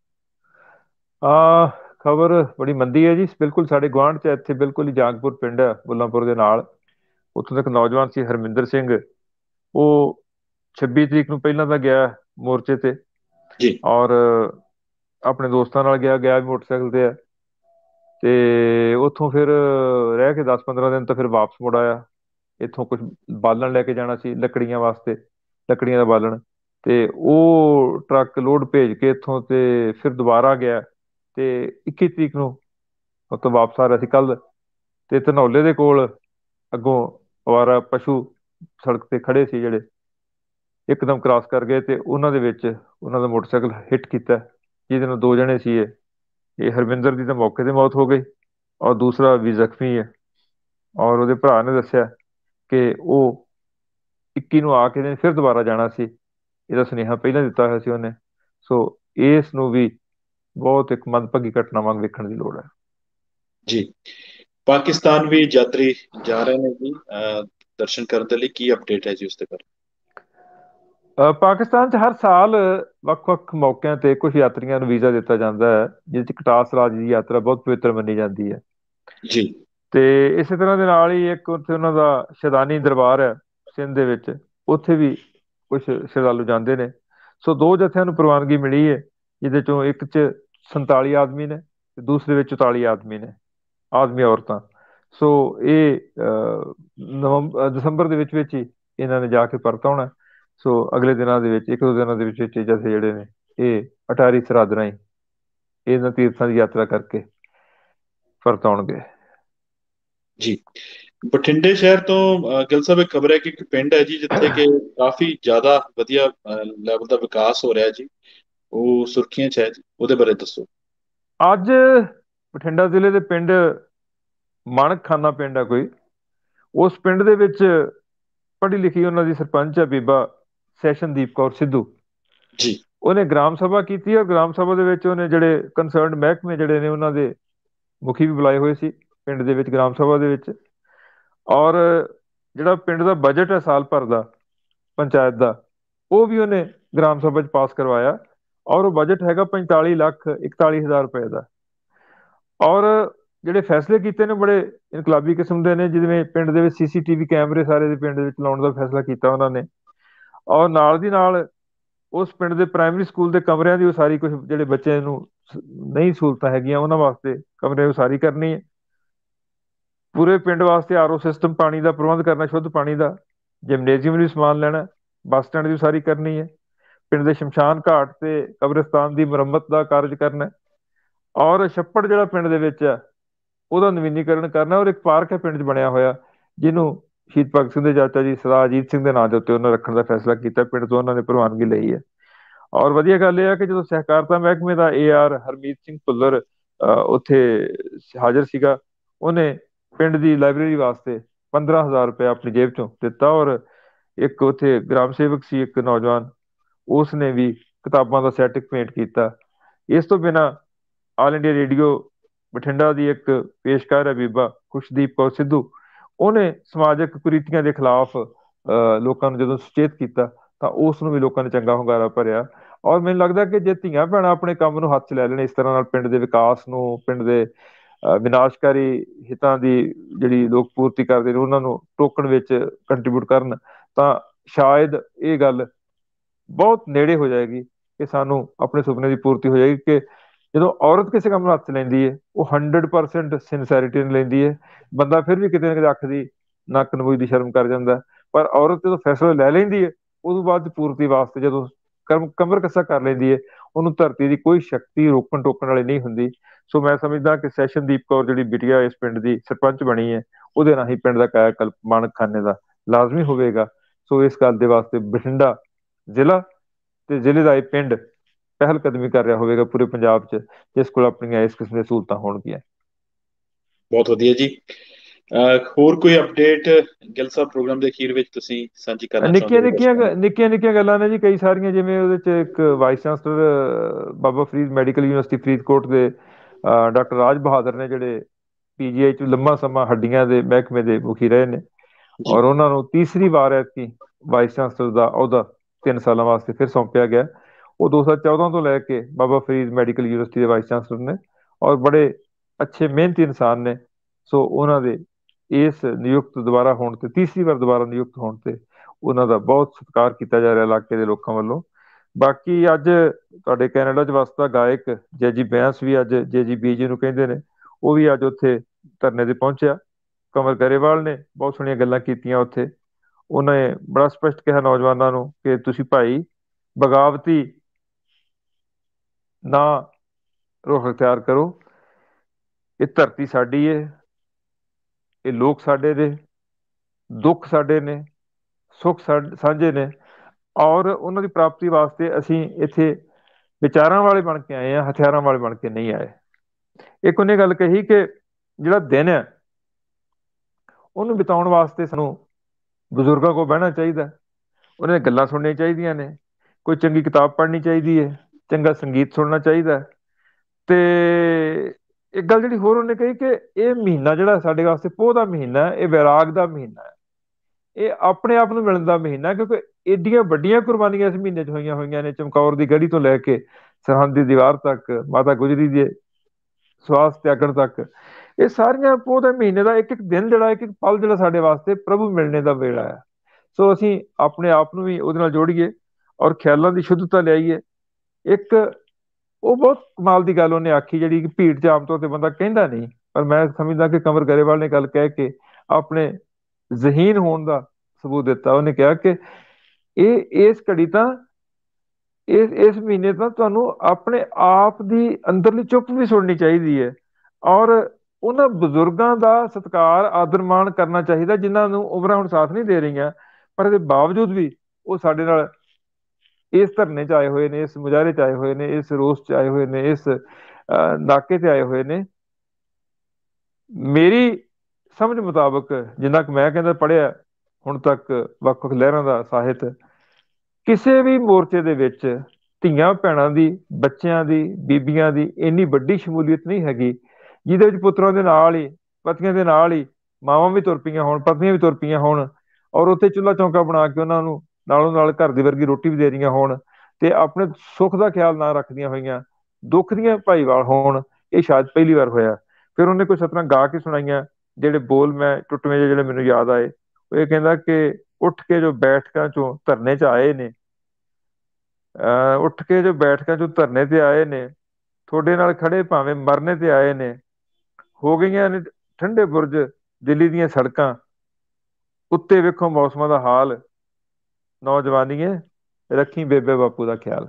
ਆ ਖਬਰ ਬੜੀ ਮੰਦੀ ਹੈ ਜੀ। ਬਿਲਕੁਲ ਸਾਡੇ ਗੁਆਂਢ 'ਚ ਇੱਥੇ ਬਿਲਕੁਲ ਹੀ ਜਾਗਪੁਰ ਪਿੰਡ ਹੈ ਬੁੱਲਾਂਪੁਰ ਦੇ ਨਾਲ, ਉੱਥੋਂ ਦਾ ਇੱਕ ਨੌਜਵਾਨ ਸੀ ਹਰਮਿੰਦਰ ਸਿੰਘ। ਉਹ ਛੱਬੀ ਤਰੀਕ ਨੂੰ ਪਹਿਲਾਂ ਤਾਂ ਗਿਆ ਮੋਰਚੇ ਤੇ, ਜੀ। ਔਰ ਆਪਣੇ ਦੋਸਤਾਂ ਨਾਲ ਗਿਆ ਗਿਆ ਵੀ ਮੋਟਰਸਾਈਕਲ ਤੇ ਹੈ, ਤੇ ਉੱਥੋਂ ਫਿਰ ਰਹਿ ਕੇ ਦਸ ਪੰਦਰਾਂ ਦਿਨ ਤਾਂ ਫਿਰ ਵਾਪਸ ਮੁੜ ਆਇਆ। ਇੱਥੋਂ ਕੁਝ ਬਾਲਣ ਲੈ ਕੇ ਜਾਣਾ ਸੀ ਲੱਕੜੀਆਂ ਵਾਸਤੇ, ਲੱਕੜੀਆਂ ਦਾ ਬਾਲਣ, ਤੇ ਉਹ ਟਰੱਕ ਲੋਡ ਭੇਜ ਕੇ ਇੱਥੋਂ ਤੇ ਫਿਰ ਦੁਬਾਰਾ ਗਿਆ। ਤੇ ਇੱਕੀ ਤਰੀਕ ਨੂੰ ਉੱਥੋਂ ਵਾਪਸ ਆ ਰਿਹਾ ਸੀ ਕੱਲ, ਤੇ ਧਨੌਲੇ ਦੇ ਕੋਲ ਅੱਗੋਂ ਅਵਾਰਾ ਪਸ਼ੂ ਸੜਕ ਤੇ ਖੜੇ ਸੀ ਜਿਹੜੇ, ਇੱਕਦਮ ਕ੍ਰਾਸ ਕਰ ਗਏ ਤੇ ਉਹਨਾਂ ਦੇ ਵਿੱਚ ਉਹਨਾਂ ਦਾ ਮੋਟਰਸਾਈਕਲ ਹਿੱਟ ਕੀਤਾ, ਜਿਹਦੇ ਨਾਲ ਦੋ ਜਣੇ ਸੀ। ਇਹ ਇਹ ਹਰਵਿੰਦਰ ਦੀ ਤਾਂ ਮੌਕੇ ਤੇ ਮੌਤ ਹੋ ਗਈ, ਔਰ ਦੂਸਰਾ ਵੀ ਜ਼ਖਮੀ ਹੈ। ਔਰ ਉਹਦੇ ਭਰਾ ਨੇ ਦੱਸਿਆ ਕਿ ਉਹ ਇੱਕੀ ਨੂੰ ਆ ਕੇ ਨੇ ਫਿਰ ਦੁਬਾਰਾ ਜਾਣਾ ਸੀ, ਇਹਦਾ ਸੁਨੇਹਾ ਪਹਿਲਾਂ ਦਿੱਤਾ ਹੋਇਆ ਸੀ ਉਹਨੇ। ਸੋ ਇਸ ਨੂੰ ਵੀ ਬਹੁਤ ਇੱਕ ਮੰਦਭਾਗੀ ਘਟਨਾ ਵਾਂਗ ਵੇਖਣ ਦੀ ਲੋੜ ਹੈ। ਜੀ। ਪਾਕਿਸਤਾਨ ਵੀ ਯਾਤਰੀ ਜਾ ਰਹੇ ਨੇ ਜੀ ਅਹ ਦਰਸ਼ਨ ਕਰਨ ਦੇ ਲਈ, ਕੀ ਅਪਡੇਟ ਹੈ ਜੀ ਉਸ ਦੇ ਬਾਰੇ? ਅ, ਪਾਕਿਸਤਾਨ 'ਚ ਹਰ ਸਾਲ ਵੱਖ-ਵੱਖ ਮੌਕਿਆਂ ਤੇ ਕੁਝ ਯਾਤਰੀਆਂ ਨੂੰ ਵੀਜ਼ਾ ਦਿੱਤਾ ਜਾਂਦਾ ਹੈ, ਜਿਸ 'ਚ ਕਟਾਸ ਰਾਜ ਦੀ ਯਾਤਰਾ ਬਹੁਤ ਪਵਿੱਤਰ ਮੰਨੀ ਜਾਂਦੀ ਹੈ। ਜੀ। ਤੇ ਇਸੇ ਤਰ੍ਹਾਂ ਦੇ ਨਾਲ ਹੀ ਇੱਕ ਉੱਥੇ ਉਹਨਾਂ ਦਾ ਸ਼ੈਦਾਨੀ ਦਰਬਾਰ ਹੈ ਸਿੰਧ ਦੇ ਵਿੱਚ, ਉੱਥੇ ਵੀ ਕੁਝ ਸ਼ਰਧਾਲੂ ਜਾਂਦੇ ਨੇ। ਸੋ ਦੋ ਜਥਿਆਂ ਨੂੰ ਪ੍ਰਵਾਨਗੀ ਮਿਲੀ ਹੈ, ਜਿਹਦੇ ਚੋਂ ਇੱਕ 'ਚ ਸੰਤਾਲੀ ਆਦਮੀ ਨੇ ਤੇ ਦੂਸਰੇ ਵਿੱਚ ਚੁਤਾਲੀ ਆਦਮੀ ਨੇ, ਆਦਮੀ ਔਰਤਾਂ। ਸੋ ਇਹ ਅਹ, ਨਵੰਬਰ ਦਸੰਬਰ ਦੇ ਵਿੱਚ ਵਿੱਚ ਹੀ ਇਹਨਾਂ ਨੇ ਜਾ ਕੇ ਪਰਤ ਆਉਣਾ। ਸੋ ਅਗਲੇ ਦਿਨਾਂ ਦੇ ਵਿੱਚ, ਇੱਕ ਦੋ ਦਿਨਾਂ ਦੇ ਵਿੱਚ ਵਿੱਚ ਇਹ ਜਥੇ ਜਿਹੜੇ ਨੇ ਇਹ ਅਟਾਰੀ ਸਰਹੱਦ ਰਾਹੀਂ ਇਹਨਾਂ ਤੀਰਥਾਂ ਦੀ ਯਾਤਰਾ ਕਰਕੇ ਪਰਤ ਆਉਣਗੇ। ਜੀ। ਬਠਿੰਡੇ ਸ਼ਹਿਰ ਤੋਂ ਅਹ, ਗਿੱਲ ਸਾਹਿਬ, ਇੱਕ ਖਬਰ ਹੈ ਕਿ ਇੱਕ ਪਿੰਡ ਹੈ ਜੀ ਜਿੱਥੇ ਕਿ ਕਾਫੀ ਜ਼ਿਆਦਾ ਵਧੀਆ ਲੈਵਲ ਦਾ ਵਿਕਾਸ ਹੋ ਰਿਹਾ ਜੀ, ਉਹ ਸੁਰਖੀਆਂ 'ਚ ਹੈ ਜੀ, ਉਹਦੇ ਬਾਰੇ ਦੱਸੋ। ਅੱਜ ਬਠਿੰਡਾ ਜ਼ਿਲ੍ਹੇ ਦੇ ਪਿੰਡ ਮਾਣਕ ਖਾਨਾ ਪਿੰਡ ਹੈ ਕੋਈ, ਉਸ ਪਿੰਡ ਦੇ ਵਿੱਚ ਪੜ੍ਹੀ ਲਿਖੀ ਉਹਨਾਂ ਦੀ ਸਰਪੰਚ ਹੈ ਬੀਬਾ ਸੈਸ਼ਨਦੀਪ ਕੌਰ ਸਿੱਧੂ। ਜੀ। ਉਹਨੇ ਗ੍ਰਾਮ ਸਭਾ ਕੀਤੀ, ਔਰ ਗ੍ਰਾਮ ਸਭਾ ਦੇ ਵਿੱਚ ਉਹਨੇ ਜਿਹੜੇ ਕੰਸਰਨਡ ਮਹਿਕਮੇ ਜਿਹੜੇ ਨੇ ਉਹਨਾਂ ਦੇ ਮੁਖੀ ਵੀ ਬੁਲਾਏ ਹੋਏ ਸੀ ਪਿੰਡ ਦੇ ਵਿੱਚ ਗ੍ਰਾਮ ਸਭਾ ਦੇ ਵਿੱਚ। ਔਰ ਜਿਹੜਾ ਪਿੰਡ ਦਾ ਬਜਟ ਹੈ ਸਾਲ ਭਰ ਦਾ ਪੰਚਾਇਤ ਦਾ, ਉਹ ਵੀ ਉਹਨੇ ਗ੍ਰਾਮ ਸਭਾ 'ਚ ਪਾਸ ਕਰਵਾਇਆ, ਔਰ ਉਹ ਬਜਟ ਹੈਗਾ ਪੰਤਾਲੀ ਲੱਖ ਇਕਤਾਲੀ ਹਜ਼ਾਰ ਰੁਪਏ ਦਾ। ਔਰ ਜਿਹੜੇ ਫੈਸਲੇ ਕੀਤੇ ਨੇ ਬੜੇ ਇਨਕਲਾਬੀ ਕਿਸਮ ਦੇ ਨੇ, ਜਿਵੇਂ ਪਿੰਡ ਦੇ ਵਿੱਚ ਸੀਸੀਟੀਵੀ ਕੈਮਰੇ ਸਾਰੇ ਦੇ ਪਿੰਡ ਦੇ ਵਿੱਚ ਲਾਉਣ ਦਾ ਫੈਸਲਾ ਕੀਤਾ ਉਹਨਾਂ ਨੇ। ਔਰ ਨਾਲ ਦੀ ਨਾਲ ਉਸ ਪਿੰਡ ਦੇ ਪ੍ਰਾਇਮਰੀ ਸਕੂਲ ਦੇ ਕਮਰਿਆਂ ਦੀ ਉਸਾਰੀ, ਕੁਝ ਜਿਹੜੇ ਬੱਚਿਆਂ ਨੂੰ ਨਹੀਂ ਸਹੂਲਤਾਂ ਹੈਗੀਆਂ ਉਹਨਾਂ ਵਾਸਤੇ ਕਮਰੇ ਉਸਾਰੀ ਕਰਨੀ ਹੈ। ਪੂਰੇ ਪਿੰਡ ਵਾਸਤੇ ਆਰ ਓ ਸਿਸਟਮ, ਪਾਣੀ ਦਾ ਪ੍ਰਬੰਧ ਕਰਨਾ, ਸ਼ੁੱਧ ਪਾਣੀ ਦਾ। ਜਿਮਨੇਜ਼ੀਅਮ ਵੀ ਸਮਾਨ ਲੈਣਾ, ਬੱਸ ਸਟੈਂਡ ਦੀ ਉਸਾਰੀ ਕਰਨੀ ਹੈ, ਪਿੰਡ ਦੇ ਸ਼ਮਸ਼ਾਨ ਘਾਟ ਤੇ ਕਬਰਿਸਤਾਨ ਦੀ ਮੁਰੰਮਤ ਦਾ ਕਾਰਜ ਕਰਨਾ, ਔਰ ਛੱਪੜ ਜਿਹੜਾ ਪਿੰਡ ਦੇ ਵਿੱਚ ਹੈ ਉਹਦਾ ਨਵੀਨੀਕਰਨ ਕਰਨਾ। ਔਰ ਇੱਕ ਪਾਰਕ ਹੈ ਪਿੰਡ 'ਚ ਬਣਿਆ ਹੋਇਆ, ਜਿਹਨੂੰ ਸ਼ਹੀਦ ਭਗਤ ਸਿੰਘ ਦੇ ਚਾਚਾ ਜੀ ਸਰਦਾਰ ਅਜੀਤ ਸਿੰਘ ਦੇ ਨਾਂ ਦੇ ਉੱਤੇ ਉਹਨਾਂ ਰੱਖਣ ਦਾ ਫੈਸਲਾ ਕੀਤਾ, ਪਿੰਡ ਤੋਂ ਉਹਨਾਂ ਨੇ ਪ੍ਰਵਾਨਗੀ ਲਈ ਹੈ। ਔਰ ਵਧੀਆ ਗੱਲ ਇਹ ਹੈ ਕਿ ਜਦੋਂ ਸਹਿਕਾਰਤਾ ਮਹਿਕਮੇ ਦਾ ਏ ਆਰ ਹਰਮੀਤ ਸਿੰਘ ਭੁੱਲਰ ਅਹ, ਉੱਥੇ ਹਾਜ਼ਰ ਸੀਗਾ, ਉਹਨੇ ਪਿੰਡ ਦੀ ਲਾਇਬ੍ਰੇਰੀ ਵਾਸਤੇ ਪੰਦਰਾਂ ਹਜ਼ਾਰ ਰੁਪਏ ਆਪਣੀ ਜੇਬ ਚੋਂ ਦਿੱਤਾ। ਔਰ ਇੱਕ ਉੱਥੇ ਗ੍ਰਾਮ ਸੇਵਕ ਸੀ ਇੱਕ ਨੌਜਵਾਨ, ਉਸ ਨੇ ਵੀ ਕਿਤਾਬਾਂ ਦਾ ਸੈੱਟ ਭੇਂਟ ਕੀਤਾ। ਇਸ ਤੋਂ ਬਿਨਾਂ ਆਲ ਇੰਡੀਆ ਰੇਡੀਓ ਬਠਿੰਡਾ ਦੀ ਇੱਕ ਪੇਸ਼ਕਾਰ ਹੈ ਬੀਬਾ ਖੁਸ਼ਦੀਪ ਕੌਰ ਸਿੱਧੂ, ਉਹਨੇ ਸਮਾਜਿਕ ਕੁਰੀਤੀਆਂ ਦੇ ਖਿਲਾਫ ਅਹ, ਲੋਕਾਂ ਨੂੰ ਜਦੋਂ ਸੁਚੇਤ ਕੀਤਾ ਤਾਂ ਉਸ ਨੂੰ ਵੀ ਲੋਕਾਂ ਨੇ ਚੰਗਾ ਹੁੰਗਾਰਾ ਭਰਿਆ। ਔਰ ਮੈਨੂੰ ਲੱਗਦਾ ਕਿ ਜੇ ਧੀਆਂ ਭੈਣਾਂ ਆਪਣੇ ਕੰਮ ਨੂੰ ਹੱਥ 'ਚ ਲੈ ਲੈਣ, ਇਸ ਤਰ੍ਹਾਂ ਨਾਲ ਪਿੰਡ ਦੇ ਵਿਕਾਸ ਨੂੰ, ਪਿੰਡ ਦੇ ਅਹ, ਵਿਨਾਸ਼ਕਾਰੀ ਹਿੱਤਾਂ ਦੀ ਜਿਹੜੀ ਲੋਕ ਪੂਰਤੀ ਕਰਦੇ ਨੇ ਉਹਨਾਂ ਨੂੰ ਟੋਕਣ ਵਿੱਚ ਕੰਟਰੀਬਿਊਟ ਕਰਨ, ਤਾਂ ਸ਼ਾਇਦ ਇਹ ਗੱਲ ਬਹੁਤ ਨੇੜੇ ਹੋ ਜਾਏਗੀ ਕਿ ਸਾਨੂੰ ਆਪਣੇ ਸੁਪਨੇ ਦੀ ਪੂਰਤੀ ਹੋ ਜਾਏਗੀ। ਕਿ ਜਦੋਂ ਔਰਤ ਕਿਸੇ ਕੰਮ ਨੂੰ ਹੱਥ 'ਚ ਲੈਂਦੀ ਹੈ, ਉਹ ਹੰਡਰਡ ਪਰਸੈਂਟ ਸਿੰਸੈਰਿਟੀ ਨਾਲ ਲੈਂਦੀ ਹੈ। ਬੰਦਾ ਫਿਰ ਵੀ ਕਿਤੇ ਨਾ ਕਿਤੇ ਅੱਖ ਦੀ ਨੱਕ ਨਬੂਈ ਦੀ ਸ਼ਰਮ ਕਰ ਜਾਂਦਾ, ਪਰ ਔਰਤ ਜਦੋਂ ਫੈਸਲਾ ਲੈ ਲੈਂਦੀ ਹੈ, ਉਦੋਂ ਬਾਅਦ ਪੂਰਤੀ ਵਾਸਤੇ ਜਦੋਂ ਕਰਮ ਕਮਰ ਕੱਸਾ ਕਰ ਲੈਂਦੀ ਹੈ, ਉਹਨੂੰ ਧਰਤੀ ਦੀ ਕੋਈ ਸ਼ਕਤੀ ਰੋਕਣ ਟੋਕਣ ਵਾਲੀ ਨਹੀਂ ਹੁੰਦੀ। ਸੋ ਮੈਂ ਸਮਝਦਾ ਕਿ ਸੈਸ਼ਨਦੀਪ ਕੌਰ ਜਿਹੜੀ ਬਿਟੀਆ ਇਸ ਪਿੰਡ ਦੀ ਸਰਪੰਚ ਬਣੀ ਹੈ, ਉਹਦੇ ਰਾਹੀਂ ਪਿੰਡ ਦਾ ਕਾਇਆਕਲਪ ਮਾਣਕ ਖਾਨੇ ਦਾ ਲਾਜ਼ਮੀ ਹੋਵੇਗਾ। ਸੋ ਇਸ ਗੱਲ ਦੇ ਵਾਸਤੇ ਬਠਿੰਡਾ ਜ਼ਿਲ੍ਹਾ ਤੇ ਜ਼ਿਲ੍ਹੇ ਦਾ ਇਹ ਪਿੰਡ ਪਹਿਲ ਕਦਮੀ ਕਰ ਰਿਹਾ ਹੋਵੇਗਾ ਪੂਰੇ ਪੰਜਾਬ 'ਚ, ਜਿਸ ਕੋਲ ਆਪਣੀਆਂ ਇਸ ਕਿਸਮ ਦੀਆਂ ਸਹੂਲਤਾਂ ਹੋਣਗੀਆਂ। ਬਹੁਤ ਵਧੀਆ ਜੀ। ਅਹ ਹੋਰ ਕੋਈ ਅਪਡੇਟ ਗਿੱਲ ਸਾਹਿਬ ਪ੍ਰੋਗਰਾਮ ਦੇ ਅਖੀਰ ਵਿੱਚ ਤੁਸੀਂ ਸਾਂਝੀ ਕਰਨਾ ਚਾਹੁੰਦੇ ਨਿੱਕੀਆਂ ਹੋ ਨਿੱਕੀਆਂ ਦਰਸ਼ਕਾਂ ਨੂੰ? ਨਿੱਕੀਆਂ ਨਿੱਕੀਆਂ ਗੱਲਾਂ ਨੇ ਜੀ, ਕਈ ਸਾਰੀਆਂ। ਜਿਵੇਂ ਉਹਦੇ ਚ ਇੱਕ ਵਾਈਸ ਚਾਂਸਲਰ ਅ, ਬਾਬਾ ਫਰੀਦ ਮੈਡੀਕਲ ਯੂਨੀਵਰਸਿਟੀ ਫਰੀਦਕੋਟ ਦੇ ਡਾਕਟਰ ਰਾਜ ਬਹਾਦਰ ਨੇ, ਜਿਹੜੇ ਪੀਜੀਆਈ ਚ ਲੰਮਾ ਸਮਾਂ ਹੱਡੀਆਂ ਦੇ ਮਹਿਕਮੇ ਦੇ ਮੁਖੀ ਰਹੇ ਨੇ, ਜੀ। ਔਰ ਉਹਨਾਂ ਨੂੰ ਤੀਸਰੀ ਵਾਰ ਐਤਕੀ ਵਾਈਸ ਚਾਂਸਲਰ ਦਾ ਅਹੁਦਾ ਤਿੰਨ ਸਾਲਾਂ ਵਾਸਤੇ ਫਿਰ ਸੌਂਪਿਆ ਗਿਆ। ਉਹ ਦੋ ਹਜ਼ਾਰ ਚੌਦਾਂ ਤੋਂ ਲੈ ਕੇ ਬਾਬਾ ਫਰੀਦ ਮੈਡੀਕਲ ਯੂਨੀਵਰਸਿਟੀ ਦੇ ਵਾਈਸ ਚਾਂਸਲਰ ਨੇ, ਔਰ ਬੜੇ ਅੱਛੇ ਮਿਹਨਤੀ ਇਨਸਾਨ ਨੇ। ਸੋ ਉਹਨਾਂ ਦੇ ਇਸ ਨਿਯੁਕਤ ਦੁਬਾਰਾ ਹੋਣ ਤੇ, ਤੀਸਰੀ ਵਾਰ ਦੁਬਾਰਾ ਨਿਯੁਕਤ ਹੋਣ ਤੇ, ਉਹਨਾਂ ਦਾ ਬਹੁਤ ਸਤਿਕਾਰ ਕੀਤਾ ਜਾ ਰਿਹਾ ਇਲਾਕੇ ਦੇ ਲੋਕਾਂ ਵੱਲੋਂ। ਬਾਕੀ ਅੱਜ ਤੁਹਾਡੇ ਕੈਨੇਡਾ 'ਚ ਵਸਦਾ ਗਾਇਕ ਜੈਜੀ ਬੈਂਸ ਵੀ, ਅੱਜ ਜੈਜੀ ਬੀਜੀ ਨੂੰ ਕਹਿੰਦੇ ਨੇ, ਉਹ ਵੀ ਅੱਜ ਉੱਥੇ ਧਰਨੇ ਤੇ ਪਹੁੰਚਿਆ। ਕਮਲ ਗਰੇਵਾਲ ਨੇ ਬਹੁਤ ਸੋਹਣੀਆਂ ਗੱਲਾਂ ਕੀਤੀਆਂ ਉੱਥੇ। ਉਹਨੇ ਬੜਾ ਸਪਸ਼ਟ ਕਿਹਾ ਨੌਜਵਾਨਾਂ ਨੂੰ ਕਿ ਤੁਸੀਂ ਭਾਈ ਬਗਾਵਤੀ ਨਾ ਰੁਖ ਅਖਤਿਆਰ ਕਰੋ। ਇਹ ਧਰਤੀ ਸਾਡੀ ਏ, ਇਹ ਲੋਕ ਸਾਡੇ ਨੇ, ਦੁੱਖ ਸਾਡੇ ਨੇ, ਸੁੱਖ ਸਾ- ਸਾਂਝੇ ਨੇ, ਔਰ ਉਹਨਾਂ ਦੀ ਪ੍ਰਾਪਤੀ ਵਾਸਤੇ ਅਸੀਂ ਇੱਥੇ ਵਿਚਾਰਾਂ ਵਾਲੇ ਬਣ ਕੇ ਆਏ ਆ, ਹਥਿਆਰਾਂ ਵਾਲੇ ਬਣ ਕੇ ਨਹੀਂ ਆਏ। ਇੱਕ ਉਹਨੇ ਗੱਲ ਕਹੀ ਕਿ ਜਿਹੜਾ ਦਿਨ ਹੈ ਉਹਨੂੰ ਬਿਤਾਉਣ ਵਾਸਤੇ ਸਾਨੂੰ ਬਜ਼ੁਰਗਾਂ ਕੋਲ ਬਹਿਣਾ ਚਾਹੀਦਾ, ਉਹਨਾਂ ਦੀਆਂ ਗੱਲਾਂ ਸੁਣਨੀਆਂ ਚਾਹੀਦੀਆਂ ਨੇ, ਕੋਈ ਚੰਗੀ ਕਿਤਾਬ ਪੜ੍ਹਨੀ ਚਾਹੀਦੀ ਹੈ, ਚੰਗਾ ਸੰਗੀਤ ਸੁਣਨਾ ਚਾਹੀਦਾ ਹੈ। ਤੇ ਇੱਕ ਗੱਲ ਜਿਹੜੀ ਹੋਰ ਉਹਨੇ ਕਹੀ ਕਿ ਇਹ ਮਹੀਨਾ ਜਿਹੜਾ ਸਾਡੇ ਵਾਸਤੇ ਪੋਹ ਦਾ ਮਹੀਨਾ ਹੈ, ਇਹ ਵੈਰਾਗ ਦਾ ਮਹੀਨਾ ਹੈ, ਇਹ ਆਪਣੇ ਆਪ ਨੂੰ ਮਿਲਣ ਦਾ ਮਹੀਨਾ ਹੈ, ਕਿਉਂਕਿ ਏਡੀਆਂ ਵੱਡੀਆਂ ਕੁਰਬਾਨੀਆਂ ਇਸ ਮਹੀਨੇ 'ਚ ਹੋਈਆਂ ਹੋਈਆਂ ਨੇ। ਚਮਕੌਰ ਦੀ ਗੜੀ ਤੋਂ ਲੈ ਕੇ ਸਰਹੰਦ ਦੀ ਦੀਵਾਰ ਤੱਕ, ਮਾਤਾ ਗੁਜਰੀ ਦੇ ਸਵਾਸ ਤਿਆਗਣ ਤੱਕ, ਇਹ ਸਾਰੀਆਂ ਪੋਹ ਦੇ ਮਹੀਨੇ ਦਾ ਇੱਕ ਇੱਕ ਦਿਨ ਜਿਹੜਾ, ਇੱਕ ਇੱਕ ਪਲ ਜਿਹੜਾ ਸਾਡੇ ਵਾਸਤੇ ਪ੍ਰਭੂ ਮਿਲਣੇ ਦਾ ਵੇਲਾ ਹੈ। ਸੋ ਅਸੀਂ ਆਪਣੇ ਆਪ ਨੂੰ ਵੀ ਉਹਦੇ ਨਾਲ ਜੋੜੀਏ ਔਰ ਖਿਆਲਾਂ ਦੀ ਸ਼ੁੱਧਤਾ ਲਿਆਈਏ। ਇੱਕ ਉਹ ਬਹੁਤ ਕਮਾਲ ਦੀ ਗੱਲ ਉਹਨੇ ਆਖੀ, ਜਿਹੜੀ ਕਿ ਭੀੜ 'ਚ ਆਮ ਤੌਰ ਤੇ ਬੰਦਾ ਕਹਿੰਦਾ ਨਹੀਂ, ਪਰ ਮੈਂ ਸਮਝਦਾ ਕਿ ਕੰਵਰ ਗਰੇਵਾਲ ਨੇ ਗੱਲ ਕਹਿ ਕੇ ਆਪਣੇ ਜ਼ਹੀਨ ਹੋਣ ਦਾ ਸਬੂਤ ਦਿੱਤਾ। ਉਹਨੇ ਕਿਹਾ ਕਿ ਇਹ ਇਸ ਘੜੀ ਤਾਂ, ਇਸ ਇਸ ਮਹੀਨੇ ਤਾਂ ਤੁਹਾਨੂੰ ਆਪਣੇ ਆਪ ਦੀ ਅੰਦਰਲੀ ਚੁੱਪ ਵੀ ਸੁਣਨੀ ਚਾਹੀਦੀ ਹੈ, ਔਰ ਉਹਨਾਂ ਬਜ਼ੁਰਗਾਂ ਦਾ ਸਤਿਕਾਰ ਆਦਰ ਮਾਣ ਕਰਨਾ ਚਾਹੀਦਾ ਜਿਨ੍ਹਾਂ ਨੂੰ ਉਮਰਾਂ ਹੁਣ ਸਾਥ ਨਹੀਂ ਦੇ ਰਹੀਆਂ, ਪਰ ਇਹਦੇ ਬਾਵਜੂਦ ਵੀ ਉਹ ਸਾਡੇ ਨਾਲ ਇਸ ਧਰਨੇ 'ਚ ਆਏ ਹੋਏ ਨੇ, ਇਸ ਮੁਜ਼ਾਹਰੇ 'ਚ ਆਏ ਹੋਏ ਨੇ, ਇਸ ਰੋਸ 'ਚ ਆਏ ਹੋਏ ਨੇ, ਇਸ ਅਹ, ਨਾਕੇ 'ਤੇ ਆਏ ਹੋਏ ਨੇ। ਮੇਰੀ ਸਮਝ ਮੁਤਾਬਕ, ਜਿੰਨਾ ਕੁ ਮੈਂ ਕਹਿੰਦਾ ਪੜ੍ਹਿਆ ਹੁਣ ਤੱਕ ਵੱਖ ਵੱਖ ਲਹਿਰਾਂ ਦਾ ਸਾਹਿਤ, ਕਿਸੇ ਵੀ ਮੋਰਚੇ ਦੇ ਵਿੱਚ ਧੀਆਂ ਭੈਣਾਂ ਦੀ, ਬੱਚਿਆਂ ਦੀ, ਬੀਬੀਆਂ ਦੀ ਇੰਨੀ ਵੱਡੀ ਸ਼ਮੂਲੀਅਤ ਨਹੀਂ ਹੈਗੀ, ਜਿਹਦੇ ਵਿੱਚ ਪੁੱਤਰਾਂ ਦੇ ਨਾਲ ਹੀ, ਪਤੀਆਂ ਦੇ ਨਾਲ ਹੀ ਮਾਵਾਂ ਵੀ ਤੁਰ ਪਈਆਂ ਹੋਣ, ਪਤਨੀਆਂ ਵੀ ਤੁਰ ਪਈਆਂ ਹੋਣ, ਔਰ ਉੱਥੇ ਚੁੱਲ੍ਹਾ ਚੌਂਕਾ ਬਣਾ ਕੇ ਉਹਨਾਂ ਨੂੰ ਨਾਲੋਂ ਨਾਲ ਘਰ ਦੀ ਵਰਗੀ ਰੋਟੀ ਵੀ ਦੇ ਰਹੀਆਂ ਹੋਣ, ਤੇ ਆਪਣੇ ਸੁੱਖ ਦਾ ਖਿਆਲ ਨਾ ਰੱਖਦੀਆਂ ਹੋਈਆਂ ਦੁੱਖ ਦੀਆਂ ਭਾਈਵਾਲ ਹੋਣ। ਇਹ ਸ਼ਾਇਦ ਪਹਿਲੀ ਵਾਰ ਹੋਇਆ। ਫਿਰ ਉਹਨੇ ਕੁਛ ਇਸ ਤਰ੍ਹਾਂ ਗਾ ਕੇ ਸੁਣਾਈਆਂ, ਜਿਹੜੇ ਬੋਲ ਮੈਂ ਟੁੱਟਵੇਂ ਜਿਹੇ ਜਿਹੜੇ ਮੈਨੂੰ ਯਾਦ ਆਏ। ਉਹ ਇਹ ਕਹਿੰਦਾ ਕਿ ਉੱਠ ਕੇ ਜੋ ਬੈਠਕਾਂ ਚੋਂ ਧਰਨੇ 'ਚ ਆਏ ਨੇ, ਅਹ ਉੱਠ ਕੇ ਜੋ ਬੈਠਕਾਂ ਚੋਂ ਧਰਨੇ ਤੇ ਆਏ ਨੇ, ਤੁਹਾਡੇ ਨਾਲ ਖੜੇ ਭਾਵੇਂ ਮਰਨੇ ਤੇ ਆਏ ਨੇ, ਹੋ ਗਈਆਂ ਨੇ ਠੰਡੇ ਬੁਰਜ ਦਿੱਲੀ ਦੀਆਂ ਸੜਕਾਂ, ਉੱਤੇ ਵੇਖੋ ਮੌਸਮਾਂ ਦਾ ਹਾਲ, ਨੌਜਵਾਨੀਏ ਰੱਖੀ ਬੇਬੇ ਬਾਪੂ ਦਾ ਖਿਆਲ।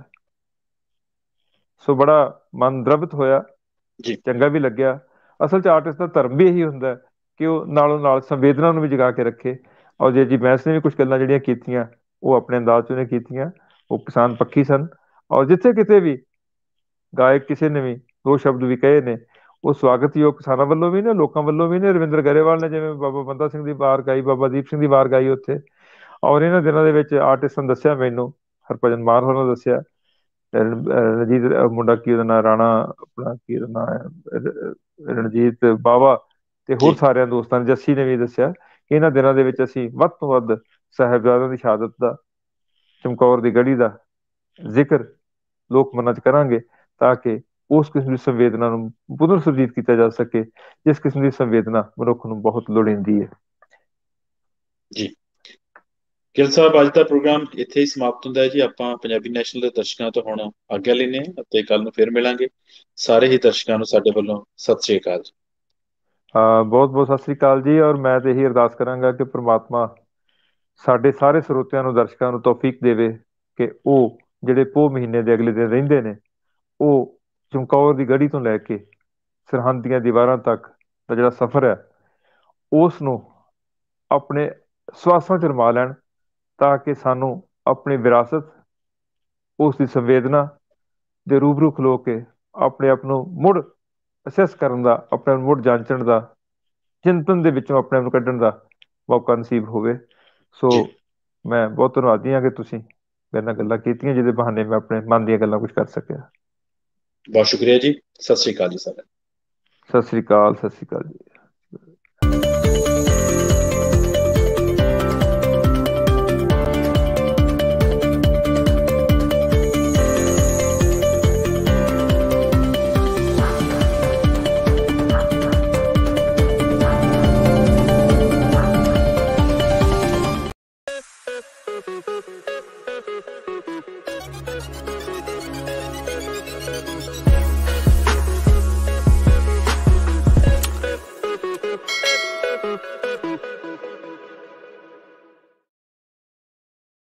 ਸੋ ਬੜਾ ਮਨ ਦਰਬਤ ਹੋਇਆ, ਜੀ। ਚੰਗਾ ਵੀ ਲੱਗਿਆ। ਅਸਲ 'ਚ ਆਰਟਿਸਟ ਦਾ ਧਰਮ ਵੀ ਇਹੀ ਹੁੰਦਾ ਕਿ ਉਹ ਨਾਲੋਂ ਨਾਲ ਸੰਵੇਦਨਾ ਨੂੰ ਵੀ ਜਗਾ ਕੇ ਰੱਖੇ। ਔਰ ਜੇ ਜੀ ਬੈਂਸ ਨੇ ਵੀ ਕੁਝ ਗੱਲਾਂ ਜਿਹੜੀਆਂ ਕੀਤੀਆਂ, ਉਹ ਆਪਣੇ ਅੰਦਾਜ਼ 'ਚ ਉਹਨੇ ਕੀਤੀਆਂ, ਉਹ ਕਿਸਾਨ ਪੱਖੀ ਸਨ। ਔਰ ਜਿੱਥੇ ਕਿਤੇ ਵੀ ਗਾਇਕ ਕਿਸੇ ਨੇ ਵੀ ਦੋ ਸ਼ਬਦ ਵੀ ਕਹੇ ਨੇ, ਉਹ ਸਵਾਗਤਯੋਗ ਕਿਸਾਨਾਂ ਵੱਲੋਂ ਵੀ ਨੇ, ਲੋਕਾਂ ਵੱਲੋਂ ਵੀ ਨੇ। ਰਵਿੰਦਰ ਗਰੇਵਾਲ ਨੇ ਜਿਵੇਂ ਬਾਬਾ ਬੰਦਾ ਸਿੰਘ ਦੀ ਵਾਰ ਗਾਈ, ਬਾਬਾ ਦੀਪ ਸਿੰਘ ਦੀ ਵਾਰ ਗਾਈ ਉੱਥੇ। ਔਰ ਇਹਨਾਂ ਦਿਨਾਂ ਦੇ ਵਿੱਚ ਆਰਟਿਸਟਾਂ ਨੇ ਦੱਸਿਆ ਮੈਨੂੰ, ਹਰਭਜਨ ਮਾਨ ਹੋਰਾਂ ਨੇ ਦੱਸਿਆ, ਰਣ- ਅਹ ਰਣਜੀਤ ਅਹ ਮੁੰਡਾ ਕੀ ਉਹਦਾ ਨਾਂ, ਰਾਣਾ ਆਪਣਾ ਕੀ ਉਹਦਾ ਨਾਂ ਹੈ, ਰ- ਰਣਜੀਤ ਬਾਵਾ, ਤੇ ਹੋਰ ਜੀ। ਸਾਰਿਆਂ ਦੋਸਤਾਂ ਨੇ, ਜੱਸੀ ਨੇ ਵੀ ਦੱਸਿਆ ਕਿ ਇਹਨਾਂ ਦਿਨਾਂ ਦੇ ਵਿੱਚ ਅਸੀਂ ਵੱਧ ਤੋਂ ਵੱਧ ਸਾਹਿਬਜ਼ਾਦਿਆਂ ਦੀ ਸ਼ਹਾਦਤ ਦਾ, ਚਮਕੌਰ ਦੀ ਗੜੀ ਦਾ ਜ਼ਿਕਰ ਲੋਕ ਮਨਾਂ 'ਚ ਕਰਾਂਗੇ, ਤਾਂ ਕਿ ਉਸ ਕਿਸਮ ਦੀ ਸੰਵੇਦਨਾ ਨੂੰ ਪੁਨਰ ਸੁਰਜੀਤ ਕੀਤਾ ਜਾ ਸਕੇ, ਜਿਸ ਕਿਸਮ ਦੀ ਸੰਵੇਦਨਾ ਮਨੁੱਖ ਨੂੰ ਬਹੁਤ ਲੋੜੀਂਦੀ ਹੈ। ਜੀ ਗਿੱਲ ਸਾਹਿਬ, ਅੱਜ ਦਾ ਪ੍ਰੋਗਰਾਮ ਇੱਥੇ ਹੀ ਸਮਾਪਤ ਹੁੰਦਾ ਹੈ ਜੀ। ਆਪਾਂ ਪੰਜਾਬੀ ਨੈਸ਼ਨਲ ਦੇ ਦਰਸ਼ਕਾਂ ਤੋਂ ਹੁਣ ਆਗਿਆ ਲੈਂਦੇ ਹਾਂ ਅਤੇ ਕੱਲ ਨੂੰ ਫਿਰ ਮਿਲਾਂਗੇ। ਸਾਰੇ ਹੀ ਦਰਸ਼ਕਾਂ ਨੂੰ ਸਾਡੇ ਵੱਲੋਂ ਸਤਿ ਸ੍ਰੀ ਅਕਾਲ। ਹਾਂ, ਬਹੁਤ ਬਹੁਤ ਸਤਿ ਸ੍ਰੀ ਅਕਾਲ ਜੀ। ਔਰ ਮੈਂ ਤਾਂ ਇਹੀ ਅਰਦਾਸ ਕਰਾਂਗਾ ਕਿ ਪ੍ਰਮਾਤਮਾ ਸਾਡੇ ਸਾਰੇ ਸਰੋਤਿਆਂ ਨੂੰ, ਦਰਸ਼ਕਾਂ ਨੂੰ ਤੌਫੀਕ ਦੇਵੇ ਕਿ ਉਹ ਜਿਹੜੇ ਪੋਹ ਮਹੀਨੇ ਦੇ ਅਗਲੇ ਦਿਨ ਰਹਿੰਦੇ ਨੇ, ਉਹ ਚਮਕੌਰ ਦੀ ਗੜੀ ਤੋਂ ਲੈ ਕੇ ਸਰਹੰਦ ਦੀਆਂ ਦੀਵਾਰਾਂ ਤੱਕ ਦਾ ਜਿਹੜਾ ਸਫ਼ਰ ਹੈ, ਉਸ ਨੂੰ ਆਪਣੇ ਸਵਾਸਾਂ 'ਚ ਰਮਾ ਲੈਣ, ਤਾਂ ਕਿ ਸਾਨੂੰ ਆਪਣੀ ਵਿਰਾਸਤ, ਉਸ ਦੀ ਸੰਵੇਦਨਾ ਦੇ ਰੂਬਰੂ ਖਲੋ ਕੇ ਆਪਣੇ ਆਪ ਨੂੰ ਮੁੜ ਅਸੈਸ ਕਰਨ ਦਾ, ਆਪਣੇ ਆਪ ਨੂੰ ਮੁੜ ਜਾਂਚਣ ਦਾ ਚਿੰਤਨ ਦੇ ਵਿੱਚੋਂ ਆਪਣੇ ਆਪ ਨੂੰ ਕੱਢਣ ਦਾ ਮੌਕਾ ਨਸੀਬ ਹੋਵੇ। ਸੋ ਜੀ ਮੈਂ ਬਹੁਤ ਧੰਨਵਾਦੀ ਹਾਂ ਕਿ ਤੁਸੀਂ ਮੇਰੇ ਨਾਲ ਗੱਲਾਂ ਕੀਤੀਆਂ, ਜਿਹਦੇ ਬਹਾਨੇ ਮੈਂ ਆਪਣੇ ਮਨ ਦੀਆਂ ਗੱਲਾਂ ਕੁਝ ਕਰ ਸਕਿਆ। ਬਹੁਤ ਸ਼ੁਕਰੀਆ ਜੀ। ਸਤਿ ਸ੍ਰੀ ਅਕਾਲ ਜੀ ਸਰ। ਸਤਿ ਸ੍ਰੀ ਅਕਾਲ, ਸਤਿ ਸ੍ਰੀ ਅਕਾਲ ਜੀ।